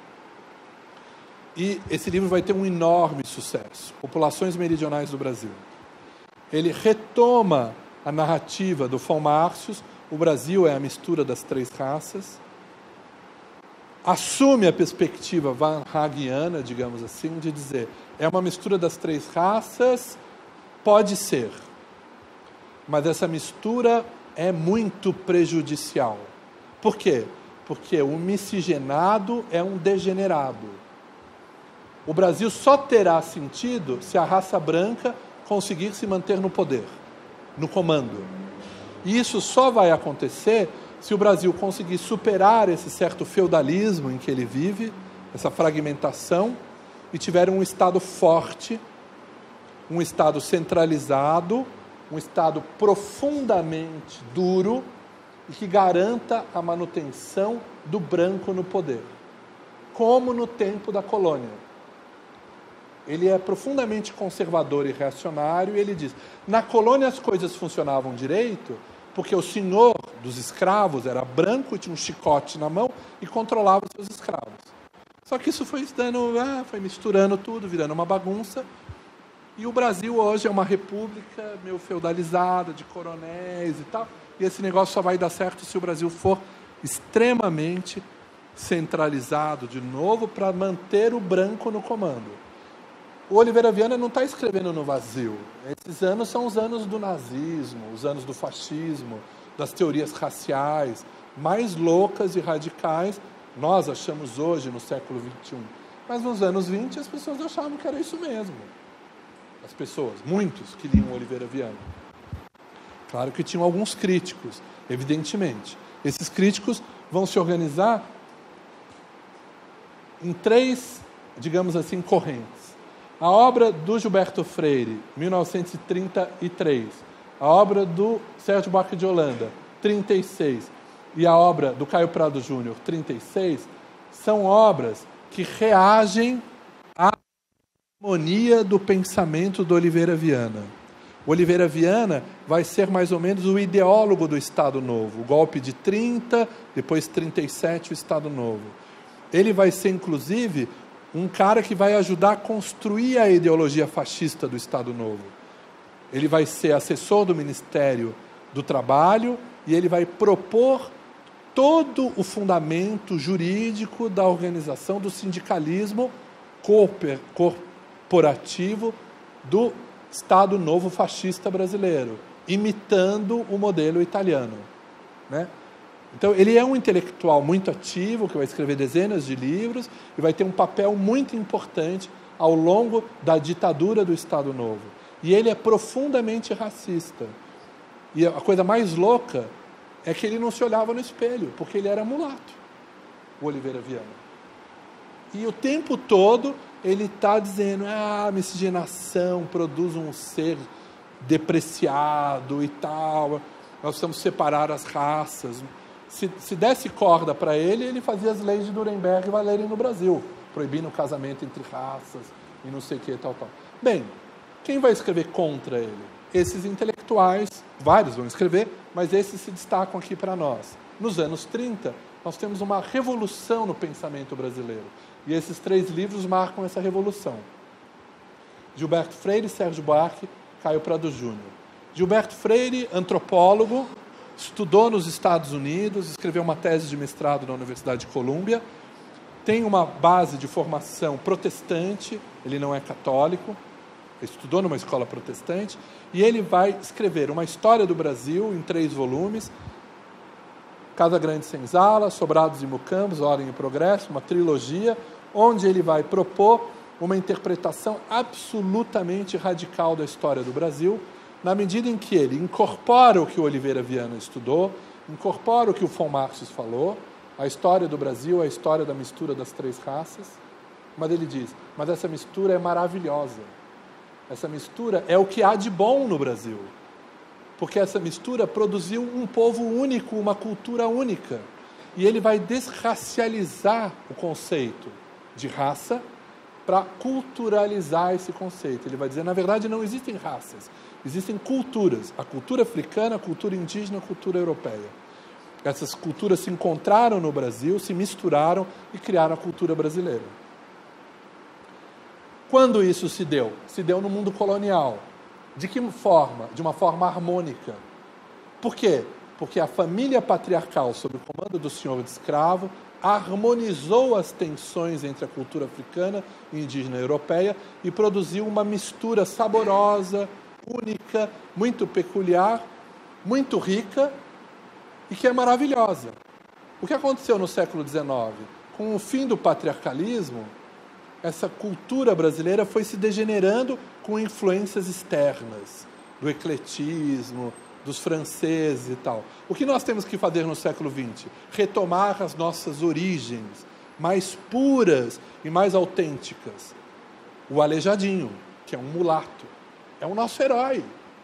E esse livro vai ter um enorme sucesso. Populações Meridionais do Brasil. Ele retoma a narrativa do von Martius, o Brasil é a mistura das três raças, assume a perspectiva van Hagiana, digamos assim, de dizer, é uma mistura das três raças, pode ser, mas essa mistura é muito prejudicial. Por quê? Porque o miscigenado é um degenerado. O Brasil só terá sentido se a raça branca conseguir se manter no poder, no comando. E isso só vai acontecer se o Brasil conseguir superar esse certo feudalismo em que ele vive, essa fragmentação, e tiver um Estado forte, um Estado centralizado, um Estado profundamente duro e que garanta a manutenção do branco no poder, como no tempo da colônia. Ele é profundamente conservador e reacionário, e ele diz, na colônia as coisas funcionavam direito, porque o senhor dos escravos era branco, tinha um chicote na mão e controlava os seus escravos. Só que isso foi dando, ah, foi misturando tudo, virando uma bagunça, e o Brasil hoje é uma república meio feudalizada, de coronéis e tal, e esse negócio só vai dar certo se o Brasil for extremamente centralizado de novo para manter o branco no comando. O Oliveira Viana não está escrevendo no vazio. Esses anos são os anos do nazismo, os anos do fascismo, das teorias raciais, mais loucas e radicais, nós achamos hoje, no século vinte e um. Mas nos anos vinte as pessoas achavam que era isso mesmo. As pessoas, muitos que liam Oliveira Viana. Claro que tinham alguns críticos, evidentemente. Esses críticos vão se organizar em três, digamos assim, correntes. A obra do Gilberto Freire, mil novecentos e trinta e três. A obra do Sérgio Buarque de Holanda, trinta e seis. E a obra do Caio Prado Júnior, trinta e seis, são obras que reagem à harmonia do pensamento do Oliveira Viana. O Oliveira Viana vai ser mais ou menos o ideólogo do Estado Novo. O golpe de trinta, depois trinta e sete, o Estado Novo. Ele vai ser, inclusive, um cara que vai ajudar a construir a ideologia fascista do Estado Novo. Ele vai ser assessor do Ministério do Trabalho e ele vai propor todo o fundamento jurídico da organização do sindicalismo corporativo do Estado Novo fascista brasileiro, imitando o modelo italiano, né? Então, ele é um intelectual muito ativo, que vai escrever dezenas de livros e vai ter um papel muito importante ao longo da ditadura do Estado Novo. E ele é profundamente racista. E a coisa mais louca é que ele não se olhava no espelho, porque ele era mulato, o Oliveira Viana. E o tempo todo ele está dizendo, ah, a miscigenação produz um ser depreciado e tal, nós precisamos separar as raças. Se, se desse corda para ele, ele fazia as leis de Nuremberg valerem no Brasil, proibindo o casamento entre raças e não sei o que, tal, tal. Bem, quem vai escrever contra ele? Esses intelectuais, vários vão escrever, mas esses se destacam aqui para nós. Nos anos trinta, nós temos uma revolução no pensamento brasileiro. E esses três livros marcam essa revolução. Gilberto Freire, Sérgio Buarque, Caio Prado Júnior. Gilberto Freire, antropólogo, estudou nos Estados Unidos, escreveu uma tese de mestrado na Universidade de Colômbia, tem uma base de formação protestante, ele não é católico, estudou numa escola protestante, e ele vai escrever uma história do Brasil em três volumes, Casa Grande Senzala, Sobrados e Mucambos, Ordem e Progresso, uma trilogia, onde ele vai propor uma interpretação absolutamente radical da história do Brasil, na medida em que ele incorpora o que o Oliveira Viana estudou, incorpora o que o von Marxius falou, a história do Brasil, a história da mistura das três raças, mas ele diz, mas essa mistura é maravilhosa. Essa mistura é o que há de bom no Brasil, porque essa mistura produziu um povo único, uma cultura única. E ele vai desracializar o conceito de raça para culturalizar esse conceito. Ele vai dizer, na verdade, não existem raças, existem culturas. A cultura africana, a cultura indígena, a cultura europeia. Essas culturas se encontraram no Brasil, se misturaram e criaram a cultura brasileira. Quando isso se deu? Se deu no mundo colonial. De que forma? De uma forma harmônica. Por quê? Porque a família patriarcal, sob o comando do senhor de escravo, harmonizou as tensões entre a cultura africana e indígena europeia e produziu uma mistura saborosa, única, muito peculiar, muito rica e que é maravilhosa. O que aconteceu no século dezenove? Com o fim do patriarcalismo, essa cultura brasileira foi se degenerando com influências externas, do ecletismo, dos franceses e tal. O que nós temos que fazer no século vinte? Retomar as nossas origens mais puras e mais autênticas. O Aleijadinho, que é um mulato, é o nosso herói.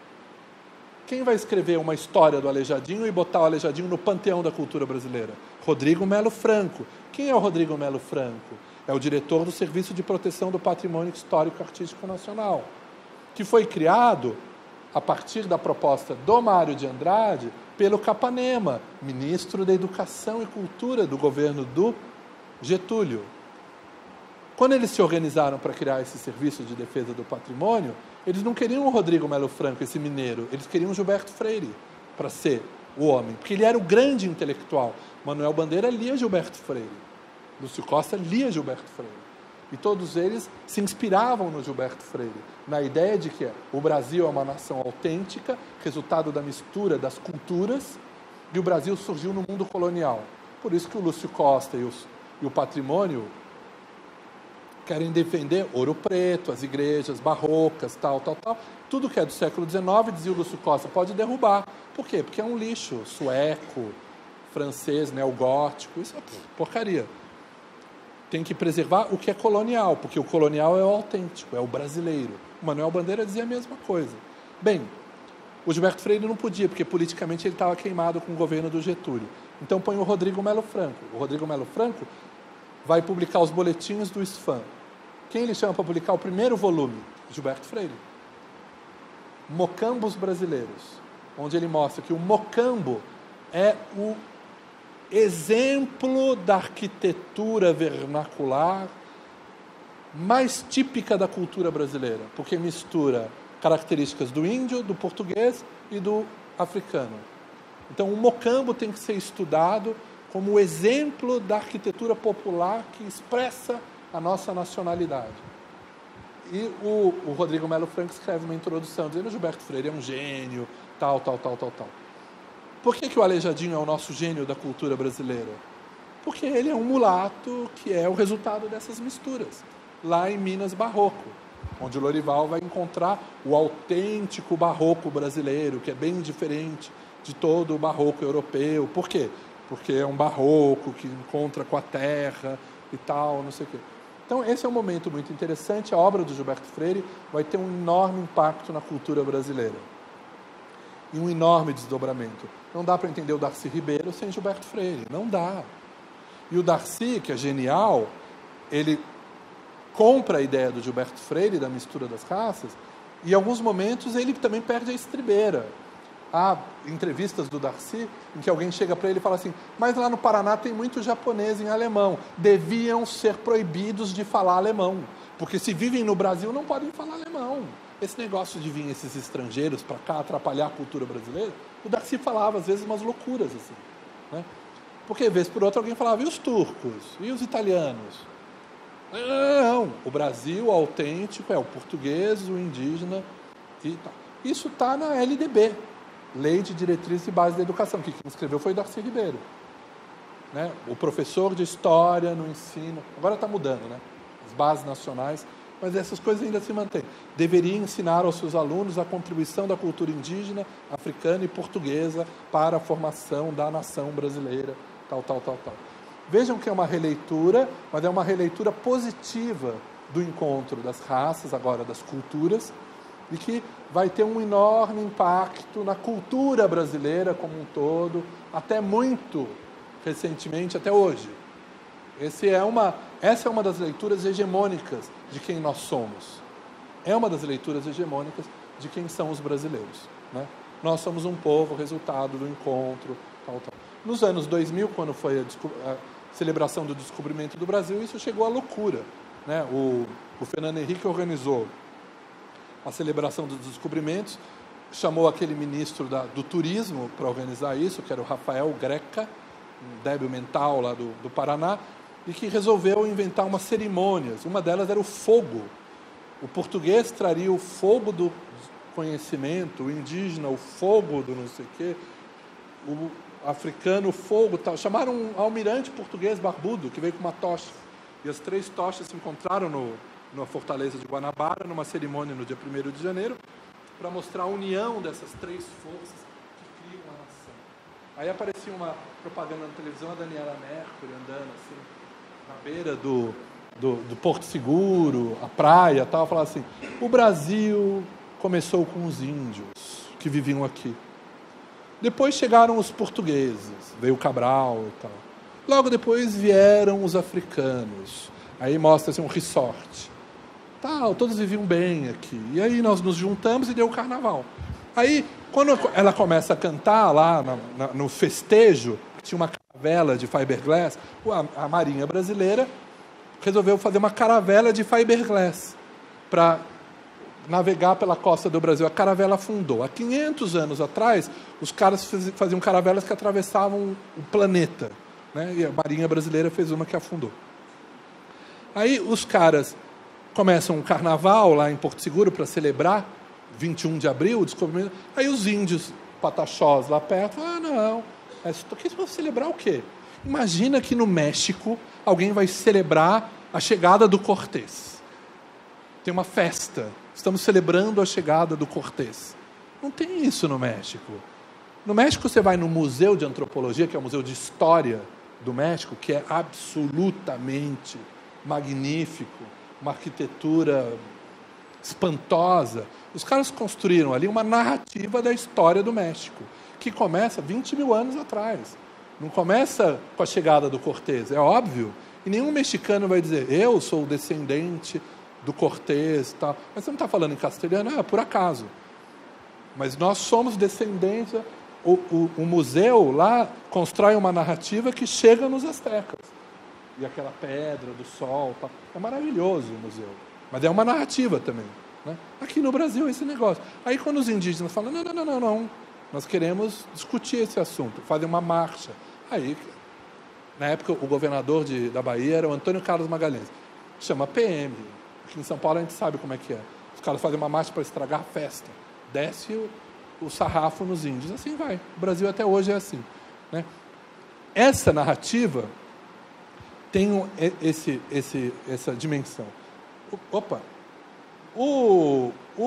Quem vai escrever uma história do Aleijadinho e botar o Aleijadinho no panteão da cultura brasileira? Rodrigo Melo Franco. Quem é o Rodrigo Melo Franco? É o diretor do Serviço de Proteção do Patrimônio Histórico Artístico Nacional, que foi criado a partir da proposta do Mário de Andrade pelo Capanema, ministro da Educação e Cultura do governo do Getúlio. Quando eles se organizaram para criar esse Serviço de Defesa do Patrimônio, eles não queriam o Rodrigo Melo Franco, esse mineiro, eles queriam o Gilberto Freire para ser o homem, porque ele era o grande intelectual. Manuel Bandeira lia Gilberto Freire, Lúcio Costa lia Gilberto Freire. E todos eles se inspiravam no Gilberto Freire, na ideia de que o Brasil é uma nação autêntica, resultado da mistura das culturas, e o Brasil surgiu no mundo colonial. Por isso que o Lúcio Costa e, os, e o patrimônio querem defender Ouro Preto, as igrejas barrocas, tal, tal, tal. Tudo que é do século dezenove, dizia o Lúcio Costa, pode derrubar. Por quê? Porque é um lixo sueco, francês, neogótico, isso é porcaria. Tem que preservar o que é colonial, porque o colonial é o autêntico, é o brasileiro. O Manuel Bandeira dizia a mesma coisa. Bem, o Gilberto Freire não podia, porque politicamente ele estava queimado com o governo do Getúlio. Então põe o Rodrigo Melo Franco. O Rodrigo Melo Franco vai publicar os boletins do SFAM. Quem ele chama para publicar o primeiro volume? Gilberto Freire. Mocambos Brasileiros, onde ele mostra que o mocambo é o exemplo da arquitetura vernacular mais típica da cultura brasileira, porque mistura características do índio, do português e do africano. Então, o mocambo tem que ser estudado como o exemplo da arquitetura popular que expressa a nossa nacionalidade. E o, o Rodrigo Melo Franco escreve uma introdução dizendo que Gilberto Freire é um gênio, tal, tal, tal, tal, tal. Por que, que o Aleijadinho é o nosso gênio da cultura brasileira? Porque ele é um mulato que é o resultado dessas misturas, lá em Minas Barroco, onde o Lorival vai encontrar o autêntico barroco brasileiro, que é bem diferente de todo o barroco europeu. Por quê? Porque é um barroco que encontra com a terra e tal, não sei o quê. Então, esse é um momento muito interessante. A obra do Gilberto Freire vai ter um enorme impacto na cultura brasileira e um enorme desdobramento. Não dá para entender o Darcy Ribeiro sem Gilberto Freire, não dá. E o Darcy, que é genial, ele compra a ideia do Gilberto Freire, da mistura das raças, e em alguns momentos ele também perde a estribeira. Há entrevistas do Darcy em que alguém chega para ele e fala assim: mas lá no Paraná tem muito japonês em alemão, deviam ser proibidos de falar alemão, porque se vivem no Brasil não podem falar alemão. Esse negócio de vir esses estrangeiros para cá atrapalhar a cultura brasileira, o Darcy falava às vezes umas loucuras assim, né? Porque, vez por outra, alguém falava: e os turcos? E os italianos? Não, o Brasil autêntico é o português, o indígena e tal. Isso está na L D B, Lei de Diretrizes e Bases da Educação, que quem escreveu foi Darcy Ribeiro, né? O professor de História no ensino, agora está mudando, né? As bases nacionais, mas essas coisas ainda se mantêm. Deveria ensinar aos seus alunos a contribuição da cultura indígena, africana e portuguesa para a formação da nação brasileira, tal, tal, tal, tal. Vejam que é uma releitura, mas é uma releitura positiva do encontro das raças, agora das culturas, e que vai ter um enorme impacto na cultura brasileira como um todo, até muito recentemente, até hoje. Esse é uma, essa é uma das leituras hegemônicas de quem nós somos. É uma das leituras hegemônicas de quem são os brasileiros, né? Nós somos um povo, resultado do encontro, tal, tal. Nos anos dois mil, quando foi a, a celebração do descobrimento do Brasil, isso chegou à loucura, né? O, o Fernando Henrique organizou a celebração dos descobrimentos, chamou aquele ministro da, do turismo para organizar isso, que era o Rafael Greca, um débil mental lá do, do Paraná, e que resolveu inventar umas cerimônias. Uma delas era o fogo. O português traria o fogo do conhecimento, o indígena o fogo do não sei o quê, o africano o fogo tal. Chamaram um almirante português barbudo que veio com uma tocha. E as três tochas se encontraram no, na Fortaleza de Guanabara, numa cerimônia no dia primeiro de janeiro, para mostrar a união dessas três forças que criam a nação. Aí aparecia uma propaganda na televisão, a Daniela Mercury andando assim, na beira do, do, do Porto Seguro, a praia, tal, falava assim: o Brasil começou com os índios que viviam aqui. Depois chegaram os portugueses, veio Cabral e tal. Logo depois vieram os africanos. Aí mostra assim, um resort. Tal, todos viviam bem aqui. E aí nós nos juntamos e deu o carnaval. Aí, quando ela começa a cantar lá na, na, no festejo, tinha uma caravela de fiberglass, a, a Marinha Brasileira resolveu fazer uma caravela de fiberglass para navegar pela costa do Brasil. A caravela afundou. Há quinhentos anos atrás, os caras faziam caravelas que atravessavam o planeta, né? E a Marinha Brasileira fez uma que afundou. Aí os caras começam um carnaval lá em Porto Seguro para celebrar, vinte e um de abril, o descobrimento. Aí os índios pataxós lá perto, ah, não, mas vão celebrar o quê? Imagina que no México alguém vai celebrar a chegada do Cortés. Tem uma festa, estamos celebrando a chegada do Cortés. Não tem isso no México. No México você vai no Museu de Antropologia, que é o Museu de História do México, que é absolutamente magnífico, uma arquitetura espantosa. Os caras construíram ali uma narrativa da história do México, que começa vinte mil anos atrás. Não começa com a chegada do Cortés, é óbvio. E nenhum mexicano vai dizer, eu sou o descendente do Cortés e tal. Mas você não está falando em castelhano? É, por acaso. Mas nós somos descendentes. O, o, o museu lá constrói uma narrativa que chega nos astecas. E aquela pedra do sol, tal. É maravilhoso o museu. Mas é uma narrativa também, né? Aqui no Brasil esse negócio. Aí quando os indígenas falam, não, não, não, não, não, nós queremos discutir esse assunto, fazem uma marcha. Aí, na época, o governador de, da Bahia era o Antônio Carlos Magalhães. Chama P M. Aqui em São Paulo a gente sabe como é que é. Os caras fazem uma marcha para estragar a festa. Desce o, o sarrafo nos índios. Assim vai. O Brasil até hoje é assim, né? Essa narrativa tem um, esse, esse, essa dimensão. Opa! O,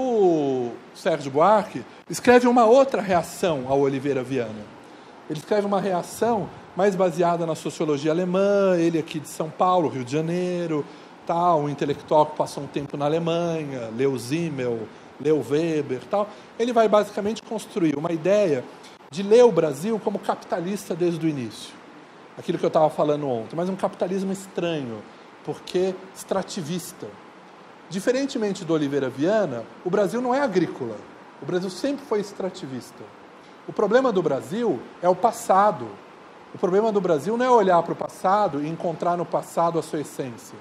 o Sérgio Buarque escreve uma outra reação ao Oliveira Viana. Ele escreve uma reação mais baseada na sociologia alemã, ele aqui de São Paulo, Rio de Janeiro, tal, um intelectual que passou um tempo na Alemanha, leu Simmel, leu Weber, tal. Ele vai basicamente construir uma ideia de ler o Brasil como capitalista desde o início. Aquilo que eu estava falando ontem, mas um capitalismo estranho, porque extrativista. Diferentemente do Oliveira Viana, o Brasil não é agrícola. O Brasil sempre foi extrativista. O problema do Brasil é o passado. O problema do Brasil não é olhar para o passado e encontrar no passado a sua essência.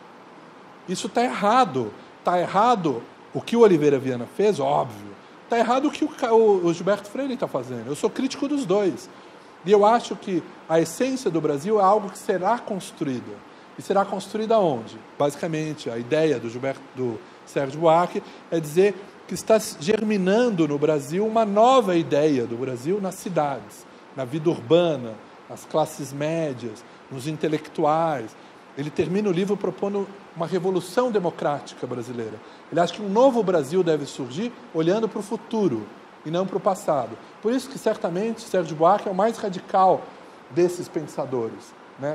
Isso está errado. Está errado o que o Oliveira Viana fez, óbvio. Está errado o que o, o Gilberto Freire está fazendo. Eu sou crítico dos dois. E eu acho que a essência do Brasil é algo que será construída. E será construída onde? Basicamente, a ideia do, Gilberto, do Sérgio Buarque é dizer que está germinando no Brasil uma nova ideia do Brasil nas cidades, na vida urbana, nas classes médias, nos intelectuais. Ele termina o livro propondo uma revolução democrática brasileira. Ele acha que um novo Brasil deve surgir olhando para o futuro e não para o passado. Por isso que, certamente, Sérgio Buarque é o mais radical desses pensadores, né?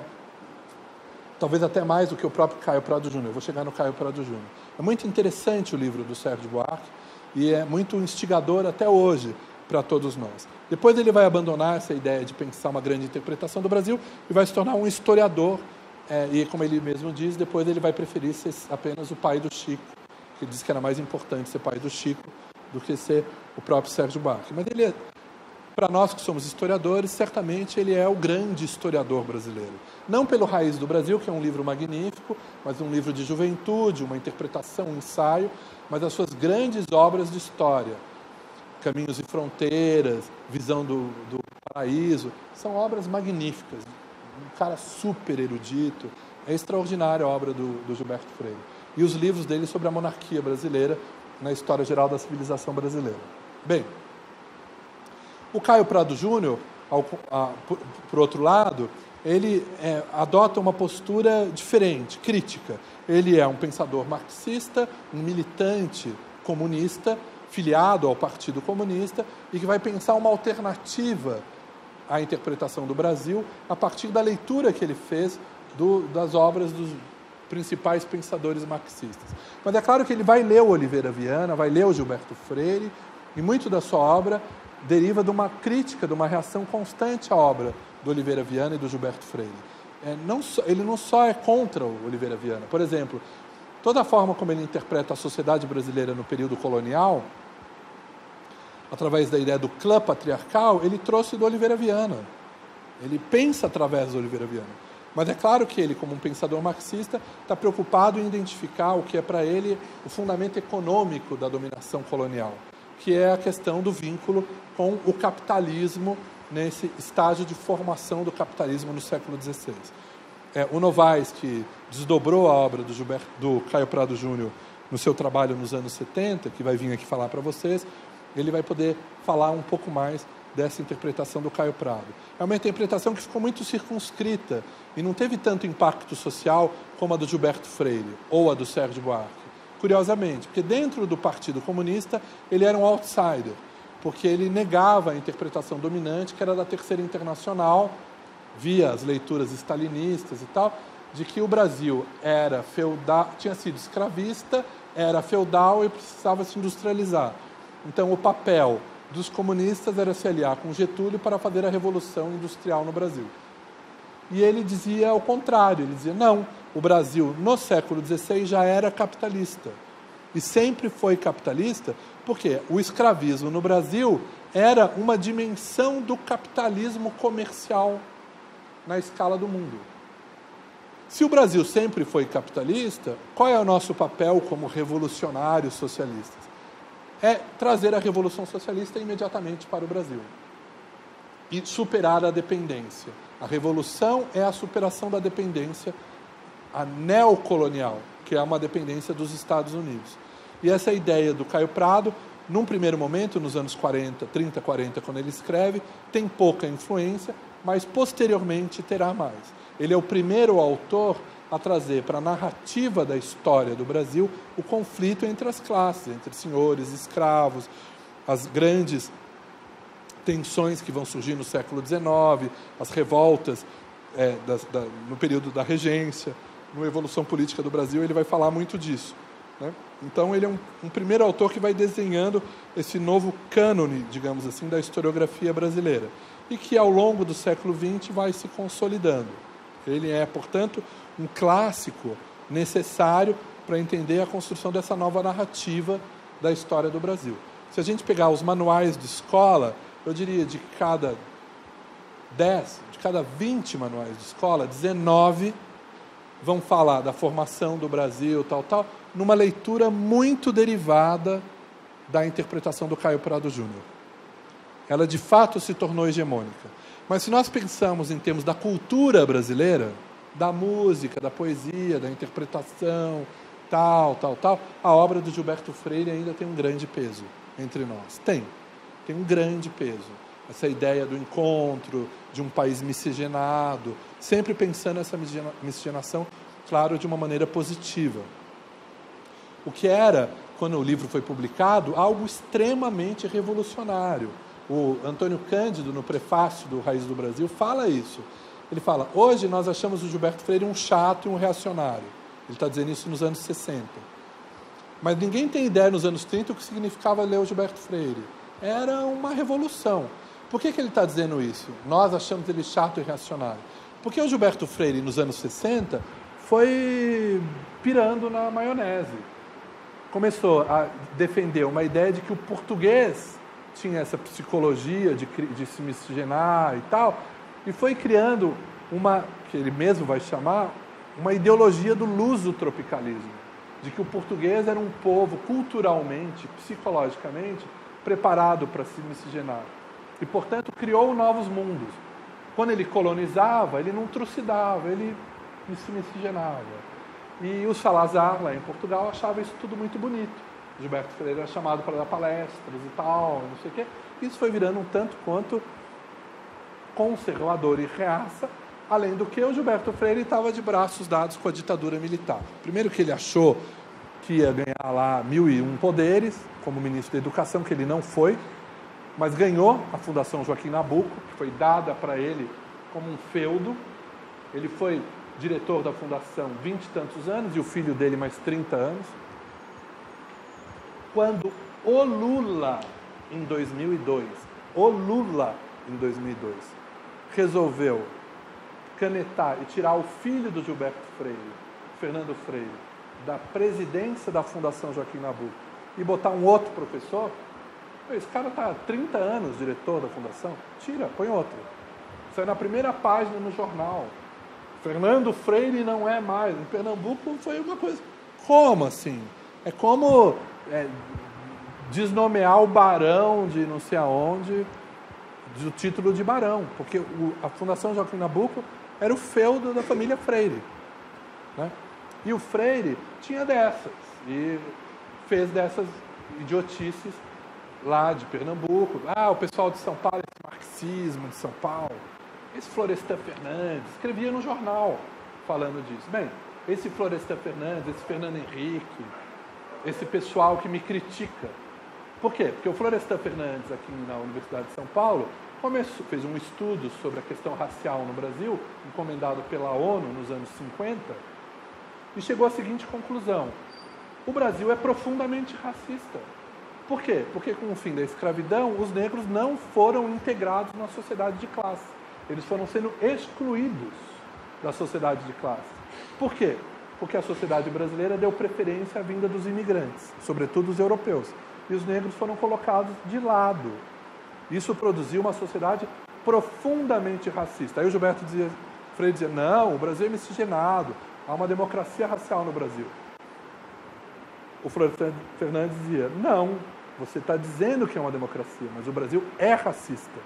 Talvez até mais do que o próprio Caio Prado Júnior. Eu vou chegar no Caio Prado Júnior. É muito interessante o livro do Sérgio Buarque e é muito instigador até hoje para todos nós. Depois ele vai abandonar essa ideia de pensar uma grande interpretação do Brasil e vai se tornar um historiador. É, e, como ele mesmo diz, depois ele vai preferir ser apenas o pai do Chico, que diz que era mais importante ser pai do Chico do que ser o próprio Sérgio Buarque. Mas ele, para nós que somos historiadores, certamente ele é o grande historiador brasileiro. Não pelo Raiz do Brasil, que é um livro magnífico, mas um livro de juventude, uma interpretação, um ensaio, mas as suas grandes obras de história. Caminhos e Fronteiras, Visão do, do Paraíso, são obras magníficas. Um cara super erudito, é extraordinária a obra do, do Gilberto Freire. E os livros dele sobre a monarquia brasileira, na história geral da civilização brasileira. Bem, o Caio Prado Júnior, ao, a, por, por outro lado, ele é, adota uma postura diferente, crítica. Ele é um pensador marxista, um militante comunista, filiado ao Partido Comunista, e que vai pensar uma alternativa à interpretação do Brasil a partir da leitura que ele fez do, das obras dos principais pensadores marxistas. Mas é claro que ele vai ler o Oliveira Viana, vai ler o Gilberto Freire, e muito da sua obra deriva de uma crítica, de uma reação constante à obra do Oliveira Viana e do Gilberto Freire. É, não só, ele não só é contra o Oliveira Viana. Por exemplo, toda a forma como ele interpreta a sociedade brasileira no período colonial, através da ideia do clã patriarcal, ele trouxe do Oliveira Viana. Ele pensa através do Oliveira Viana. Mas é claro que ele, como um pensador marxista, está preocupado em identificar o que é para ele o fundamento econômico da dominação colonial, que é a questão do vínculo com o capitalismo nesse estágio de formação do capitalismo no século dezesseis. É, o Novaes, que desdobrou a obra do, Gilberto, do Caio Prado Júnior no seu trabalho nos anos setenta, que vai vir aqui falar para vocês, ele vai poder falar um pouco mais dessa interpretação do Caio Prado. É uma interpretação que ficou muito circunscrita e não teve tanto impacto social como a do Gilberto Freire ou a do Sérgio Buarque. Curiosamente, porque dentro do Partido Comunista ele era um outsider, porque ele negava a interpretação dominante, que era da Terceira Internacional, via as leituras stalinistas e tal, de que o Brasil era feudal, tinha sido escravista, era feudal e precisava se industrializar. Então, o papel dos comunistas era se aliar com Getúlio para fazer a Revolução Industrial no Brasil. E ele dizia ao contrário, ele dizia, não, o Brasil no século dezesseis já era capitalista. E sempre foi capitalista porque o escravismo no Brasil era uma dimensão do capitalismo comercial na escala do mundo. Se o Brasil sempre foi capitalista, qual é o nosso papel como revolucionários socialistas? É trazer a Revolução Socialista imediatamente para o Brasil e superar a dependência. A revolução é a superação da dependência, a neocolonial, que é uma dependência dos Estados Unidos. E essa ideia do Caio Prado num primeiro momento, nos anos quarenta, trinta, quarenta, quando ele escreve, tem pouca influência, mas posteriormente terá mais. Ele é o primeiro autor a trazer para a narrativa da história do Brasil o conflito entre as classes, entre senhores, escravos, as grandes tensões que vão surgir no século dezenove, as revoltas é, da, da, no período da regência, na evolução política do Brasil, ele vai falar muito disso, né? Então, ele é um, um primeiro autor que vai desenhando esse novo cânone, digamos assim, da historiografia brasileira, e que, ao longo do século vinte, vai se consolidando. Ele é, portanto, um clássico necessário para entender a construção dessa nova narrativa da história do Brasil. Se a gente pegar os manuais de escola, eu diria de cada dez, de cada vinte manuais de escola, dezenove vão falar da formação do Brasil, tal, tal, numa leitura muito derivada da interpretação do Caio Prado Júnior. Ela, de fato, se tornou hegemônica. Mas se nós pensamos em termos da cultura brasileira, da música, da poesia, da interpretação, tal, tal, tal, a obra do Gilberto Freire ainda tem um grande peso entre nós. Tem. Tem um grande peso. Essa ideia do encontro, de um país miscigenado, sempre pensando nessa miscigenação, claro, de uma maneira positiva. O que era, quando o livro foi publicado, algo extremamente revolucionário. O Antônio Cândido, no prefácio do Raiz do Brasil, fala isso. Ele fala, hoje nós achamos o Gilberto Freire um chato e um reacionário. Ele está dizendo isso nos anos sessenta. Mas ninguém tem ideia nos anos trinta o que significava ler o Gilberto Freire. Era uma revolução. Por que que ele está dizendo isso? Nós achamos ele chato e reacionário. Porque o Gilberto Freire, nos anos sessenta, foi pirando na maionese. Começou a defender uma ideia de que o português tinha essa psicologia de, de se miscigenar e tal, e foi criando uma, que ele mesmo vai chamar, uma ideologia do luso-tropicalismo, de que o português era um povo culturalmente, psicologicamente, preparado para se miscigenar. E, portanto, criou novos mundos. Quando ele colonizava, ele não trucidava, ele se miscigenava. E o Salazar, lá em Portugal, achava isso tudo muito bonito. Gilberto Freire era chamado para dar palestras e tal, não sei o quê. Isso foi virando um tanto quanto conservador e reaça, além do que o Gilberto Freire estava de braços dados com a ditadura militar. Primeiro que ele achou que ia ganhar lá mil e um poderes, como ministro da Educação, que ele não foi, mas ganhou a Fundação Joaquim Nabuco, que foi dada para ele como um feudo. Ele foi diretor da Fundação vinte e tantos anos, e o filho dele mais trinta anos. Quando o Lula, em dois mil e dois, o Lula, em dois mil e dois, resolveu canetar e tirar o filho do Gilberto Freire, Fernando Freire, da presidência da Fundação Joaquim Nabuco e botar um outro professor, esse cara está há trinta anos diretor da Fundação, tira, põe outro. Saiu na primeira página no jornal. Fernando Freire não é mais. Em Pernambuco foi uma coisa... Como assim? É como é, desnomear o barão de não sei aonde, do título de barão, porque o, a Fundação Joaquim Nabuco era o feudo da família Freire, né? E o Freire tinha dessas, e fez dessas idiotices lá de Pernambuco. Ah, o pessoal de São Paulo, esse marxismo de São Paulo. Esse Florestan Fernandes escrevia no jornal falando disso. Bem, esse Florestan Fernandes, esse Fernando Henrique, esse pessoal que me critica. Por quê? Porque o Florestan Fernandes, aqui na Universidade de São Paulo, começou, fez um estudo sobre a questão racial no Brasil, encomendado pela ONU nos anos cinquenta, e chegou à seguinte conclusão: o Brasil é profundamente racista. Por quê? Porque com o fim da escravidão, os negros não foram integrados na sociedade de classe. Eles foram sendo excluídos da sociedade de classe. Por quê? Porque a sociedade brasileira deu preferência à vinda dos imigrantes, sobretudo os europeus. E os negros foram colocados de lado. Isso produziu uma sociedade profundamente racista. Aí o Gilberto dizia, Freire dizia, não, o Brasil é miscigenado, há uma democracia racial no Brasil. O Florestan Fernandes dizia, não, você está dizendo que é uma democracia, mas o Brasil é racista.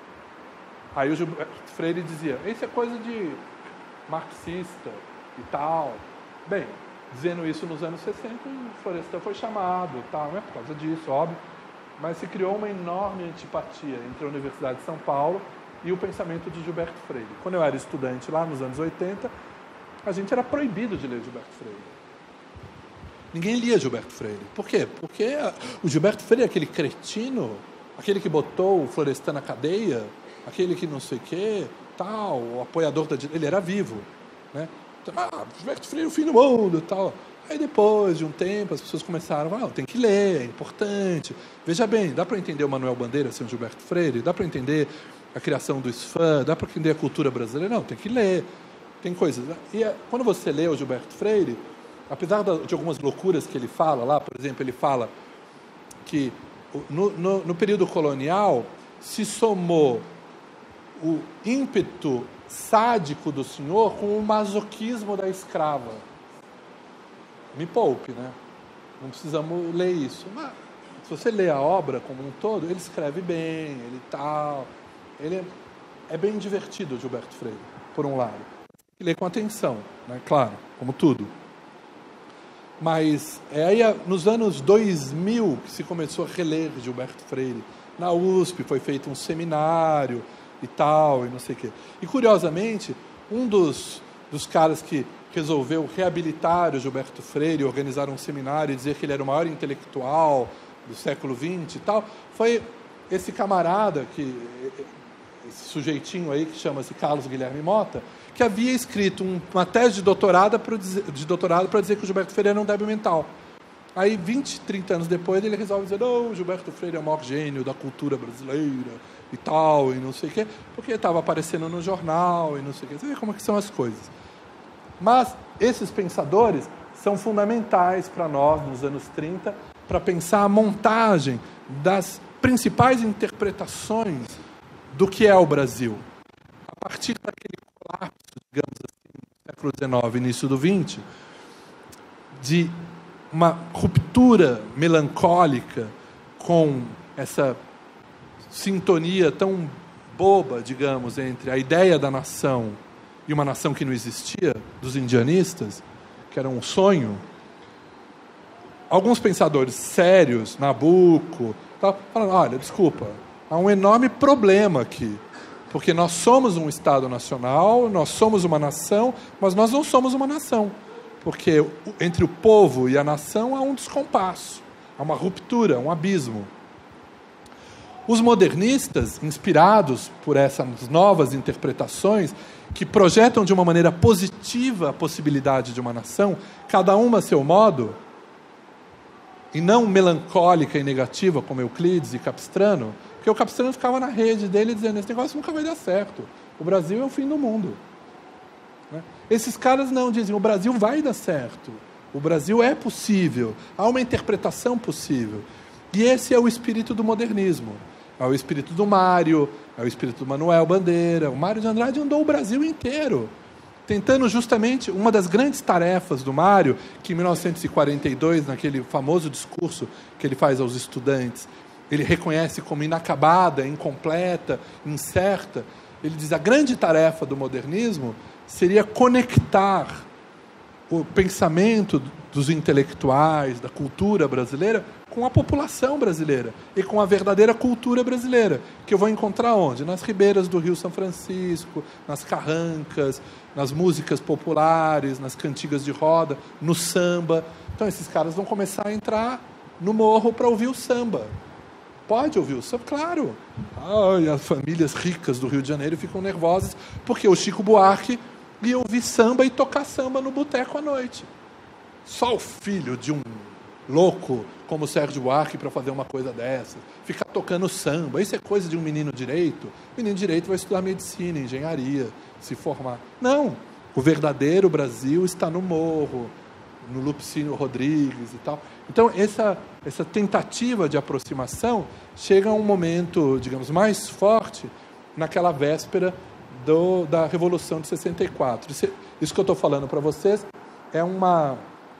Aí o Gilberto Freire dizia, isso é coisa de marxista e tal. Bem, dizendo isso nos anos sessenta, o Florestan foi chamado e tal, né, por causa disso, óbvio. mas se criou uma enorme antipatia entre a Universidade de São Paulo e o pensamento de Gilberto Freire. Quando eu era estudante lá nos anos oitenta, a gente era proibido de ler Gilberto Freire. Ninguém lia Gilberto Freire. Por quê? Porque o Gilberto Freire é aquele cretino, aquele que botou o Florestan na cadeia, aquele que não sei o quê, tal, o apoiador da direita. Ele era vivo, né? Então, ah, Gilberto Freire é o fim do mundo, tal. Aí depois de um tempo as pessoas começaram, ah, tem que ler, é importante. Veja bem, dá para entender o Manuel Bandeira sem o Gilberto Freire? Dá para entender a criação do S F A M? Dá para entender a cultura brasileira? Não, tem que ler. Tem coisas. E quando você lê o Gilberto Freire, apesar de algumas loucuras que ele fala lá, por exemplo, ele fala que no, no, no período colonial se somou o ímpeto sádico do senhor com o masoquismo da escrava. Me poupe, né? Não precisamos ler isso. Mas se você lê a obra como um todo, ele escreve bem, ele tal. Ele é, é bem divertido, o Gilberto Freire, por um lado. Tem que ler com atenção, né? Claro, como tudo. Mas é aí, nos anos dois mil, que se começou a reler Gilberto Freire. Na U S P foi feito um seminário e tal, e não sei o quê. E, curiosamente, um dos, dos caras que resolveu reabilitar o Gilberto Freire, organizar um seminário e dizer que ele era o maior intelectual do século vinte e tal, foi esse camarada, que, esse sujeitinho aí que chama-se Carlos Guilherme Mota, que havia escrito um, uma tese de doutorado para dizer, de doutorado para dizer que o Gilberto Freire era um débil mental. Aí, vinte, trinta anos depois, ele resolve dizer, não, o Gilberto Freire é o maior gênio da cultura brasileira e tal, e não sei o quê, porque estava aparecendo no jornal e não sei o quê. Você vê como é que são as coisas. Mas esses pensadores são fundamentais para nós, nos anos trinta, para pensar a montagem das principais interpretações do que é o Brasil. A partir daquele colapso, digamos assim, do século dezenove, início do vinte, de uma ruptura melancólica com essa sintonia tão boba, digamos, entre a ideia da nação e uma nação que não existia, dos indianistas, que era um sonho. Alguns pensadores sérios, Nabucco, tal, falaram, olha, desculpa, há um enorme problema aqui, porque nós somos um Estado nacional, nós somos uma nação, mas nós não somos uma nação, porque entre o povo e a nação há um descompasso, há uma ruptura, um abismo. Os modernistas, inspirados por essas novas interpretações, que projetam de uma maneira positiva a possibilidade de uma nação, cada uma a seu modo, e não melancólica e negativa, como Euclides e Capistrano, porque o Capistrano ficava na rede dele dizendo, esse negócio nunca vai dar certo, o Brasil é o fim do mundo. Né? Esses caras não dizem, o Brasil vai dar certo, o Brasil é possível, há uma interpretação possível. E esse é o espírito do modernismo. É o espírito do Mário, é o espírito do Manuel Bandeira. O Mário de Andrade andou o Brasil inteiro, tentando justamente, uma das grandes tarefas do Mário, que em mil novecentos e quarenta e dois, naquele famoso discurso que ele faz aos estudantes, ele reconhece como inacabada, incompleta, incerta. Ele diz, a grande tarefa do modernismo seria conectar o pensamento dos intelectuais, da cultura brasileira, com a população brasileira e com a verdadeira cultura brasileira, que eu vou encontrar onde? Nas ribeiras do Rio São Francisco, nas carrancas, nas músicas populares, nas cantigas de roda, no samba. Então esses caras vão começar a entrar no morro para ouvir o samba. Pode ouvir o samba? Claro. Ai, as famílias ricas do Rio de Janeiro ficam nervosas porque o Chico Buarque ia ouvir samba e tocar samba no boteco à noite. Só o filho de um louco como o Sérgio Buarque para fazer uma coisa dessa, ficar tocando samba, isso é coisa de um menino direito. O menino direito vai estudar medicina, engenharia, se formar. Não, o verdadeiro Brasil está no morro, no Lupicínio Rodrigues e tal. Então, essa, essa tentativa de aproximação chega a um momento, digamos, mais forte naquela véspera do, da Revolução de sessenta e quatro. Isso, isso que eu estou falando para vocês é uma...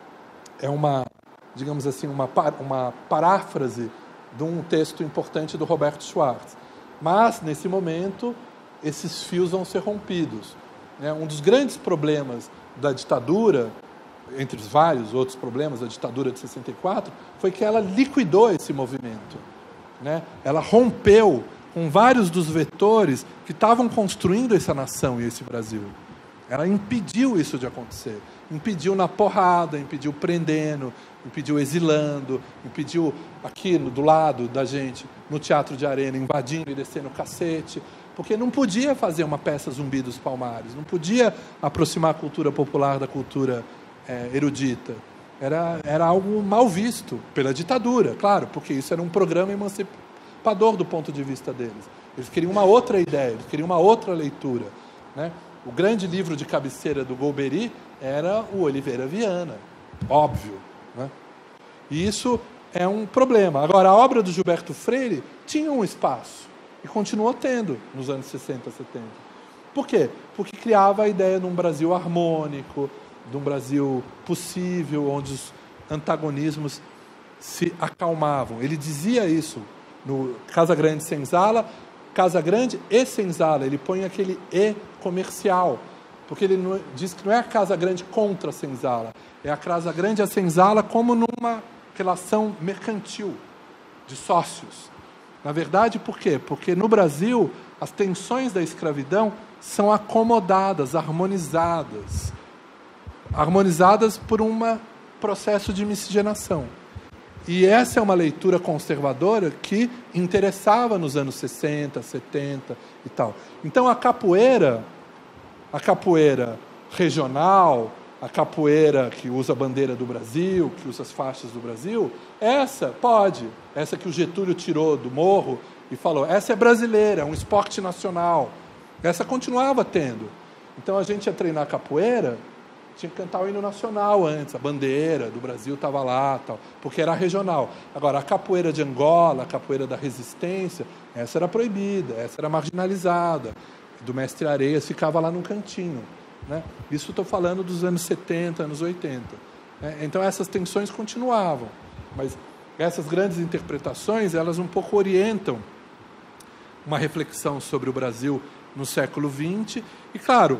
É uma digamos assim, uma, uma paráfrase de um texto importante do Roberto Schwartz. Mas, nesse momento, esses fios vão ser rompidos. Né? Um dos grandes problemas da ditadura, entre os vários outros problemas da ditadura de sessenta e quatro, foi que ela liquidou esse movimento. né? Ela rompeu com vários dos vetores que estavam construindo essa nação e esse Brasil. Ela impediu isso de acontecer. Impediu na porrada, impediu prendendo, impediu exilando, impediu aqui no, do lado da gente, no Teatro de Arena, invadindo e descendo o cacete, porque não podia fazer uma peça Zumbi dos Palmares, não podia aproximar a cultura popular da cultura é, erudita. Era, era algo mal visto pela ditadura, claro, porque isso era um programa emancipador do ponto de vista deles. Eles queriam uma outra ideia, eles queriam uma outra leitura, né? O grande livro de cabeceira do Golbery era o Oliveira Viana, óbvio, né? E isso é um problema. Agora, a obra do Gilberto Freire tinha um espaço, e continuou tendo nos anos sessenta, setenta. Por quê? Porque criava a ideia de um Brasil harmônico, de um Brasil possível, onde os antagonismos se acalmavam. Ele dizia isso no Casa Grande Senzala, Casa Grande e Senzala, ele põe aquele E comercial, porque ele não, diz que não é a Casa Grande contra a Senzala, é a Casa Grande e a Senzala como numa relação mercantil, de sócios. Na verdade, por quê? Porque no Brasil, as tensões da escravidão são acomodadas, harmonizadas, harmonizadas por um processo de miscigenação. E essa é uma leitura conservadora que interessava nos anos sessenta, setenta e tal. Então a capoeira, a capoeira regional, a capoeira que usa a bandeira do Brasil, que usa as faixas do Brasil, essa pode, essa que o Getúlio tirou do morro e falou, essa é brasileira, é um esporte nacional. Essa continuava tendo. Então a gente ia treinar capoeira, tinha que cantar o hino nacional antes, a bandeira do Brasil estava lá, tal, porque era regional. Agora, a capoeira de Angola, a capoeira da resistência, essa era proibida, essa era marginalizada. Do Mestre Areias ficava lá num cantinho, né? Isso estou falando dos anos setenta, anos oitenta. Né? Então, essas tensões continuavam. Mas essas grandes interpretações, elas um pouco orientam uma reflexão sobre o Brasil no século vinte. E, claro,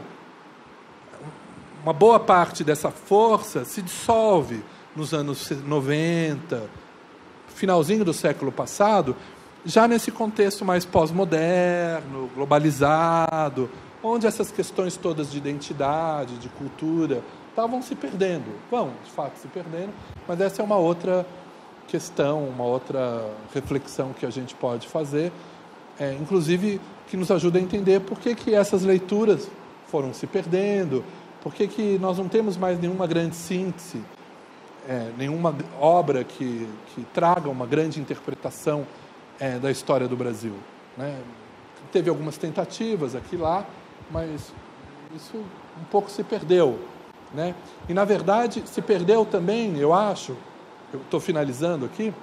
uma boa parte dessa força se dissolve nos anos noventa, finalzinho do século passado, já nesse contexto mais pós-moderno, globalizado, onde essas questões todas de identidade, de cultura, estavam se perdendo. Vão, de fato, se perdendo, mas essa é uma outra questão, uma outra reflexão que a gente pode fazer, é, inclusive que nos ajuda a entender por que, que essas leituras foram se perdendo, por que, que nós não temos mais nenhuma grande síntese, é, nenhuma obra que, que traga uma grande interpretação é, da história do Brasil, né? Teve algumas tentativas aqui e lá, mas isso um pouco se perdeu, né? E, na verdade, se perdeu também, eu acho, eu estou finalizando aqui,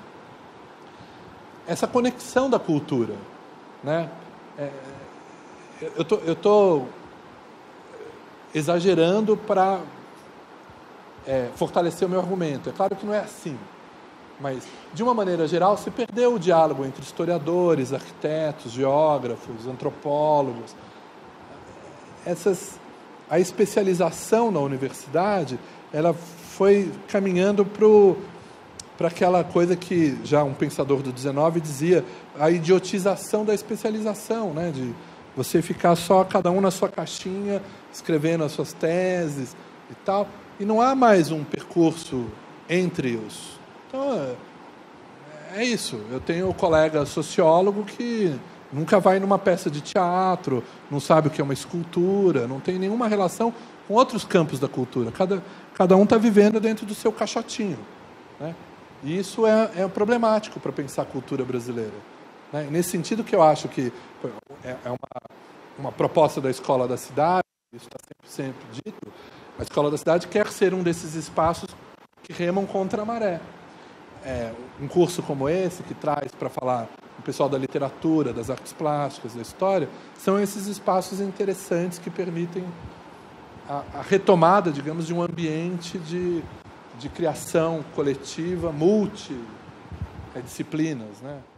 essa conexão da cultura, né? É, eu tô, eu tô exagerando para é, fortalecer o meu argumento. É claro que não é assim, mas, de uma maneira geral, se perdeu o diálogo entre historiadores, arquitetos, geógrafos, antropólogos. Essas, a especialização na universidade, ela foi caminhando para aquela coisa que já um pensador do dezenove dizia, a idiotização da especialização, né? De você ficar só, cada um na sua caixinha, escrevendo as suas teses e tal, e não há mais um percurso entre os... Então, é isso. Eu tenho um colega sociólogo que nunca vai numa peça de teatro, não sabe o que é uma escultura, não tem nenhuma relação com outros campos da cultura. Cada, cada um está vivendo dentro do seu caixotinho, né? E isso é, é problemático para pensar a cultura brasileira, né? Nesse sentido que eu acho que é, é uma, uma proposta da Escola da Cidade, isso está sempre, sempre dito, a Escola da Cidade quer ser um desses espaços que remam contra a maré. É, um curso como esse, que traz para falar o pessoal da literatura, das artes plásticas, da história, são esses espaços interessantes que permitem a, a retomada, digamos, de um ambiente de, de criação coletiva, multidisciplinas, né?